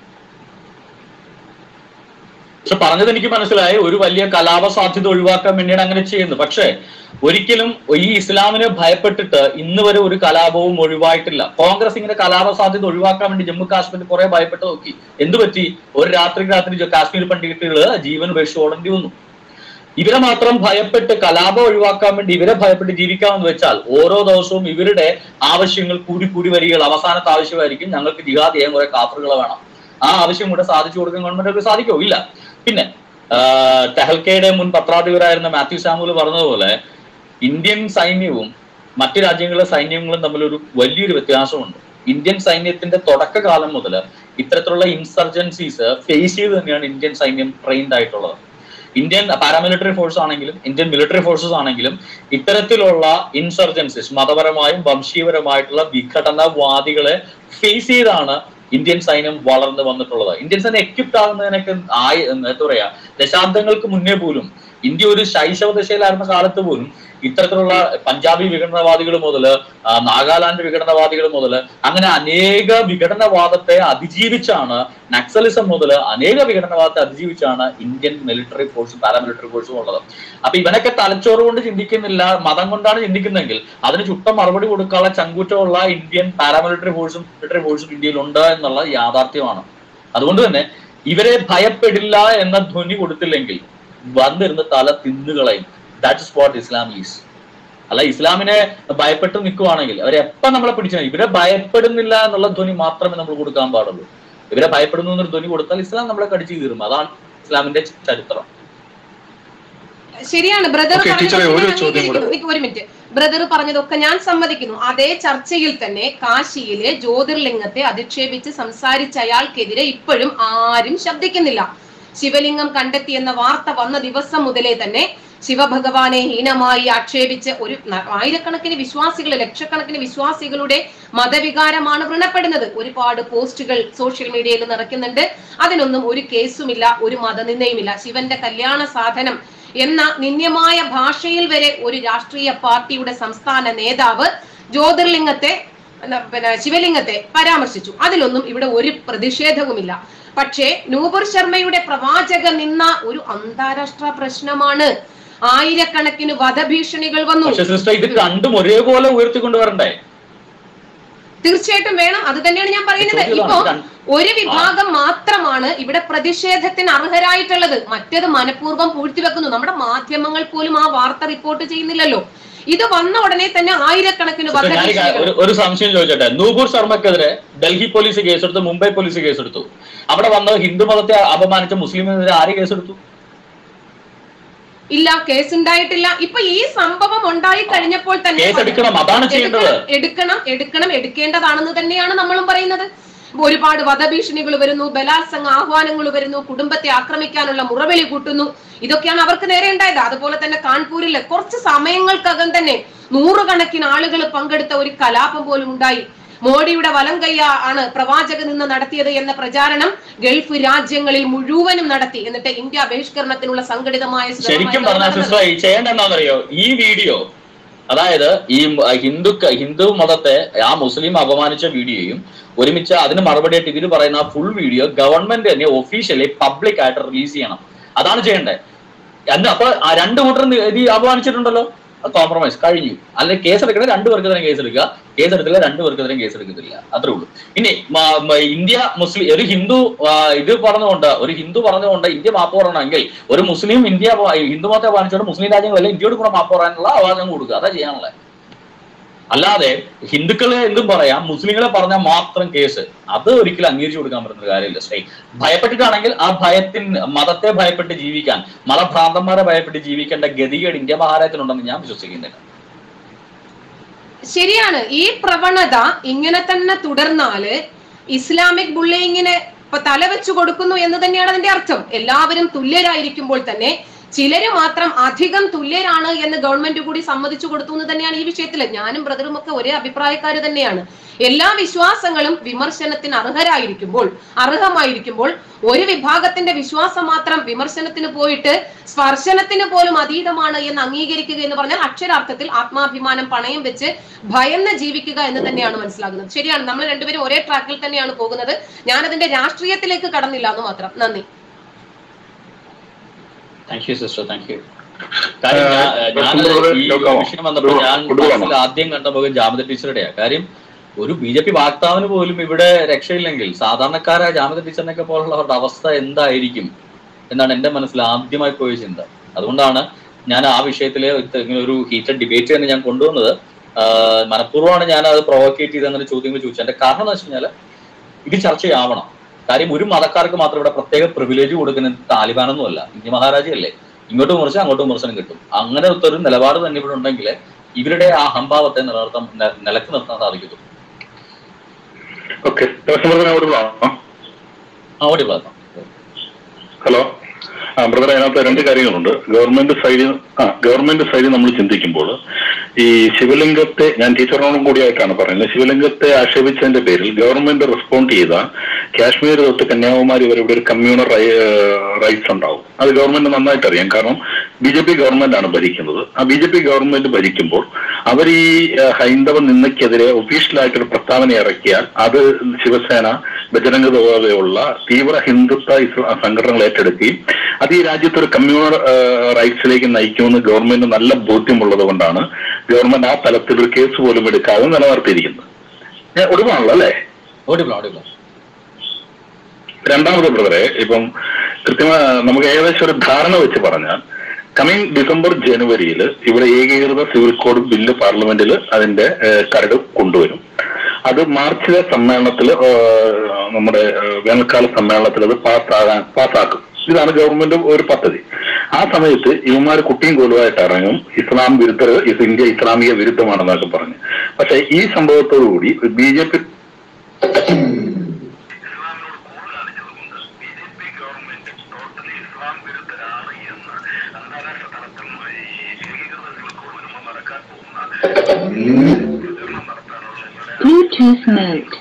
പക്ഷെ പറഞ്ഞത് എനിക്ക് മനസ്സിലായി, ഒരു വലിയ കലാപ സാധ്യത ഒഴിവാക്കാൻ വേണ്ടിയാണ് അങ്ങനെ ചെയ്യുന്നത്. പക്ഷെ ഒരിക്കലും ഈ ഇസ്ലാമിനെ ഭയപ്പെട്ടിട്ട് ഇന്ന് വരെ ഒരു കലാപവും ഒഴിവായിട്ടില്ല. കോൺഗ്രസ് ഇങ്ങനെ കലാപ സാധ്യത ഒഴിവാക്കാൻ വേണ്ടി ജമ്മു കാശ്മീരിൽ കുറെ ഭയപ്പെട്ട് നോക്കി. എന്ത് പറ്റി? ഒരു രാത്രി രാത്രി കാശ്മീർ പണ്ഡിറ്റുകള് ജീവൻ ഉപേക്ഷിച്ച് ഓടേണ്ടി വന്നു. ഇവരെ മാത്രം ഭയപ്പെട്ട് കലാപം ഒഴിവാക്കാൻ വേണ്ടി ഇവരെ ഭയപ്പെട്ട് ജീവിക്കാമെന്ന് വെച്ചാൽ ഓരോ ദിവസവും ഇവരുടെ ആവശ്യങ്ങൾ കൂടി കൂടി വരികകൾ. അവസാനത്തെ ആവശ്യമായിരിക്കും ഞങ്ങൾക്ക് ജിഹാദ് ചെയ്യാൻ കുറെ കാഫറുകളെ വേണം. ആ ആവശ്യം കൂടെ സാധിച്ചു കൊടുക്കാൻ ഗവൺമെന്റ് സാധിക്കോ? ഇല്ല. പിന്നെ ടെഹൽക്കയുടെ മുൻ പത്രാധിപരായിരുന്ന മാത്യു സാമുവൽ പറഞ്ഞതുപോലെ ഇന്ത്യൻ സൈന്യവും മറ്റു രാജ്യങ്ങളിലെ സൈന്യങ്ങളും തമ്മിലൊരു വലിയൊരു വ്യത്യാസമുണ്ട്. ഇന്ത്യൻ സൈന്യത്തിന്റെ തുടക്കകാലം മുതൽ ഇത്തരത്തിലുള്ള ഇൻസർജൻസീസ് ഫേസ് ചെയ്ത് തന്നെയാണ് ഇന്ത്യൻ സൈന്യം ട്രെയിൻഡ് ആയിട്ടുള്ളത്. ഇന്ത്യൻ പാരാമിലിറ്ററി ഫോഴ്സ് ആണെങ്കിലും ഇന്ത്യൻ മിലിറ്ററി ഫോഴ്സസ് ആണെങ്കിലും ഇത്തരത്തിലുള്ള ഇൻസർജൻസീസ്, മതപരമായും വംശീയപരമായിട്ടുള്ള വിഘടനവാദികളെ ഫേസ് ചെയ്താണ് ഇന്ത്യൻ സൈന്യം വളർന്നു വന്നിട്ടുള്ളത്. ഇന്ത്യൻ സൈന്യം എക്വിപ്ഡ് ആകുന്നതിനൊക്കെ ആയി എന്താ പറയാ ദശാബ്ദങ്ങൾക്ക് മുന്നേ പോലും, ഇന്ത്യ ഒരു ശൈശവ ദശയിലായിരുന്ന കാലത്ത് പോലും ഇത്തരത്തിലുള്ള പഞ്ചാബി വിഘടനവാദികൾ മുതൽ നാഗാലാൻഡ് വിഘടനവാദികൾ മുതൽ അങ്ങനെ അനേക വിഘടനവാദത്തെ അതിജീവിച്ചാണ്, നക്സലിസം മുതൽ അനേക വിഘടനവാദത്തെ അതിജീവിച്ചാണ് ഇന്ത്യൻ മിലിറ്ററി ഫോഴ്സും പാരാമിലിറ്ററി ഫോഴ്സും ഉള്ളത്. അപ്പൊ ഇവനൊക്കെ തലച്ചോറ് കൊണ്ട് ചിന്തിക്കുന്നില്ല, മതം കൊണ്ടാണ് ചിന്തിക്കുന്നതെങ്കിൽ അതിന് ചുട്ട മറുപടി കൊടുക്കാനുള്ള ചങ്കൂറ്റമുള്ള ഇന്ത്യൻ പാരാമിലിറ്ററി ഫോഴ്സും മിലിറ്ററി ഫോഴ്സും ഇന്ത്യയിലുണ്ട് എന്നുള്ള യാഥാർത്ഥ്യമാണ്. അതുകൊണ്ട് തന്നെ ഇവരെ ഭയപ്പെടില്ല എന്ന ധ്വനി കൊടുത്തില്ലെങ്കിൽ വന്നിരുന്ന് തല തിന്നുകളയും. That is what Islam is. അല്ല, ഇസ്ലാമിനെ ഭയപ്പെട്ട് നിൽക്കുവാണെങ്കിൽ അവരെ എപ്പം നമ്മളെ പിടിച്ചാൽ ഇവരെ ഭയപ്പെടുന്നില്ല എന്നുള്ള ധ്വനി മാത്രമേ നമ്മൾ കൊടുക്കാൻ പാടുള്ളൂ. ഇവരെ ഭയപ്പെടുന്നു എന്നൊരു ധ്വനി കൊടുത്താൽ ഇസ്ലാം നമ്മളെ കടിച്ചു കീറും. അതാണ് ഇസ്ലാമിന്റെ ചരിത്രം. ശരിയാണ് ബ്രദർ ഒരു മിനിറ്റ് ബ്രദർ പറഞ്ഞതൊക്കെ ഞാൻ സമ്മതിക്കുന്നു. അതേ ചർച്ചയിൽ തന്നെ കാശിയിലെ ജ്യോതിർലിംഗത്തെ അധിക്ഷേപിച്ച് സംസാരിച്ച അയാൾക്കെതിരെ ഇപ്പോഴും ആരും ശബ്ദിക്കുന്നില്ല. ശിവലിംഗം കണ്ടെത്തിയെന്ന വാർത്ത വന്ന ദിവസം മുതലേ തന്നെ ശിവഭഗവാനെ ഹീനമായി ആക്ഷേപിച്ച് ഒരു ആയിരക്കണക്കിന് വിശ്വാസികൾ, ലക്ഷക്കണക്കിന് വിശ്വാസികളുടെ മതവികാരമാണ് വ്രണപ്പെടുന്നത്. ഒരുപാട് പോസ്റ്റുകൾ സോഷ്യൽ മീഡിയയിൽ നിറയ്ക്കുന്നുണ്ട്. അതിനൊന്നും ഒരു കേസുമില്ല, ഒരു മതനിന്ദയുമില്ല. ശിവന്റെ കല്യാണ സാധനം എന്ന നിന്ദ്യമായ ഭാഷയിൽ വരെ ഒരു രാഷ്ട്രീയ പാർട്ടിയുടെ സംസ്ഥാന നേതാവ് ജ്യോതിർലിംഗത്തെ പിന്നെ ശിവലിംഗത്തെ പരാമർശിച്ചു. അതിലൊന്നും ഇവിടെ ഒരു പ്രതിഷേധവുമില്ല. പക്ഷേ നൂപുർ ശർമ്മയുടെ പ്രവാചക നിന്ന ഒരു അന്താരാഷ്ട്ര പ്രശ്നമാണ്. ആയിരക്കണക്കിന് വധഭീഷണികൾ വന്നു. ഇത് രണ്ടും ഒരേപോലെ ഉയർത്തിക്കൊണ്ടുവരണ്ടേ? തീർച്ചയായിട്ടും വേണം. അത് തന്നെയാണ് ഞാൻ പറയുന്നത്. ഇപ്പോ ഒരു വിഭാഗം മാത്രമാണ് ഇവിടെ പ്രതിഷേധത്തിന് അർഹരായിട്ടുള്ളത്. മറ്റേത് മനഃപൂർവ്വം പൂഴ്ത്തിവെക്കുന്നു. നമ്മുടെ മാധ്യമങ്ങൾ പോലും ആ വാർത്ത റിപ്പോർട്ട് ചെയ്യുന്നില്ലല്ലോ. ഇത് വന്ന ഉടനെ തന്നെ ആയിരക്കണക്കിന് ഒരു സംശയം ചോദിച്ചോട്ടെ. നൂപുർ ശർമ്മക്കെതിരെ ഡൽഹി പോലീസ് കേസെടുത്തു, മുംബൈ പോലീസ് കേസെടുത്തു. അവിടെ വന്ന് ഹിന്ദു മതത്തെ അപമാനിച്ച മുസ്ലിമിനെതിരെ ആര് കേസെടുത്തു? ഇല്ല, കേസ് ഉണ്ടായിട്ടില്ല. ഇപ്പൊ ഈ സംഭവം ഉണ്ടായി കഴിഞ്ഞപ്പോൾ തന്നെ എടുക്കണം എടുക്കണം എടുക്കണം എടുക്കേണ്ടതാണെന്ന് തന്നെയാണ് നമ്മളും പറയുന്നത്. ഒരുപാട് വധഭീഷണികൾ വരുന്നു, ബലാത്സംഗ ആഹ്വാനങ്ങൾ വരുന്നു, കുടുംബത്തെ ആക്രമിക്കാനുള്ള മുറവിളി കൂട്ടുന്നു. ഇതൊക്കെയാണ് അവർക്ക് നേരെ ഉണ്ടായത്. അതുപോലെ തന്നെ കാൺപൂരിൽ കുറച്ച് സമയങ്ങൾക്കകം തന്നെ നൂറുകണക്കിന് ആളുകൾ പങ്കെടുത്ത ഒരു കലാപം പോലും ഉണ്ടായി. മോഡിയുടെ വലം കൈ ആണ് പ്രവാചക നിന്ന് നടത്തിയത് എന്ന പ്രചാരണം ഗൾഫ് രാജ്യങ്ങളിൽ മുഴുവനും നടത്തി. എന്നിട്ട് ഇന്ത്യ ബഹിഷ്കരണത്തിനുള്ള സംഘടിതമായ ശരിക്കും പറഞ്ഞാൽ ചെയ്യേണ്ടതെന്നറിയോ ഈ വീഡിയോ? അതായത് ഈ ഹിന്ദു ഹിന്ദു മതത്തെ ആ മുസ്ലിം അപമാനിച്ച വീഡിയോയും ഒരുമിച്ച് അതിന് മറുപടിയായിട്ട് ഇവര് പറയുന്ന ആ ഫുൾ വീഡിയോ ഗവൺമെന്റ് തന്നെ ഒഫീഷ്യലി പബ്ലിക് ആയിട്ട് റിലീസ് ചെയ്യണം. അതാണ് ചെയ്യേണ്ടത്. അപ്പൊ രണ്ടു കൂട്ടർ ഇത് അപമാനിച്ചിട്ടുണ്ടല്ലോ. കോംപ്രമൈസ് കഴിഞ്ഞു. അല്ലെങ്കിൽ കേസ് എടുക്കണേ രണ്ടു പേർക്കെതിരെ കേസ് എടുക്കുക, കേസ് എടുത്തില്ല രണ്ടു പേർക്കെതിരെ കേസ് എടുക്കത്തില്ല, അത്രേ ഉള്ളൂ. ഇനി ഇന്ത്യ മുസ്ലിം ഒരു ഹിന്ദു ഇത് പറഞ്ഞുകൊണ്ട് ഒരു ഹിന്ദു പറഞ്ഞുകൊണ്ട് ഇന്ത്യ മാപ്പ് പറയണമെങ്കിൽ ഒരു മുസ്ലിം ഇന്ത്യ ഹിന്ദു മതത്തെ പാലിച്ചുകൊണ്ട് മുസ്ലിം രാജ്യങ്ങളെല്ലാം ഇന്ത്യയോട് കൂടെ മാപ്പ് പറയാനുള്ള അവകാശം കൊടുക്കുക, അതാ ചെയ്യാനുള്ളത്. അല്ലാതെ ഹിന്ദുക്കളെ എന്തും പറയാം, മുസ്ലിങ്ങളെ പറഞ്ഞാൽ മാത്രം കേസ്, അത് ഒരിക്കലും അംഗീകരിച്ചു കൊടുക്കാൻ പറ്റുന്ന കാര്യമില്ല. ശ്രീ ഭയപ്പെട്ടിട്ടാണെങ്കിൽ ആ ഭയത്തിന് മതത്തെ ഭയപ്പെട്ട് ജീവിക്കാൻ, മതഭ്രാന്തന്മാരെ ഭയപ്പെട്ട് ജീവിക്കേണ്ട ഗതികേട് ഇന്ത്യ മഹാരാജ്യത്തിനുണ്ടെന്ന് ഞാൻ വിശ്വസിക്കുന്നില്ല. ശരിയാണ്. ഈ പ്രവണത ഇങ്ങനെ തന്നെ തുടർന്നാല് ഇസ്ലാമിക് ബുള്ളിങ്ങിന് ഇപ്പൊ തലവെച്ചു കൊടുക്കുന്നു എന്ന് തന്നെയാണ് അതിന്റെ അർത്ഥം. എല്ലാവരും തുല്യരായിരിക്കുമ്പോൾ തന്നെ ചിലര് മാത്രം അധികം തുല്യരാണ് എന്ന് ഗവൺമെന്റ് കൂടി സമ്മതിച്ചു കൊടുത്തു എന്ന് തന്നെയാണ് ഈ വിഷയത്തിൽ. ഞാനും ബ്രദറും ഒക്കെ ഒരേ അഭിപ്രായക്കാര് തന്നെയാണ്. എല്ലാ വിശ്വാസങ്ങളും വിമർശനത്തിന് അർഹരായിരിക്കുമ്പോൾ അർഹമായിരിക്കുമ്പോൾ ഒരു വിഭാഗത്തിന്റെ വിശ്വാസം മാത്രം വിമർശനത്തിന് പോയിട്ട് സ്പർശനത്തിന് പോലും അതീതമാണ് എന്ന് അംഗീകരിക്കുക എന്ന് പറഞ്ഞാൽ അക്ഷരാർത്ഥത്തിൽ ആത്മാഭിമാനം പണയം വെച്ച് ഭയന്ന് ജീവിക്കുക എന്ന് തന്നെയാണ് മനസ്സിലാകുന്നത്. ശരിയാണ്, നമ്മൾ രണ്ടുപേരും ഒരേ ട്രാക്കിൽ തന്നെയാണ് പോകുന്നത്. ഞാൻ അതിന്റെ രാഷ്ട്രീയത്തിലേക്ക് കടന്നില്ല എന്ന് മാത്രം. നന്ദി. Thank you sister, thank you. കാര്യം ഞാൻ ഈ വിഷയം വന്നപ്പോൾ ഞാൻ മനസ്സിൽ ആദ്യം കണ്ടപ്പോൾ ജാമിദ ടീച്ചറുടെയാ. കാര്യം ഒരു ബി ജെ പി വാക്താവിന് പോലും ഇവിടെ രക്ഷയില്ലെങ്കിൽ സാധാരണക്കാരായ ജാമിദ ടീച്ചറിനൊക്കെ പോലുള്ളവരുടെ അവസ്ഥ എന്തായിരിക്കും എന്നാണ് എന്റെ മനസ്സിൽ ആദ്യമായി പോയ ചിന്ത. അതുകൊണ്ടാണ് ഞാൻ ആ വിഷയത്തില് ഇങ്ങനെ ഒരു ഹീറ്റഡ് ഡിബേറ്റ് തന്നെ ഞാൻ കൊണ്ടുവന്നത്. മനഃപൂർവ്വമാണ് ഞാൻ അത് പ്രൊവോക്കേറ്റ് ചെയ്ത് അങ്ങനെ ചോദ്യങ്ങൾ ചോദിച്ചത്. എന്റെ കാരണം എന്ന് വെച്ച് കഴിഞ്ഞാൽ ഇത് ചർച്ചയാവണം. കാര്യം ഒരു മതക്കാർക്ക് മാത്രം ഇവിടെ പ്രത്യേക പ്രിവിലേജ് കൊടുക്കുന്നത് താലിബാനൊന്നും അല്ല, ഇന്ത്യ മഹാരാജ്യമല്ലേ. ഇങ്ങോട്ടും വിമർശനം അങ്ങോട്ടും വിമർശനം കിട്ടും. അങ്ങനത്തെ ഒരു നിലപാട് തന്നെ ഇവിടെ ഉണ്ടെങ്കിൽ ഇവരുടെ ആ അഹംഭാവത്തെ നിലനിർത്താൻ നിലക്ക് നിർത്താൻ സാധിക്കും. ഹലോ ആ ബ്രദർ, അതിനകത്ത് രണ്ട് കാര്യങ്ങളുണ്ട്. ഗവൺമെന്റ് സൈഡിൽ ആ ഗവൺമെന്റ് സൈഡിൽ നമ്മൾ ചിന്തിക്കുമ്പോൾ ഈ ശിവലിംഗത്തെ, ഞാൻ ടീച്ചറിനോടും കൂടിയായിട്ടാണ് പറയുന്നത്, ശിവലിംഗത്തെ ആക്ഷേപിച്ചതിന്റെ പേരിൽ ഗവൺമെന്റ് റെസ്പോണ്ട് ചെയ്ത കാശ്മീർ തൊട്ട് കന്യാകുമാരി വരെ ഇവിടെ ഒരു കമ്മ്യൂണൽ റൈറ്റ്സ് ഉണ്ടാവും. അത് ഗവൺമെന്റ് നന്നായിട്ട് അറിയാം. കാരണം ബി ജെ പി ഗവൺമെന്റ് ആണ് ഭരിക്കുന്നത്. ആ ബി ജെ പി ഗവൺമെന്റ് ഭരിക്കുമ്പോൾ അവർ ഈ ഹൈന്ദവ നിന്ദയ്ക്കെതിരെ ഒഫീഷ്യലായിട്ടൊരു പ്രസ്താവന ഇറക്കിയാൽ അത് ശിവസേന, ബജരംഗ് ദൾ പോലെയുള്ള തീവ്ര ഹിന്ദുത്വ സംഘടനകൾ ഏറ്റെടുക്കുകയും അത് ഈ രാജ്യത്ത് ഒരു കമ്മ്യൂണൽ റൈറ്റ്സിലേക്ക് നയിക്കുമെന്ന് ഗവൺമെന്റ് നല്ല ബോധ്യമുള്ളത് കൊണ്ടാണ് ഗവൺമെന്റ് ആ തലത്തിൽ ഒരു കേസ് പോലും എടുക്കാതെ നിലനിർത്തിയിരിക്കുന്നത്. ഞാൻ ഒടുവാണല്ലോ അല്ലേ? രണ്ടാമത് ബ്രദറെ, ഇപ്പം കൃത്യമായി നമുക്ക് ഏകദേശം ഒരു ധാരണ വെച്ച് പറഞ്ഞാൽ കമ്മിങ് ഡിസംബർ ജനുവരിയിൽ ഇവിടെ ഏകീകൃത സിവിൽ കോഡ് ബില്ല് പാർലമെന്റിൽ അതിന്റെ കരട് കൊണ്ടുവരും. അത് മാർച്ചിലെ സമ്മേളനത്തിൽ, നമ്മുടെ വേനൽക്കാല സമ്മേളനത്തിൽ അത് പാസ്സാകാൻ പാസ്സാക്കും. ഇതാണ് ഗവൺമെന്റ് ഒരു പദ്ധതി. ആ സമയത്ത് ഇവന്മാർ കുട്ടിയും കോലുമായിട്ട് ഇറങ്ങും, ഇസ്ലാം വിരുദ്ധർ, ഇന്ത്യ ഇസ്ലാമിക വിരുദ്ധമാണെന്നൊക്കെ പറഞ്ഞു. പക്ഷെ ഈ സംഭവത്തോടുകൂടി B J P Bluetooth mode.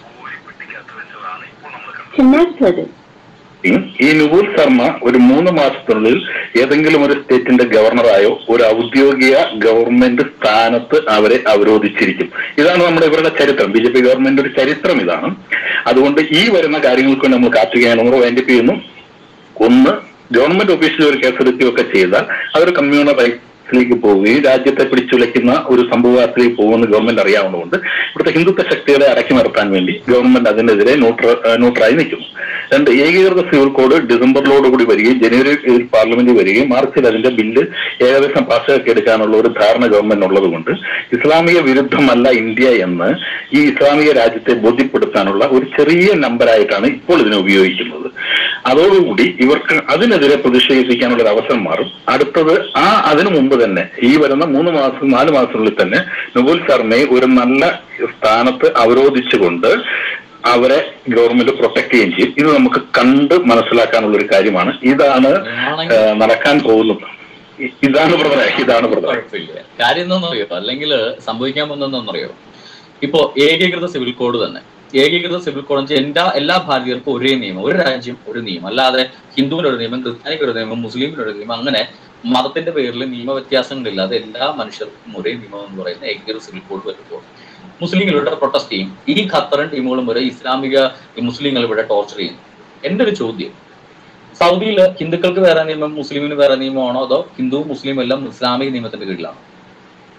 Connected. ഈ നുപുർ ശർമ്മ ഒരു മൂന്ന് മാസത്തിനുള്ളിൽ ഏതെങ്കിലും ഒരു സ്റ്റേറ്റിന്റെ ഗവർണറായോ ഒരു ഔദ്യോഗിക ഗവൺമെന്റ് സ്ഥാനത്ത് അവരെ അവരോധിച്ചിരിക്കും. ഇതാണ് നമ്മുടെ ഇവരുടെ ചരിത്രം. ബി ജെ പി ഗവൺമെന്റ് ഒരു ചരിത്രം ഇതാണ്. അതുകൊണ്ട് ഈ വരുന്ന കാര്യങ്ങൾക്ക് വേണ്ടി നമ്മൾ കാത്തുകയാണ്. നമ്മൾ വൈൻഡപ്പ് ചെയ്യുന്നു. ഒന്ന്, ഗവൺമെന്റ് ഓഫീസിൽ ഒരു കേസെടുക്കുകയൊക്കെ ചെയ്താൽ അതൊരു കമ്മ്യൂണൽ റൈറ്റ്സിലേക്ക് പോവുകയും രാജ്യത്തെ പിടിച്ചുലയ്ക്കുന്ന ഒരു സംഭവത്തിലേക്ക് പോകുമെന്ന് ഗവൺമെന്റ് അറിയാവുന്നതുകൊണ്ട് ഇവിടുത്തെ ഹിന്ദുത്വ ശക്തികളെ അടക്കി നിർത്താൻ വേണ്ടി ഗവൺമെന്റ് അതിനെതിരെ ന്യൂട്രൽ ന്യൂട്രലായി നിൽക്കുന്നു. രണ്ട്, ഏകീകൃത സിവിൽ കോഡ് ഡിസംബറിലോടുകൂടി വരികയും ജനുവരി പാർലമെന്റ് വരികയും മാർച്ചിൽ അതിന്റെ ബില്ല് ഏകദേശം പാസ്സാക്കി എടുക്കാനുള്ള ഒരു ധാരണ ഗവൺമെന്റ് ഉള്ളത് കൊണ്ട് ഇസ്ലാമിക വിരുദ്ധമല്ല ഇന്ത്യ എന്ന് ഈ ഇസ്ലാമിക രാജ്യത്തെ ബോധ്യപ്പെടുത്താനുള്ള ഒരു ചെറിയ നമ്പറായിട്ടാണ് ഇപ്പോൾ ഇതിനെ ഉപയോഗിക്കുന്നത്. അതോടുകൂടി ഇവർക്ക് അതിനെതിരെ പ്രതിഷേധിക്കാനുള്ള ഒരു അവസരം മാറും. അടുത്തത്, ആ അതിനു മുമ്പ് തന്നെ ഈ വരുന്ന മൂന്ന് മാസം നാല് മാസത്തിനുള്ളിൽ തന്നെ നുപുർ ശർമ്മയെ ഒരു നല്ല സ്ഥാനത്ത് അവരോധിച്ചുകൊണ്ട് അവരെ ഗവൺമെന്റ് പ്രൊട്ടക്ട് ചെയ്യുകയും ചെയ്യും. ഇത് നമുക്ക് കണ്ട് മനസ്സിലാക്കാനുള്ള ഒരു കാര്യമാണ്. ഇതാണ് നടക്കാൻ പോകുന്നത്. ഇതാണ് പ്രധാന ഇതാണ് പ്രധാന കാര്യം എന്താണെന്നറിയോ, അല്ലെങ്കിൽ സംഭവിക്കാൻ പോകുന്നതെന്നറിയോ? ഇപ്പോ ഏകീകൃത സിവിൽ കോഡ് തന്നെ, ഏകീകൃത സിവിൽ കോഡ് എന്ന് വെച്ചാൽ എല്ലാ എല്ലാ ഭാരതീയർക്കും ഒരേ നിയമം, ഒരു രാജ്യം ഒരു നിയമം, അല്ലാതെ ഹിന്ദുവിന് ഒരു നിയമം, ക്രിസ്ത്യാനിക്ക് ഒരു നിയമം, മുസ്ലിമിന് ഒരു നിയമം, അങ്ങനെ മതത്തിന്റെ പേരിൽ നിയമവ്യത്യാസങ്ങളില്ലാതെ എല്ലാ മനുഷ്യർക്കും ഒരേ നിയമം എന്ന് പറയുന്ന ഏകീകൃത സിവിൽ കോഡ് വരുമ്പോൾ മുസ്ലിങ്ങളുടെ പ്രൊട്ടസ്റ്റ് ചെയ്യും. ഈ ഖത്തറും ടീമുകളും വരെ ഇസ്ലാമിക മുസ്ലിങ്ങൾ ഇവിടെ ടോർച്ചർ ചെയ്യുന്നു. എന്റെ ഒരു ചോദ്യം, സൗദിയിൽ ഹിന്ദുക്കൾക്ക് വേറെ നിയമം, മുസ്ലിമിന് വേറെ നിയമമാണോ, അതോ ഹിന്ദു മുസ്ലിം എല്ലാം ഇസ്ലാമിക നിയമത്തിന്റെ കീഴിലാണോ?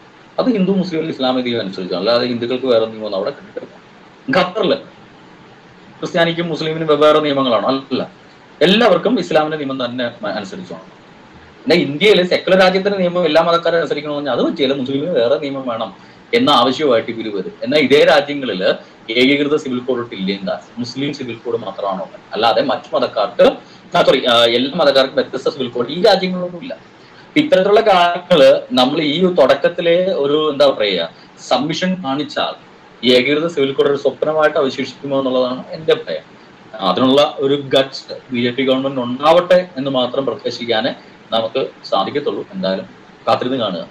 അത് ഹിന്ദു മുസ്ലിം ഇസ്ലാമിക നിയമം അനുസരിച്ചാണ്, അല്ലാതെ ഹിന്ദുക്കൾക്ക് വേറെ നിയമം അവിടെ കിട്ടില്ല. ഖത്തറില് ക്രിസ്ത്യാനിക്കും മുസ്ലിമിനും വെവ്വേറെ നിയമങ്ങളാണ്? അല്ല, എല്ലാവർക്കും ഇസ്ലാമിന്റെ നിയമം തന്നെ അനുസരിച്ചാണ്. പിന്നെ ഇന്ത്യയിലെ സെക്കുലർ രാജ്യത്തിന്റെ നിയമം എല്ലാ മതക്കാരും അനുസരിക്കണമെന്ന് പറഞ്ഞാൽ അത് പറ്റിയല്ല, മുസ്ലിമിന് വേറെ നിയമം വേണം എന്ന ആവശ്യമായിട്ട് ഇവർ വരും. എന്നാൽ ഇതേ രാജ്യങ്ങളിൽ ഏകീകൃത സിവിൽ കോഡ് ഇല്ല, മുസ്ലിം സിവിൽ കോഡ് മാത്രമാണോ? അല്ലാതെ മറ്റു മതക്കാർക്ക് സോറി എല്ലാ മതക്കാർക്കും വ്യത്യസ്ത സിവിൽ കോഡ് ഈ രാജ്യങ്ങളിലൊന്നും ഇല്ല. ഇത്തരത്തിലുള്ള കാര്യങ്ങള് നമ്മൾ ഈ തുടക്കത്തിലെ ഒരു എന്താ പറയുക സബ്മിഷൻ കാണിച്ചാൽ ഈ ഏകീകൃത സിവിൽ കോഡ് ഒരു സ്വപ്നമായിട്ട് അവശേഷിക്കുമോ എന്നുള്ളതാണ് എന്റെ ഭയം. അതിനുള്ള ഒരു guts B J P government ഉണ്ടാവട്ടെ എന്ന് മാത്രം പ്രത്യാശിക്കാനേ നമുക്ക് സാധിക്കത്തുള്ളൂ. എന്തായാലും കാത്തിരുന്ന് കാണുക.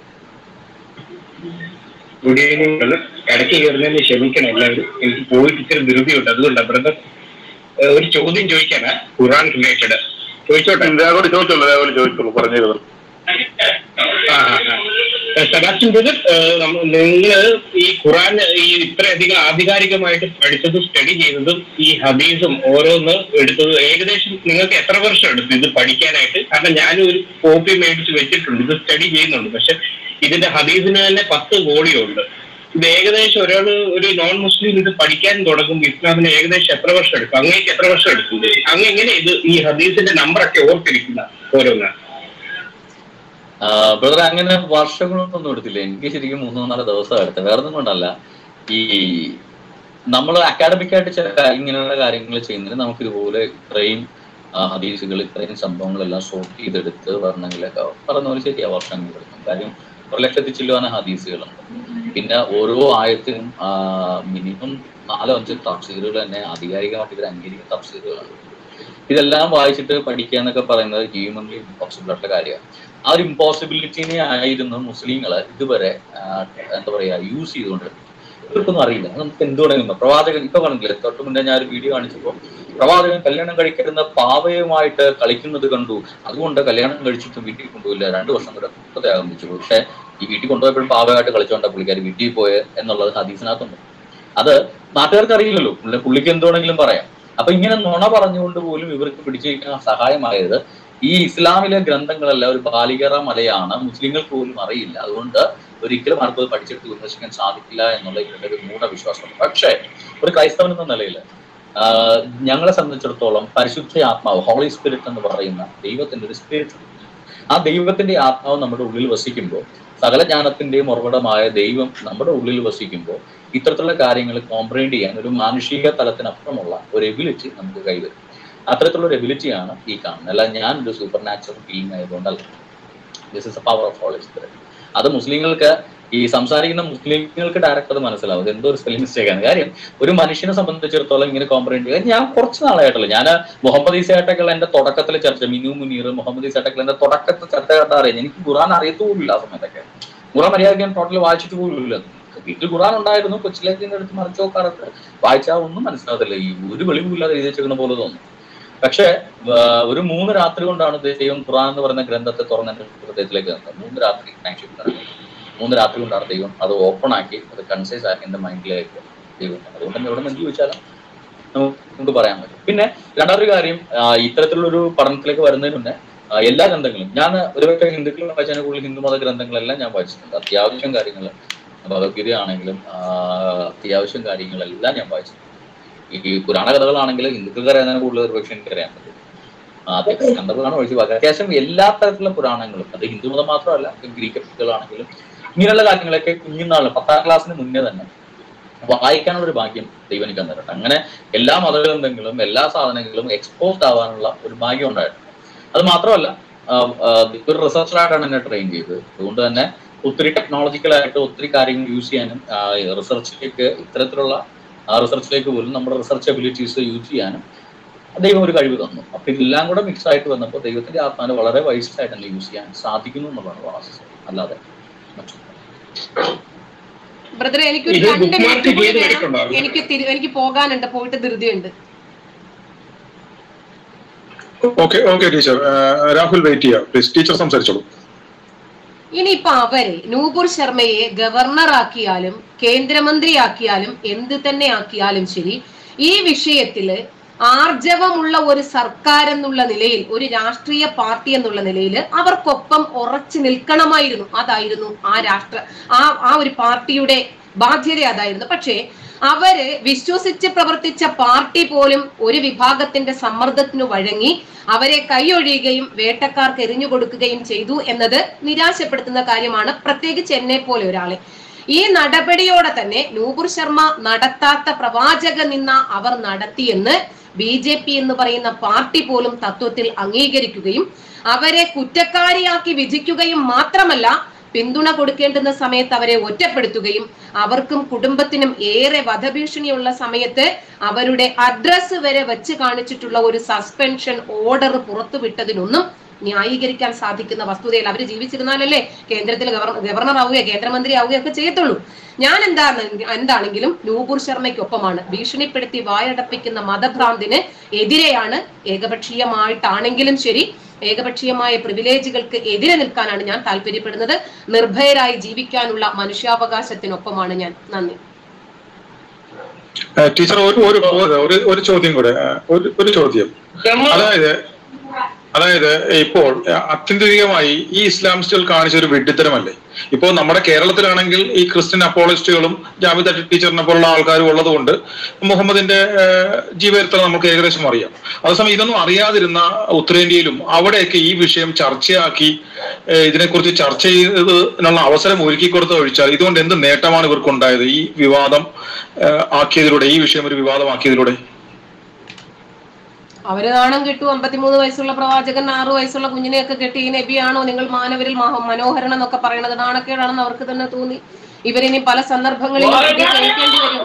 Good evening. ഇടയ്ക്ക് കയറുന്നതിന് ക്ഷമിക്കണം എല്ലാവരും, എനിക്ക് പോയിട്ട് ഇച്ചിരി ധൃതിയുണ്ട്, അതുകൊണ്ടാണ് ബ്രദർ ഒരു ചോദ്യം ചോദിക്കാനാ ഖുറാൻ റിലേറ്റഡ്. ചോദിച്ചോട്ടെ? ചോദിച്ചോളൂ ചോദിച്ചോളൂ പറഞ്ഞിരുന്നു. സെബാസ്റ്റ്യൻ ബ്രദർ, നിങ്ങൾ ഈ ഖുറാൻ ഈ ഇത്രയധികം ആധികാരികമായിട്ട് പഠിച്ചതും സ്റ്റഡി ചെയ്തതും ഈ ഹദീസും ഓരോന്ന് എടുത്തത് ഏകദേശം നിങ്ങൾക്ക് എത്ര വർഷം എടുത്തു ഇത് പഠിക്കാനായിട്ട്? കാരണം ഞാനും ഒരു കോപ്പി മേടിച്ച് വെച്ചിട്ടുണ്ട്, ഇത് സ്റ്റഡി ചെയ്യുന്നുണ്ട്. പക്ഷെ ഇതിന്റെ ഹദീസിന് തന്നെ പത്ത് വോളിയുണ്ട്. ഇത് ഏകദേശം ഒരാൾ ഒരു നോൺ മുസ്ലിം ഇത് പഠിക്കാൻ തുടങ്ങുമ്പോൾ ഇസ്ലാമിന് ഏകദേശം എത്ര വർഷം എടുക്കും? അങ്ങേക്ക് എത്ര വർഷം എടുക്കും? അങ്ങ് എങ്ങനെ ഇത് ഈ ഹദീസിന്റെ നമ്പറൊക്കെ ഓർത്തിരിക്കുന്ന ഓരോന്ന്? ബ്രദർ, അങ്ങനെ വർഷങ്ങളൊന്നും എടുത്തില്ല. എനിക്ക് ശരിക്കും മൂന്നോ നാല് ദിവസം എടുത്തത്. വേറെ ഒന്നും കൊണ്ടല്ല, ഈ നമ്മൾ അക്കാഡമിക് ആയിട്ട് ചില ഇങ്ങനെയുള്ള കാര്യങ്ങൾ ചെയ്യുന്നതിന് നമുക്ക് ഇതുപോലെ ഇത്രയും ഹദീസുകൾ ഇത്രയും സംഭവങ്ങളെല്ലാം സോർട്ട് ചെയ്തെടുത്ത് വരണമെങ്കിലൊക്കെ പറഞ്ഞ പോലെ ശരിയാ വർഷങ്ങൾ എടുക്കും. കാര്യം ഒരു ലക്ഷത്തി ചില്ലുവാന ഹദീസുകളുണ്ട്. പിന്നെ ഓരോ ആയത്തിനും മിനിമം നാലോ അഞ്ചോ തഫ്സീറുകൾ തന്നെ ആധികാരികമായിട്ട് ഇവർ അംഗീകരിക്കുന്ന തഫ്സീറുകളാണ്. ഇതെല്ലാം വായിച്ചിട്ട് പഠിക്കുക എന്നൊക്കെ പറയുന്നത് ഹ്യൂമൻലി ഇമ്പോസിബിൾ ആയിട്ടുള്ള കാര്യമാണ്. ആ ഒരു ഇമ്പോസിബിലിറ്റിനെ ആയിരുന്നു മുസ്ലിങ്ങള് ഇതുവരെ എന്താ പറയാ യൂസ് ചെയ്തുകൊണ്ടിരുന്നത്. ഇവർക്കൊന്നും അറിയില്ല, നമുക്ക് എന്തുകൊണ്ടെങ്കിലും പ്രവാചകൻ ഇപ്പൊ പറഞ്ഞില്ലേ, തൊട്ട് മുന്നേ ഞാൻ ഒരു വീഡിയോ കാണിച്ചപ്പോൾ പ്രവാചകൻ കല്യാണം കഴിക്കുന്ന പാവയുമായിട്ട് കളിക്കുന്നത് കണ്ടു, അതുകൊണ്ട് കല്യാണം കഴിച്ചിട്ട് വീട്ടിൽ കൊണ്ടുപോയില്ല, രണ്ടു വർഷം കൂടെ മുപ്പത്തെ ആരംഭിച്ചു. പക്ഷെ ഈ വീട്ടിൽ കൊണ്ടുപോയപ്പോഴും പാവയായിട്ട് കളിച്ചോണ്ട പുള്ളിക്കാർ വീട്ടിൽ പോയത് എന്നുള്ളത് ഹദീസിനകത്തുണ്ട്. അത് നാട്ടുകാർക്ക് അറിയില്ലല്ലോ, പുള്ളിക്ക് എന്തുവേണമെങ്കിലും പറയാം. അപ്പൊ ഇങ്ങനെ നുണ പറഞ്ഞുകൊണ്ട് പോലും ഇവർക്ക് പിടിച്ചിരിക്കാൻ സഹായമായത് ഈ ഇസ്ലാമിലെ ഗ്രന്ഥങ്ങളെല്ലാം ഒരു ബാലികറ മലയാണ്, മുസ്ലിങ്ങൾക്ക് പോലും അറിയില്ല. അതുകൊണ്ട് ഒരിക്കലും ആർക്കും പഠിച്ചെടുത്ത് വിമർശിക്കാൻ സാധിക്കില്ല എന്നുള്ള ഇവരുടെ ഒരു മൂഢവിശ്വാസം. പക്ഷേ ഒരു ക്രൈസ്തവൻ എന്ന നിലയിൽ ഞങ്ങളെ സംബന്ധിച്ചിടത്തോളം പരിശുദ്ധ ആത്മാവ്, ഹോളി സ്പിരിറ്റ് എന്ന് പറയുന്ന ദൈവത്തിന്റെ ഒരു സ്പിരിറ്റ്, ആ ദൈവത്തിന്റെ ആത്മാവ് നമ്മുടെ ഉള്ളിൽ വസിക്കുമ്പോൾ, സകല ജ്ഞാനത്തിന്റെയും ഉറവിടമായ ദൈവം നമ്മുടെ ഉള്ളിൽ വസിക്കുമ്പോൾ ഇത്തരത്തിലുള്ള കാര്യങ്ങൾ കോംപ്രഹെൻഡ് ചെയ്യാൻ ഒരു മാനുഷിക തലത്തിനപ്പുറമുള്ള ഒരു എബിലിറ്റി നമുക്ക് കൈവരും. അത്തരത്തിലുള്ള ഒരു എബിലിറ്റിയാണ് ഈ കാണുന്നത്. അല്ല ഞാൻ ഒരു സൂപ്പർ നാച്ചുറൽ ബീയിങ് ആയതുകൊണ്ടല്ല. This is a power of holy spirit. അത് മുസ്ലിങ്ങൾക്ക്, ഈ സംസാരിക്കുന്ന മുസ്ലിങ്ങൾക്ക് ഡയറക്റ്റ് അത് മനസ്സിലാവും. ഇത് എന്തോ ഒരു സ്പെല്ലിംഗ് മിസ്റ്റേക്ക് ആണ്. കാര്യം ഒരു മനുഷ്യനെ സംബന്ധിച്ചിടത്തോളം ഇങ്ങനെ കോംപ്രഹെൻഡ് ചെയ്യാൻ ഞാൻ കുറച്ച് നാളായിട്ടുള്ളൂ. ഞാൻ മുഹമ്മദ് ഈസയായിട്ടൊക്കെ എന്റെ തുടക്കത്തിൽ ചർച്ച, മിനു മുനീർ മുഹമ്മദ് ഈസയായിട്ടൊക്കെ എന്റെ തുടക്കത്തിൽ ചർച്ച കേട്ടാ അറിയാം. എനിക്ക് ഖുറാൻ അറിയത്തുമില്ല ആ സമയത്തൊക്കെ. ഖുറാൻ മര്യാദയ്ക്ക് ഞാൻ ടോട്ടൽ വായിച്ചിട്ട് പോലുമില്ല. വീട്ടിൽ ഖുറാൻ ഉണ്ടായിരുന്നു, കൊച്ചിലേക്ക് എടുത്ത് മറിച്ച് നോക്കാറൊക്കെ വായിച്ചാൽ ഒന്നും മനസ്സിലാകത്തില്ല, ഈ ഒരു വെളിവില്ലാതെ എഴുതി വെച്ചിരിക്കുന്ന പോലെ തോന്നും. പക്ഷെ ഒരു മൂന്ന് രാത്രി കൊണ്ടാണ് ദൈവം ഖുറാൻ എന്ന് പറയുന്ന ഗ്രന്ഥത്തെ തുറന്ന് എന്റെ ഹൃദയത്തിലേക്ക് തന്നത്. മൂന്ന് രാത്രി മൂന്ന് രാത്രി കൊണ്ടാണ് ദൈവം അത് ഓപ്പൺ ആക്കി, അത് കൺസൈസ് ആക്കി എന്റെ മൈൻഡിലേക്ക് ദൈവം. അതുകൊണ്ട് തന്നെ എവിടെ നിന്ന് എന്ത് ചോദിച്ചാലും നമുക്ക് പറയാൻ പറ്റും. പിന്നെ രണ്ടാമതൊരു കാര്യം, ഇത്തരത്തിലുള്ളൊരു പഠനത്തിലേക്ക് വരുന്നതിന് മുന്നേ എല്ലാ ഗ്രന്ഥങ്ങളും ഞാൻ ഒരുപക്ഷെ ഹിന്ദുക്കളും വായിച്ചതിനെ കൂടുതൽ ഹിന്ദുമത ഗ്രന്ഥങ്ങളെല്ലാം ഞാൻ വായിച്ചിട്ടുണ്ട്. അത്യാവശ്യം കാര്യങ്ങൾ, ഭഗവത്ഗീത ആണെങ്കിലും അത്യാവശ്യം കാര്യങ്ങളെല്ലാം ഞാൻ വായിച്ചിട്ടുണ്ട്. ഈ പുരാണ കഥകളാണെങ്കിൽ ഹിന്ദുക്കൾക്ക് അറിയാൻ കൂടുതൽ ഒരുപക്ഷെ എനിക്ക് അറിയാൻ പറ്റും. അതൊക്കെ കണ്ടപ്പോഴാണ് ഒഴിച്ച് വായിക്കുക. അത്യാവശ്യം എല്ലാ തരത്തിലുള്ള പുരാണങ്ങളും, അത് ഹിന്ദുമതം മാത്രമല്ല, ഗ്രീക്ക് കഥകളാണെങ്കിലും ഇങ്ങനെയുള്ള കാര്യങ്ങളൊക്കെ കുഞ്ഞുനാളിൽ പത്താം ക്ലാസ്സിന് മുന്നേ തന്നെ വായിക്കാനുള്ള ഒരു ഭാഗ്യം ദൈവം എനിക്ക് തന്നിട്ടുണ്ട്. അങ്ങനെ എല്ലാ മതഗ്രന്ഥങ്ങളും എല്ലാ സാധനങ്ങളും എക്സ്പോസ്ഡ് ആവാനുള്ള ഒരു ഭാഗ്യം ഉണ്ടായിട്ടുണ്ട്. അത് മാത്രമല്ല ഒരു റിസർച്ചറായിട്ടാണ് എന്നെ ട്രെയിൻ ചെയ്തത്. അതുകൊണ്ട് തന്നെ ഒത്തിരി ടെക്നോളജിക്കലായിട്ട് ഒത്തിരി കാര്യങ്ങൾ യൂസ് ചെയ്യാനും റിസർച്ചിലേക്ക് ഇത്തരത്തിലുള്ള റിസർച്ചിലേക്ക് പോലും നമ്മുടെ റിസർച്ച് എബിലിറ്റീസ് യൂസ് ചെയ്യാനും ദൈവം ഒരു കഴിവ് തന്നു. അപ്പൊ ഇതെല്ലാം കൂടെ മിക്സ് ആയിട്ട് വന്നപ്പോൾ ദൈവത്തിന്റെ ആത്മാവിനെ വളരെ വൈസ്ഡായിട്ട് തന്നെ യൂസ് ചെയ്യാൻ സാധിക്കുന്നു എന്നുള്ളതാണ് വാസ്തവം. അല്ലാതെ ബ്രദറെ, എനിക്കൊരു രണ്ട് മിനിറ്റ് കൂടി വേണം, എനിക്ക് എനിക്ക് പോകാനുണ്ട്, പോയിട്ട് ധൃതിയുണ്ട്. Okay okay teacher, Rahul wait ചെയ്യാം പ്ലീസ്. ടീച്ചർ സംസാരിച്ചോളൂ. ഇനിയിപ്പൊ അവരെ നൂപുർ ശർമ്മയെ ഗവർണർ ആക്കിയാലും കേന്ദ്രമന്ത്രി ആക്കിയാലും എന്ത് തന്നെ ആക്കിയാലും ശരി, ഈ വിഷയത്തില് ആർജവമുള്ള ഒരു സർക്കാർ എന്നുള്ള നിലയിൽ, ഒരു രാഷ്ട്രീയ പാർട്ടി എന്നുള്ള നിലയിൽ അവർക്കൊപ്പം ഉറച്ചു നിൽക്കണമായിരുന്നു. അതായിരുന്നു ആ രാഷ്ട്ര ആ ആ ഒരു പാർട്ടിയുടെ ബാധ്യത അതായിരുന്നു. പക്ഷേ അവര് വിശ്വസിച്ച് പ്രവർത്തിച്ച പാർട്ടി പോലും ഒരു വിഭാഗത്തിന്റെ സമ്മർദ്ദത്തിനു വഴങ്ങി അവരെ കൈയൊഴിയുകയും വേട്ടക്കാർക്ക് എറിഞ്ഞു കൊടുക്കുകയും ചെയ്തു എന്നത് നിരാശപ്പെടുത്തുന്ന കാര്യമാണ്, പ്രത്യേകിച്ച് എന്നെ പോലെ ഒരാളെ. ഈ നടപടിയോടെ തന്നെ നൂപുർ ശർമ്മ നടത്താത്ത പ്രവാചക നിന്ന അവർ നടത്തിയെന്ന് ബി ജെ പി എന്ന് പറയുന്ന പാർട്ടി പോലും തത്വത്തിൽ അംഗീകരിക്കുകയും അവരെ കുറ്റക്കാരിയാക്കി വിധിക്കുകയും മാത്രമല്ല, പിന്തുണ കൊടുക്കേണ്ടുന്ന സമയത്ത് അവരെ ഒറ്റപ്പെടുത്തുകയും അവർക്കും കുടുംബത്തിനും ഏറെ വധഭീഷണിയുള്ള സമയത്ത് അവരുടെ അഡ്രസ് വരെ വെച്ച് കാണിച്ചിട്ടുള്ള ഒരു സസ്പെൻഷൻ ഓർഡർ പുറത്തുവിട്ടതിനൊന്നും ന്യായീകരിക്കാൻ സാധിക്കുന്ന വസ്തുതയിൽ അവർ ജീവിച്ചിരുന്നാലല്ലേ കേന്ദ്രത്തിൽ ഗവർണർ ഗവർണർ ആവുകയോ കേന്ദ്രമന്ത്രി ആവുകയോ ഒക്കെ ചെയ്യത്തുള്ളൂ. ഞാൻ എന്താണ് എന്താണെങ്കിലും നൂപുർ ശർമ്മയ്ക്കൊപ്പമാണ്. ഭീഷണിപ്പെടുത്തി വായടപ്പിക്കുന്ന മതഭ്രാന്തിന് എതിരെയാണ്. ഏകപക്ഷീയമായിട്ടാണെങ്കിലും ശരി, ഏകപക്ഷീയമായ പ്രിവിലേജുകൾക്ക് എതിരെ നിൽക്കാനാണ് ഞാൻ താല്പര്യപ്പെടുന്നത്. നിർഭയരായി ജീവിക്കാനുള്ള മനുഷ്യാവകാശത്തിനൊപ്പമാണ് ഞാൻ. നന്ദി. ടീച്ചർ ഒരു ഒരു ഒരു ചോദ്യം കൂടെ, ഒരു ചോദ്യം. അതായത് അതായത് ഇപ്പോൾ അത്യന്തികമായി ഈ ഇസ്ലാമിസ്റ്റുകൾ കാണിച്ച ഒരു വിഡ്ഢിത്തരമല്ലേ? ഇപ്പോൾ നമ്മുടെ കേരളത്തിലാണെങ്കിൽ ഈ ക്രിസ്ത്യൻ അപ്പോളജിസ്റ്റുകളും ജാമിദ ടീച്ചറിനെ പോലുള്ള ആൾക്കാരും ഉള്ളത് കൊണ്ട് മുഹമ്മദിന്റെ ജീവചരിത്രം നമുക്ക് ഏകദേശം അറിയാം. അതേസമയം ഇതൊന്നും അറിയാതിരുന്ന ഉത്തരേന്ത്യയിലും അവിടെയൊക്കെ ഈ വിഷയം ചർച്ചയാക്കി ഇതിനെക്കുറിച്ച് ചർച്ച ചെയ്തതിനുള്ള അവസരം ഒരുക്കി കൊടുത്ത് ഒഴിച്ചാൽ ഇതുകൊണ്ട് എന്ത് നേട്ടമാണ് ഇവർക്കുണ്ടായത് ഈ വിവാദം ആക്കിയതിലൂടെ, ഈ വിഷയം ഒരു വിവാദമാക്കിയതിലൂടെ? അവര് നാണം കെട്ടു. അമ്പത്തിമൂന്ന് വയസ്സുള്ള പ്രവാചകൻ ആറു വയസ്സുള്ള കുഞ്ഞിനെയൊക്കെ കെട്ടി ഈ നബിയാണോ നിങ്ങൾ മാനവരിൽ മനോഹരൻ എന്നൊക്കെ പറയുന്നത്? നാണക്കേടാണെന്ന് അവർക്ക് തന്നെ തോന്നി. ഇവരിനി പല സന്ദർഭങ്ങളിൽ കേൾക്കേണ്ടി വരും.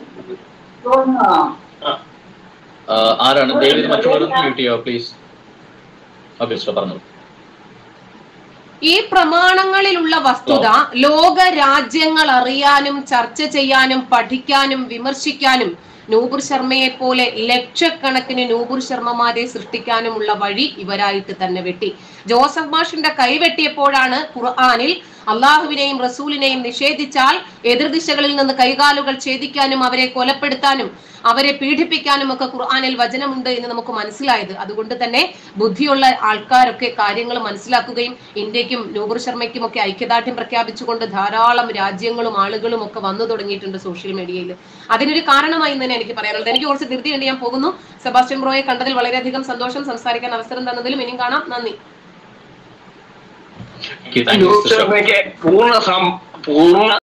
ആരാണ് ഡേവിഡ് മറ്റുള്ളവർ പ്ലീസ്? പറഞ്ഞു. ഈ പ്രമാണങ്ങളിലുള്ള വസ്തുത ലോക രാജ്യങ്ങൾ അറിയാനും ചർച്ച ചെയ്യാനും പഠിക്കാനും വിമർശിക്കാനും നൂപുർ ശർമ്മയെ പോലെ ലക്ഷക്കണക്കിന് നൂപുർ ശർമ്മമാരെ സൃഷ്ടിക്കാനുമുള്ള വഴി ഇവരായിട്ട് തന്നെ വെട്ടി. ജോസഫ് മാഷിന്റെ കൈവെട്ടിയപ്പോഴാണ് ഖുർആനിൽ അള്ളാഹുവിനെയും റസൂലിനെയും നിഷേധിച്ചാൽ എതിർദിശകളിൽ നിന്ന് കൈകാലുകൾ ഛേദിക്കാനും അവരെ കൊലപ്പെടുത്താനും അവരെ പീഡിപ്പിക്കാനും ഒക്കെ ഖുർആനിൽ വചനമുണ്ട് എന്ന് നമുക്ക് മനസ്സിലായത്. അതുകൊണ്ട് തന്നെ ബുദ്ധിയുള്ള ആൾക്കാരൊക്കെ കാര്യങ്ങൾ മനസ്സിലാക്കുകയും ഇന്ത്യക്കും നൂപുർ ശർമ്മയ്ക്കും ഒക്കെ ഐക്യദാർഢ്യം പ്രഖ്യാപിച്ചുകൊണ്ട് ധാരാളം രാജ്യങ്ങളും ആളുകളും ഒക്കെ വന്നു തുടങ്ങിയിട്ടുണ്ട് സോഷ്യൽ മീഡിയയിൽ. അതിനൊരു കാരണമായി തന്നെ എനിക്ക് പറയാനുള്ളത്. എനിക്ക് കുറച്ച് ധൃതിയുണ്ട്, ഞാൻ പോകുന്നു. സെബാസ്റ്റ്യൻ ബ്രോയെ കണ്ടതിൽ വളരെയധികം സന്തോഷം. സംസാരിക്കാൻ അവസരം തന്നതിലും ഇനിയും കാണാം. നന്ദി. പൂർണ്ണ പൂർണ്ണ